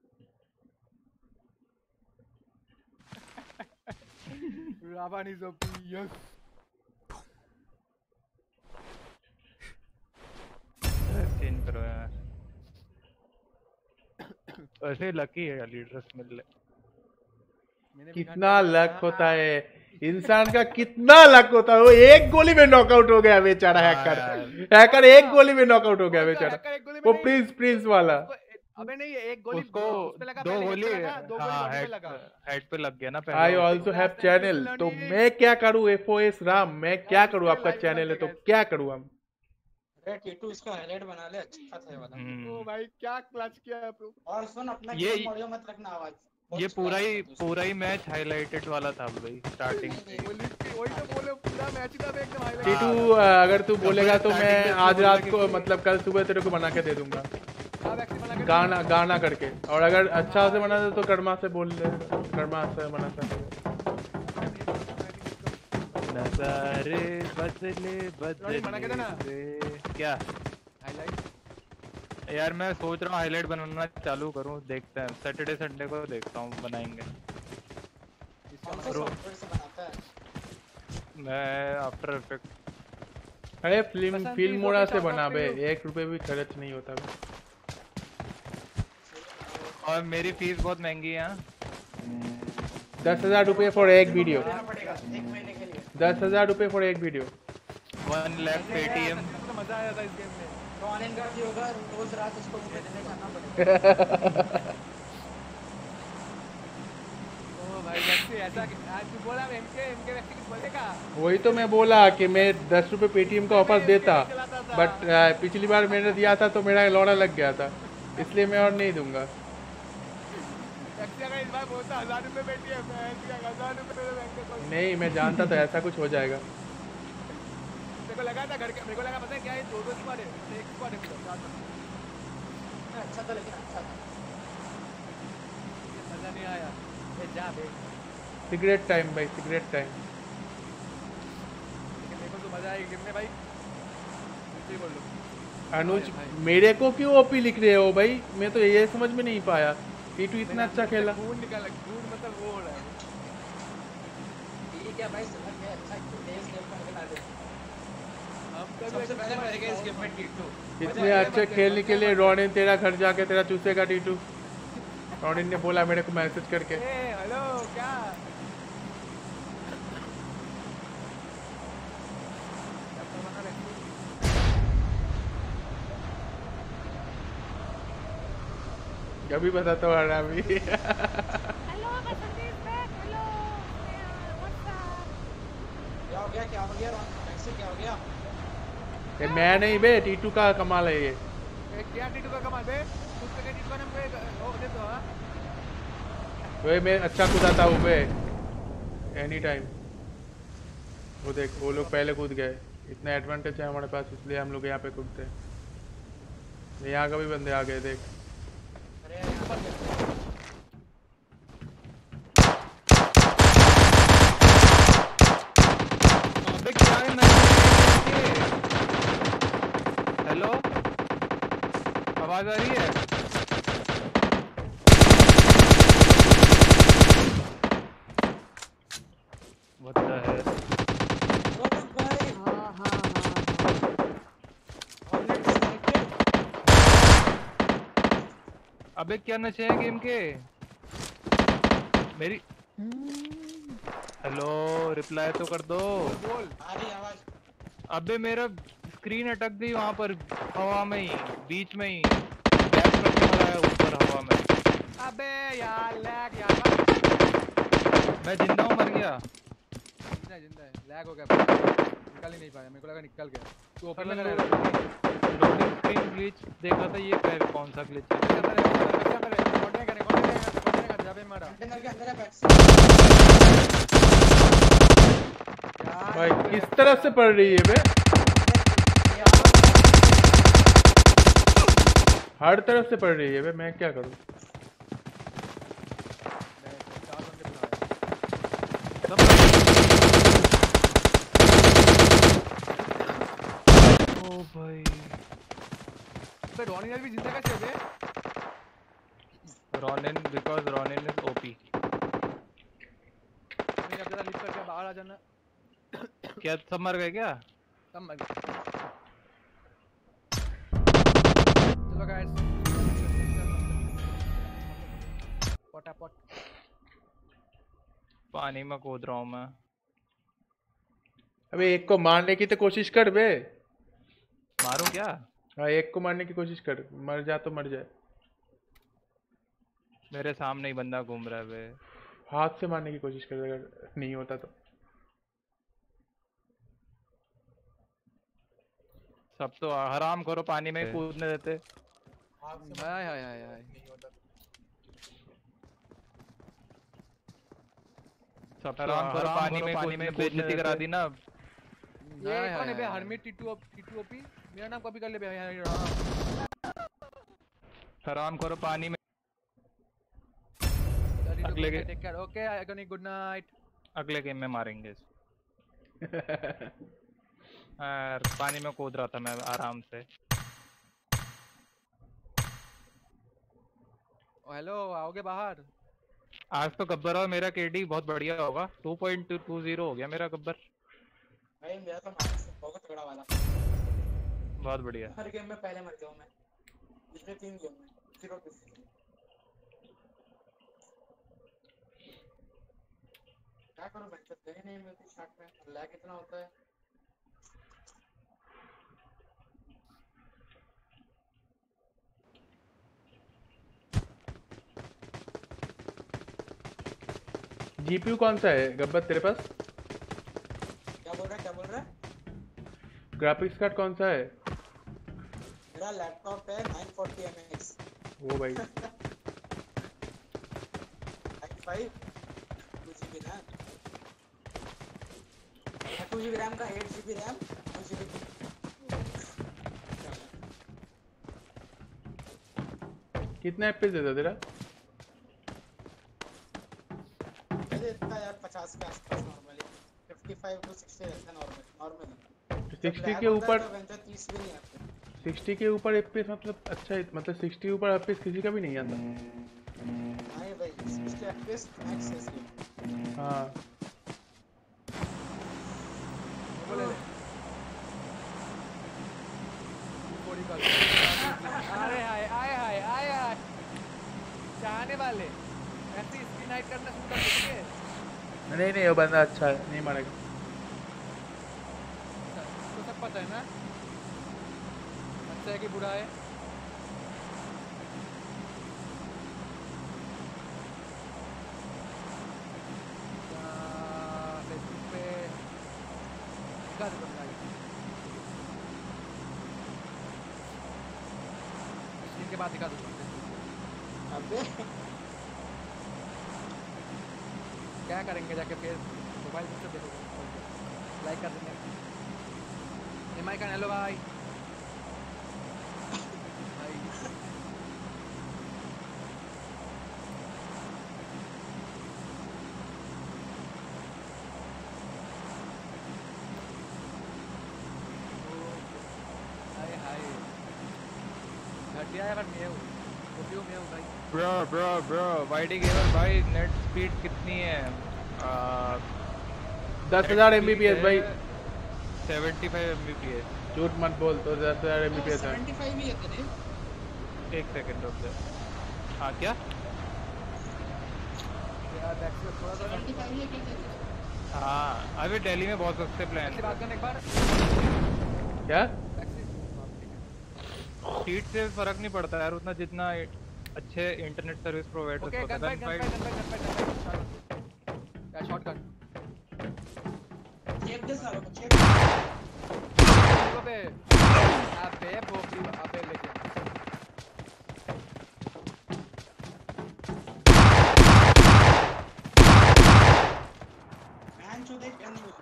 Ravan is OP yes. Change करो यार। वैसे लकी है लीडर्स मिल ले। कितना लक होता है इंसान का, कितना लक होता है। वो एक गोली में नॉकआउट हो गया बेचारा हैकर। हैकर एक गोली में नॉकआउट हो गया बेचारा। वो प्रिंस प्रिंस वाला। अबे नहीं एक गोली उसको उस पे लगा, दो पहले गोली हेड पे लगा, दो गोली हाँ बॉडी पे हेड लगा। हेड पे लग गया ना पहले। आई ऑल्सो हैव चैनल, तो मैं क्या करूँ एफओएस राम, मैं क्या करूँ? आपका चैनल है तो क्या करूँ हम? अरे टीटू इसका हाईलाइट बना ले, अच्छा था ये वाला। ओ भाई क्या क्लच किया है ब्रो। और सुन अपना ये गेम ऑडियो मत रखना आवाज। ये पूरा ही पूरा ही मैच हाईलाइटेड वाला था भाई स्टार्टिंग। वही तो बोले पूरा मैच ही था एकदम हाईलाइट। टीटू अगर तू बोलेगा तो मैं आज रात को मतलब कल सुबह तेरे को बना के दे दूंगा गाना गाना करके। और अगर अच्छा से बना दे तो कर्मा से बोल ले, कर्मा से बना सकते। नजारे बदले बदले क्या हाईलाइट यार मैं सोच रहा हूँ हाईलाइट बनाना चालू करूँ, देखते हैं सैटरडे संडे को देखता हूँ बनाएंगे। मैं आफ्टर इफेक्ट। अरे फिल्म फिल्म मोड़ा से बना बे, एक रुपए भी खर्च नहीं होता बे। और मेरी फीस बहुत महंगी है। दस हजार रुपये फॉर एक वीडियो। दस हजार रुपये फॉर एक वीडियो। One lakh Paytm. मजा आया था इस गेम में। ऑनलाइन कर दिया होगा रोज रात उसको मुझे देने जाना पड़ेगा। ओ भाई वैसे ऐसा आज तू बोला एमके एमके व्यक्ति कुछ बोलेगा। वही तो मैं बोला कि मैं दस रुपये पेटीएम का ऑफर देता, बट पिछली बार मैंने दिया था तो मेरा लौड़ा लग गया था, इसलिए मैं और नहीं दूंगा। अगर इस बार बोलता हजार रुपए पेटीएम में हजार रुपए मेरे बैंक अकाउंट। नहीं मैं जानता था ऐसा कुछ हो जाएगा। मेरे को लगा था घर के, मेरे को लगा पता है क्या है, दो दो स्क्वाड है, एक स्क्वाड है मेरा। अच्छा था लेकिन अच्छा था। मजा नहीं आया। ए जा बे। सिगरेट टाइम भाई, सिगरेट टाइम। लेकिन मेरे को तो मजा आएगी गेम में भाई। कुछ ही बोल लो। अनुज मेरे को क्यों ओपी लिख रहे हो भाई? मैं तो ये समझ में नहीं पाया। टीटू इतना अच्छा खेला। खून निकाल, खून मतलब वो हो रहा है। ठीक है भाई समझ गए, अच्छा तेज गेम करके ला दे। सबसे पहले मरेगा इस गेम में टीटू। इतने अच्छे खेलने के लिए रोनिन तेरा घर जाके तेरा चूसेगा टीटू। रोनिन ने बोला मेरे को मैसेज करके। ए हेलो क्या? अभी बताता हूँ हरामी। हेलो मैं Sandeep back. Hello what's up? क्या हो गया क्या हो गया कैसे क्या हो गया? ये मैं नहीं बे, टीटू का कमाल है ये। ए क्या टीटू का कमाल बे? खुद के टीटू का नाम पे ओ दे दो। हां वे मैं अच्छा कूदाता हूँ बे एनी टाइम। वो देख वो लोग पहले कूद गए। इतना एडवांटेज है हमारे पास, इसलिए हम लोग यहाँ पे कूदते हैं। यहाँ का भी बंदे आ गए देख। अबे क्या है मैं हेलो आवाज आ रही है? What the hell? हाँ हाँ अबे क्या नशे हैं गेम के? मेरी हेलो रिप्लाई तो कर दो। बोल आ रही आवाज। अबे मेरा स्क्रीन अटक गई वहां पर हवा में ही बीच में ही बैक करके मरा ऊपर हवा में। अबे यार लैग यार। मैं जिंदा हूँ मर गया। जिंदा है जिंदा है लैग हो गया निकल ही नहीं पाया मेरे को लगा निकल गया। तू ओपन में कर लोडिंग स्क्रीन ग्लिच देखा था ये क्या कौन सा ग्लिच है। कंटेनर के अंदर है बैठ। भाई किस तरफ से पड़ रही है बे? हर तरफ से पड़ रही है बे मैं क्या करूं? ओ भाई बे रॉनिन भी जिंदा कैसे है बे? Ronin because Ronin is OP. नहीं अब जरा लिफ्ट करके बाहर आ जाना। क्या सब मर गए क्या? सब मर गए। चलो गाइस पटापट पानी में कूद रहा हूँ मैं। अबे एक को मारने की तो कोशिश कर बे। मारूं क्या? हाँ एक को मारने की कोशिश कर मर जा तो मर जाए। मेरे सामने ही बंदा घूम रहा है बे। हाथ से मारने की कोशिश कर अगर नहीं होता तो। सब तो हराम करो पानी में कूदने देते। हाय हाय हाय हाय सब तो हराम करो पानी में पानी में बेइज्जती करा दी ना। ये कौन है बे? हरमिट टीटू टीटू ओपी मेरा नाम कॉपी कर ले बे। हराम करो पानी में। अगले game take care okay iconic good night. अगले गेम में मारेंगे। यार पानी में कूद रहा था मैं आराम से। हेलो आओगे बाहर? आज तो गब्बर और मेरा केडी बहुत बढ़िया होगा। टू पॉइंट टू जीरो हो गया मेरा गब्बर। भाई मेरा तो माइनस बहुत तगड़ा वाला। बहुत बढ़िया। हर गेम में पहले मर गया हूं मैं। पिछले तीन गेम में जीरो टू। क्या करूं बच्चे गए नहीं मिलती शॉट में लैग इतना होता है। जीपीयू कौन सा है गब्बर तेरे पास? क्या बोल रहा है क्या बोल रहा है? ग्राफिक्स कार्ड कौन सा है? मेरा लैपटॉप है नाइन फोर्टी एम एक्स। वो भाई I five two GB RAM two GB RAM का eight GB RAM two GB. कितना एफपीएस देता तेरा? इतना यार पचास के आसपास normally fifty five to sixty रहता है नॉर्मल नॉर्मली। सिक्सटी के ऊपर तीस भी नहीं आते। सिक्सटी के ऊपर एफपीएस मतलब अच्छा है मतलब सिक्सटी ऊपर एफपीएस किसी का भी नहीं आता। नहीं भाई सिक्सटी एफपीएस मैक्स है इसलिए। हाँ अरे हाय आए हाय आए हाय चाहने वाले ऐसी स्क्रीन हाइड करना शुरू कर देंगे। नहीं नहीं वो बंदा अच्छा है नहीं मारेगा। तो सब पता है ना अच्छा है कि बुरा है। फेसबुक पे दिखा दो बंदा के बाद दिखा दूंगा। अबे क्या करेंगे जाके फिर मोबाइल से देखोगे लाइक कर देंगे। एम आई का हेलो भाई भाई हाय हाय घटिया है पर मैं हूँ वीडियो में हूँ भाई। Bro bro bro YD gamer भाई नेट स्पीड कितनी है? दस हजार एमबीपीएस भाई। Seventy five MBPS. झूठ मत बोल तो दस हजार एमबीपीएस है। सेवेंटी फाइव ही है तेरे? एक सेकंड रुक जा। हाँ क्या? यार बैक से थोड़ा सा सेवेंटी फाइव ही है क्या तेरे? हाँ अभी दिल्ली में बहुत सस्ते प्लान बात करने एक बार क्या सीट से फर्क नहीं पड़ता यार उतना जितना अच्छे इंटरनेट सर्विस प्रोवाइडर्स ओके होते gun fight gun fight gun fight gun fight या शॉटगन चेक दे सालों को चेक अबे अबे बोबी अबे लेके मैन चो देख गन नहीं होगी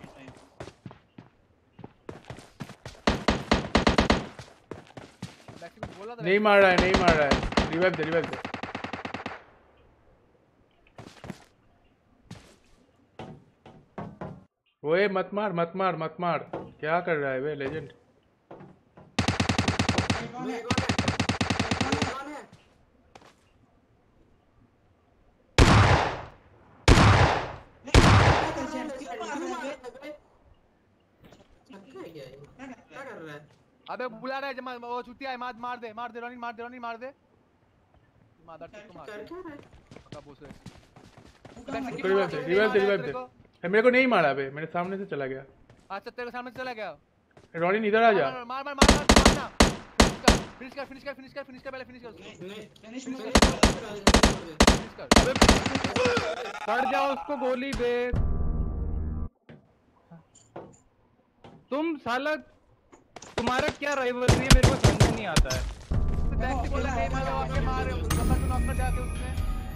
नहीं मार रहा है नहीं मार रहा है रिवाइव दे रिवाइव दे ओए मत मार मत मार मत मार क्या कर रहा है वे लेजेंड अबे बुला रहा है जमा वो छुट्टी है मार मार दे मार दे रोनी मार दे रोनी मार दे मादर टिक को मार कर क्या है पक्का बोस है रिवाइव दे रिवाइव दे रिवाइव दे मेरे को नहीं मारा बे मेरे सामने से चला गया अच्छा तेरे सामने से चला गया रॉनिन इधर आ जा मार मार मार मारना फिनिश कर फिनिश कर फिनिश कर फिनिश कर पहले फिनिश कर फिनिश कर अबे पड़ जाओ उसको गोली बे तुम साला तुम्हारा क्या राइवलरी है मेरे को समझ नहीं आता है टैक्सी बोला है मारो आपके मार नंबर को नॉक कर जाके उसने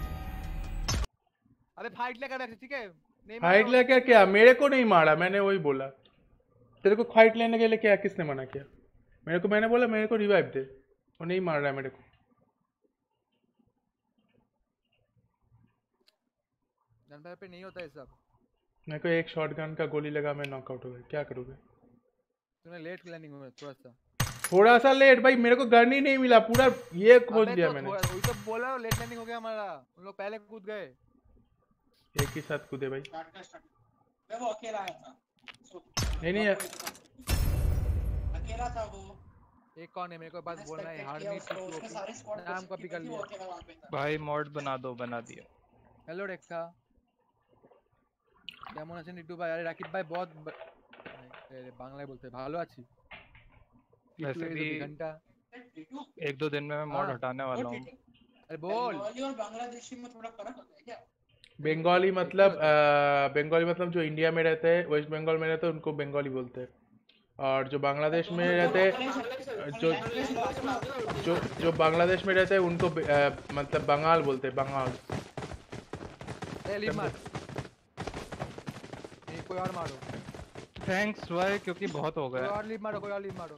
अबे फाइट लेकर रख ठीक है नहीं फाइट लेकर क्या मेरे को नहीं मारा मैंने वही बोला तेरे को फाइट लेने के लिए क्या किसने मना किया मेरे को मैंने बोला मेरे को रिवाइव दे वो नहीं मार रहा है मेरे को गन पे नहीं होता है सब मेरे को एक शॉटगन का गोली लगा मैं नॉकआउट हो गया क्या करोगे तूने लेट लैंडिंग हुआ थोड़ा सा थोड़ा सा लेट भाई मेरे को गन ही नहीं मिला पूरा ये खोज लिया तो मैंने वही तो बोला लेट लैंडिंग हो गया हमारा उन लोग पहले कूद गए एक ही साथ कूदे भाई मैं वो अकेला आया था नहीं नहीं अकेला था वो एक कौन है मेरे को बात बोलना है हार्ड मीट नाम कॉपी कर लिया भाई मॉड बना दो बना दिया हेलो रेखा কেমন আছেন টিটু ভাই আরে রাকিব ভাই बहुत বাংলায় बोलते ভালো আছি वैसे भी घंटा एक दो दिन में मैं मॉड हटाने वाला हूं अरे बोल बंगाली और बांग्लादेशी में थोड़ा फर्क होता है क्या बंगाली मतलब बंगाली मतलब जो इंडिया में रहते हैं वेस्ट बंगाल में रहते हैं उनको बंगाली बोलते हैं और जो बांग्लादेश में रहते हैं जो जो जो बांग्लादेश में रहते हैं उनको मतलब बंगाल बोलते हैं बंगाल कोई और मारो थैंक्स भाई क्योंकि बहुत हो गया कोई और लीव मारो कोई और लीव मारो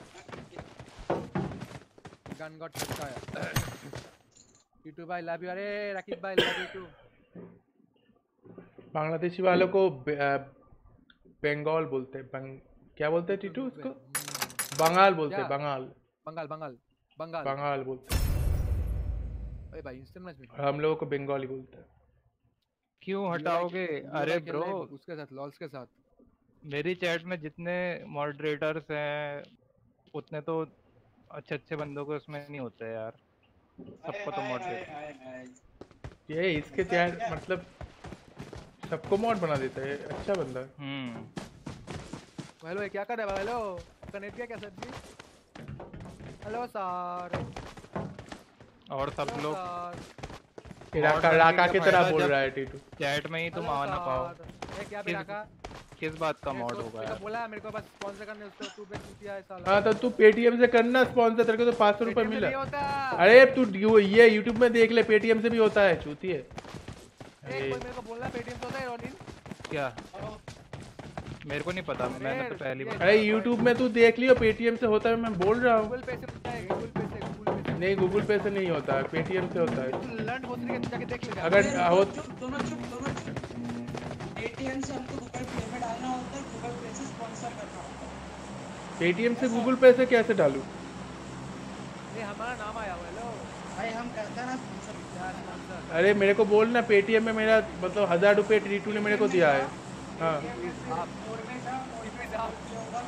गन गॉट फटाया टीटू भाई लव यू अरे राकिब भाई लव यू टू बांग्लादेशी वालों को बंगाल बोलते हैं क्या बोलते हैं टीटू उसको बंगाल बोलते हैं बंगाल बंगाल बंगाल बंगाल बंगाल बोलते हैं अरे भाई इंस्टेंट मैच में हम लोगों को बंगाली बोलते हैं क्यों हटाओगे अरे ब्रो उसके साथ लॉल्स के साथ मेरी चैट में जितने मॉडरेटर्स हैं उतने तो अच्छे अच्छे बंदों को इसमें नहीं होते यार सबको तो मॉडरेट ये इसके चैट मतलब सबको मॉड बना देता है अच्छा बंदा है हम्म हेलो ये क्या कर रहा है हेलो कनेक्ट किया क्या सर जी हेलो सर और सब लोग राका राका की तरह बोल रहा है टीटू चैट में ही तुम आ ना पाओ ये क्या भी राका किस बात का मॉड होगा यार बोला मेरे को बस स्पॉन्सर करने उसको तू पे चूतिया है साला हां तो तू पेटीएम से करना स्पॉन्सर तेरे को तो पाँच सौ रुपए मिला अरे तू ये यूट्यूब में देख ले पेटीएम से भी होता है चूती है कोई मेरे को बोलना पेटीएम से होता है रोनिन क्या मेरे को नहीं पता मैंने तो पहली बार अरे यूट्यूब में तू देख लियो पेटीएम से होता है मैं बोल रहा हूँ गूगल पे से होता है गूगल पे से गूगल पे नहीं गूगल पे से नहीं होता है पेटीएम से होता है तू लर्न होने के जाके देख ले अगर हो दोनों चुप दोनों चुप पेटीएम से हमको गूगल पे में डालना होता है गूगल पे से स्पॉन्सर करना होता है पेटीएम से गूगल पे से कैसे डालूं ये हमारा नाम आया हुआ हेलो भाई हम करते हैं ना स्पॉन्सर अरे मेरे को बोल ना पेटीएम में मेरा मतलब हजार रुपए टीटू ने मेरे को दिया है हाँ आप और में जा और में जा होगा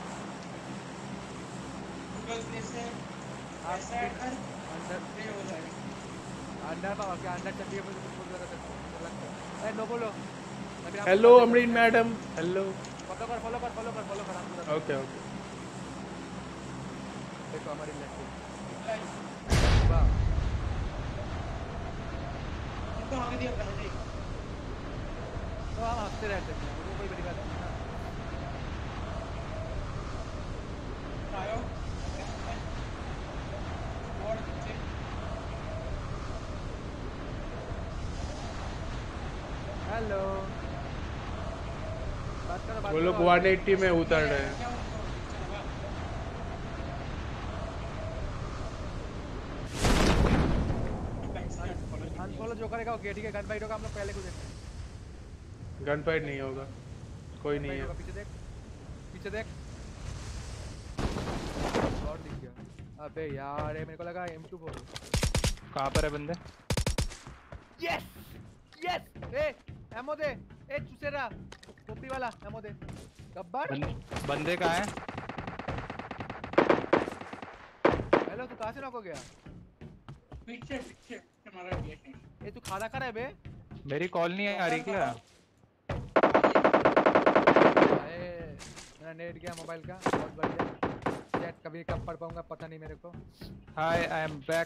गूगल पे से ऐसा ऐड कर अंदर पे हो जाएगा अंदर बाबा क्या अंदर चलिए मुझे कुछ बोल रहा था लगता है ए नो बोलो hello Amreen madam, hello. Follow कर फॉलो कर फॉलो कर फॉलो कर हमको। Okay okay. देखो हमारी लेफ्ट वाह तो आगे दिया पहले तो हम हंसते रहते हैं, वो कोई बड़ी बात नहीं ना। आयो और हेलो बात करो बात वो लोग करो। वन एट्टी में उतर रहे हैं। अनफॉलो जो करेगा ओके ठीक है। गन फाइट होगा हम लोग पहले को देखते हैं। गन फाइट नहीं होगा, कोई नहीं है। पीछे देख पीछे देख और दिख गया। अबे यार ये मेरे को लगा एम टू फोर। कहां पर है बंदे? यस यस ए एमो दे ए चुसेरा टोपी वाला एमो दे गब्बर। बंदे, बंदे कहां है? हेलो तू कहां से नॉक हो गया? पीछे पीछे हमारा गेट है। ए तू खाना खा रहा है बे? मेरी कॉल नहीं आ रही क्या? ए मेरा नेट गया मोबाइल का, बहुत बढ़िया। चैट कभी कब पढ़ पाऊंगा पता नहीं मेरे को। Hi I am back.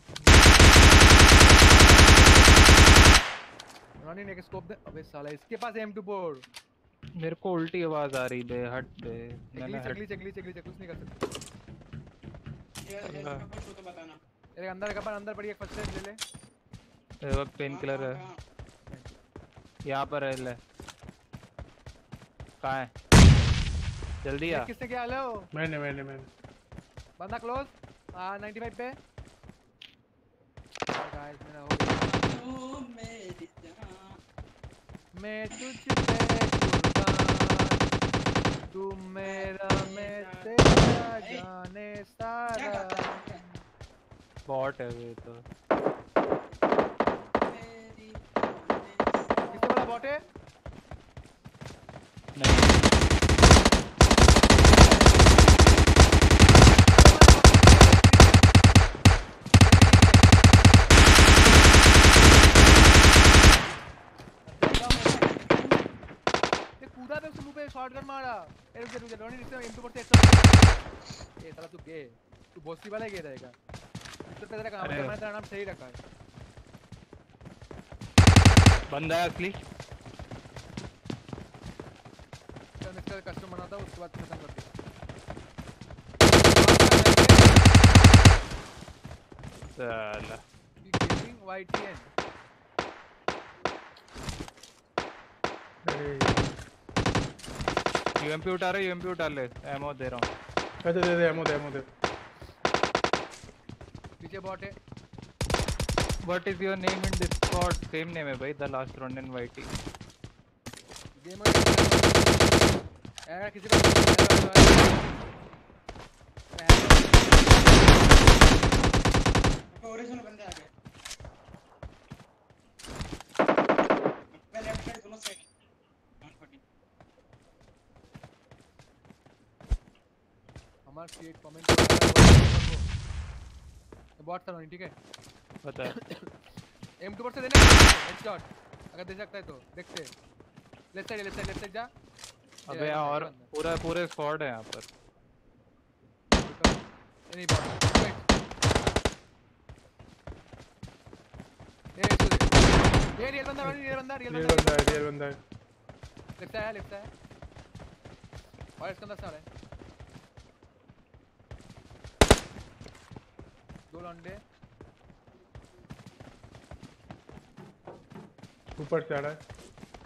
Ronnie ने स्कोप दे। अबे साला इसके पास एम टू फोर। मेरे को उल्टी आवाज आ रही बे, हट बे। चगली चगली चगली चगली कुछ नहीं कर सकते। ये ऐसा कुछ हो तो बताना। तेरे अंदर कबर अंदर पड़ी एक फर्स्ट एड ले ले। ये वक्त पेन किलर है यहाँ पर है। ले कहाँ है? जल्दी आ। किसने क्या? हेलो मैंने मैंने मैंने बंदा क्लोज हां नाइंटी फाइव पे। गाइस मेरा हो गया। ओ मेरी जान मैं तुझ पे कुर्बान, तू मेरा मैं तेरा जाने सारा। बॉट है ये तो। किसने बोला बॉट है? नहीं कूदा पे उसके मुंह पे शॉटगन मारा। ए रुक जा रुक जा रोनी इससे एम टू फोर से एक। ए साला तू गे तू बोसी वाला गे रहेगा। इससे तेरा काम है, मैंने तेरा नाम सही रखा है। बंदा है असली। चल इसका कस्टम बनाता हूं उसके बाद खत्म कर दिया। साला गेमिंग वाईटीएन। यूएमपी उठा रहे, यूएमपी उठा ले। एमो दे रहा हूँ। अच्छा दे दे एमो दे एमो दे। पीछे बॉट है। What is your name in Discord? Same name है भाई, The Last Ronin Y T। Gamer यार किसी को ओरिजिनल बंदे आ गए। मैं लेफ्ट साइड दोनों साइड हमारा क्रिएट कमेंट बॉट था नहीं ठीक है पता है। एम टू पर से देना हेडशॉट अगर दे सकता है तो देखते। Left side left side left side जा। अबे यहाँ और पूरा पूरे स्क्वाड है यहाँ पर। नहीं बॉट वेट ये रियल बंदा रियल बंदा रियल रियल बंदा है रियल बंदा है। लेफ्ट है लेफ्ट है और इसके अंदर सारा है। दो लंडे ऊपर से आ रहा है।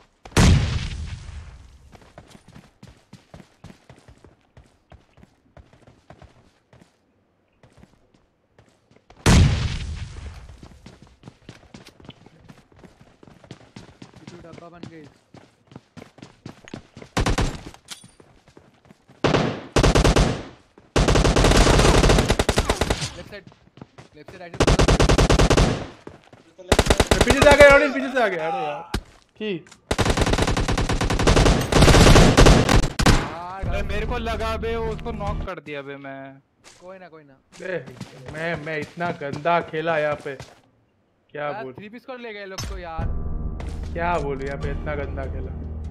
डब्बा बन गई। Left side left side right पीछे से आ गया रोनी, पीछे से आ गया। अरे यार की अरे मेरे को लगा बे उसको नॉक कर दिया बे मैं। कोई ना कोई ना बे मैं मैं इतना गंदा खेला यहाँ पे क्या बोल। थ्री पीस कर ले गए लोग तो यार। क्या बोलूं यहाँ पे इतना गंदा खेला।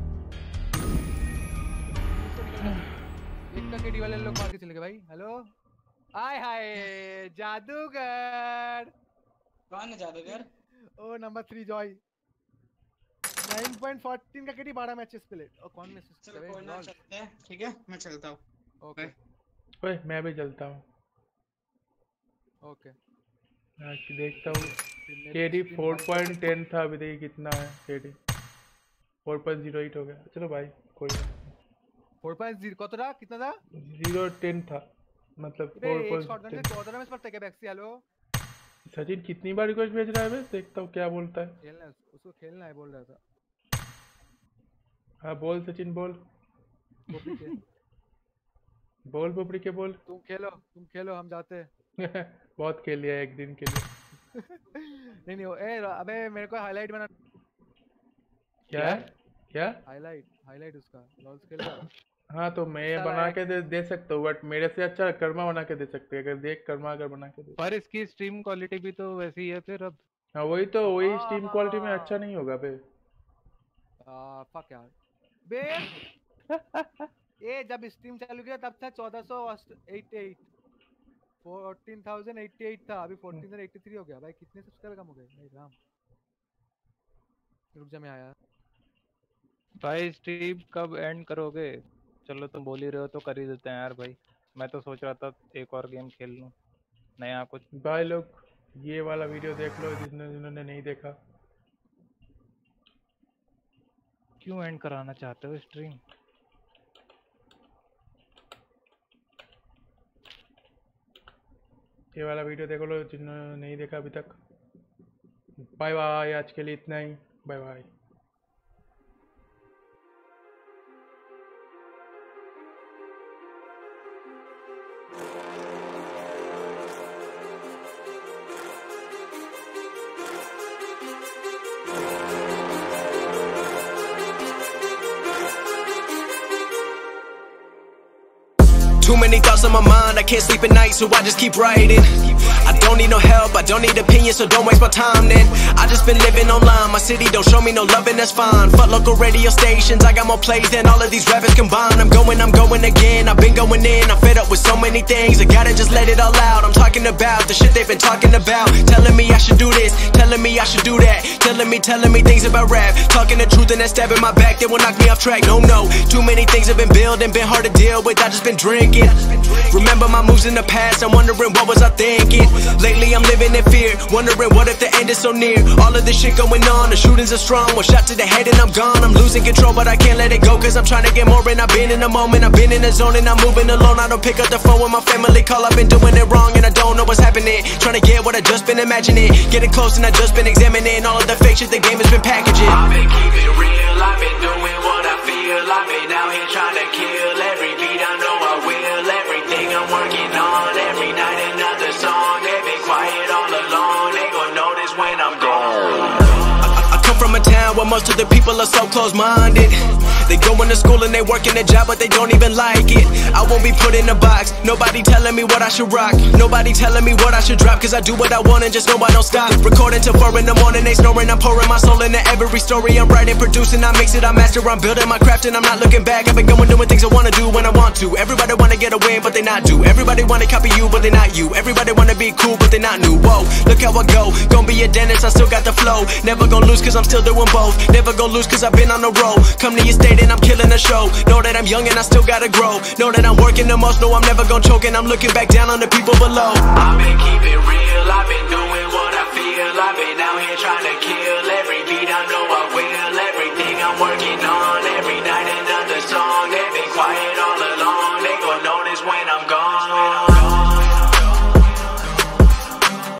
एक का केडी वाले लोग मार के चले गए भाई। हेलो हाय हाय जादूगर। कौन है जादूगर? ओ number three Joy nine point fourteen का केडी बारह मैचेस प्लेड। और कौन मैसेज चलो कोई ना चलते हैं ठीक है मैं चलता हूँ। ओके ओए मैं भी चलता हूँ। ओके देखता हूँ केडी फोर पॉइंट टेन था अभी देखिए कितना है KD four point zero eight हो गया। चलो भाई कोई फोर पॉइंट ज़ीरो কত था कितना था ज़ीरो टेन था मतलब फोर पॉइंट टेन। चौदह में पड़ता है बैक्सी। हेलो सचिन कितनी बार रिक्वेस्ट भेज रहा है बे देखता हूँ क्या बोलता है। खेलना उसको खेलना है बोल रहा था। हाँ बोल सचिन बोल बोल पोपड़ी के बोल। तुम खेलो तुम खेलो हम जाते हैं। बहुत खेल लिया एक दिन के लिए। नहीं नहीं ए अबे मेरे को हाईलाइट बना। क्या क्या हाईलाइट हाईलाइट उसका लॉल्स खेल रहा। हाँ तो मैं बना के दे, दे सकता हूँ बट मेरे से अच्छा कर्मा बना के दे सकते हैं अगर देख कर्मा अगर बना के दे। पर इसकी स्ट्रीम क्वालिटी भी तो वैसी है फिर अब। हाँ वही तो वही स्ट्रीम क्वालिटी में अच्छा नहीं होगा बे। आ फक यार बे ये जब स्ट्रीम चालू किया तब था चौदह सौ अट्ठासी फोर्टीन थाउजेंड एट्टी एट था अभी फोर्टीन थाउजेंड एट्टी थ्री हो गया भाई। कितने सब्सक्राइबर कम हो गए नहीं राम। रुक जा मैं आया भाई। स्ट्रीम कब एंड करोगे? चलो तुम बोल ही रहे हो तो कर ही देते हैं यार भाई। मैं तो सोच रहा था एक और गेम खेल लूं नया कुछ। भाई लोग ये वाला वीडियो देख लो जिसने जिन्होंने नहीं देखा। क्यों एंड कराना चाहते हो स्ट्रीम? ये वाला वीडियो देख लो जिन्होंने नहीं देखा अभी तक। बाय बाय आज के लिए इतना ही। Bye bye. Too many thoughts on my mind, I can't sleep at night, so I just keep writing. I don't need no help, I don't need opinions, so don't waste my time then. I just been living online, my city don't show me no love and that's fine. Fuck local radio stations, I got more plays than all of these rappers combined. I'm going, I'm going again, I've been going in, I'm fed up with so many things, I gotta just let it all out. I'm talking about the shit they've been talking about, telling me I should do this, telling me I should do that, telling me, telling me things about rap, talking the truth and that stab in my back, they will knock me off track. No, no, too many things have been building, been hard to deal with, I just been drinking. Remember my moves in the past, I'm wondering what was I thinking. Lately I'm living in fear, wondering what if the end is so near. All of this shit going on, the shootings are strong. One shot to the head and I'm gone. I'm losing control but I can't let it go, cause I'm trying to get more. And I've been in the moment, I've been in the zone, and I'm moving alone. I don't pick up the phone when my family call, I've been doing it wrong and I don't know what's happening. Trying to get what I just been imagining, getting close and I just been examining all of the fake shit the game has been packaging. I've been keeping real, I've been doing what I feel. I've been out here trying to kill every beat, I know I will. Everything I'm working on, every night another song. They've been quiet all along, they gon' notice when I'm gone. I come from a town where most of the people are so close-minded. They go into school and they work in a job but they don't even like it. I won't be put in a box, nobody telling me what I should rock, nobody telling me what I should drop, cause I do what I want and just know I don't stop. Recording till four in the morning, they snoring, I'm pouring my soul into every story. I'm writing, producing, I mix it, I master, I'm building my craft and I'm not looking back. I've been going doing things I wanna do when I want to. Everybody wanna get a win but they not do. Everybody wanna copy you but they not you. Everybody wanna be cool but they not new. Whoa, look how I go, gonna be a dentist, I still got the flow. Never gonna lose cause I'm still doing both. Never gonna lose cause I've been on the road. Come to your state and I'm killing the show. Know that I'm young and I still gotta grow. Know that I'm working the most, know I'm never gonna choke, and I'm looking back down on the people below. I've been keeping real, I've been doing what I feel. I've been out here trying to kill every beat, I know I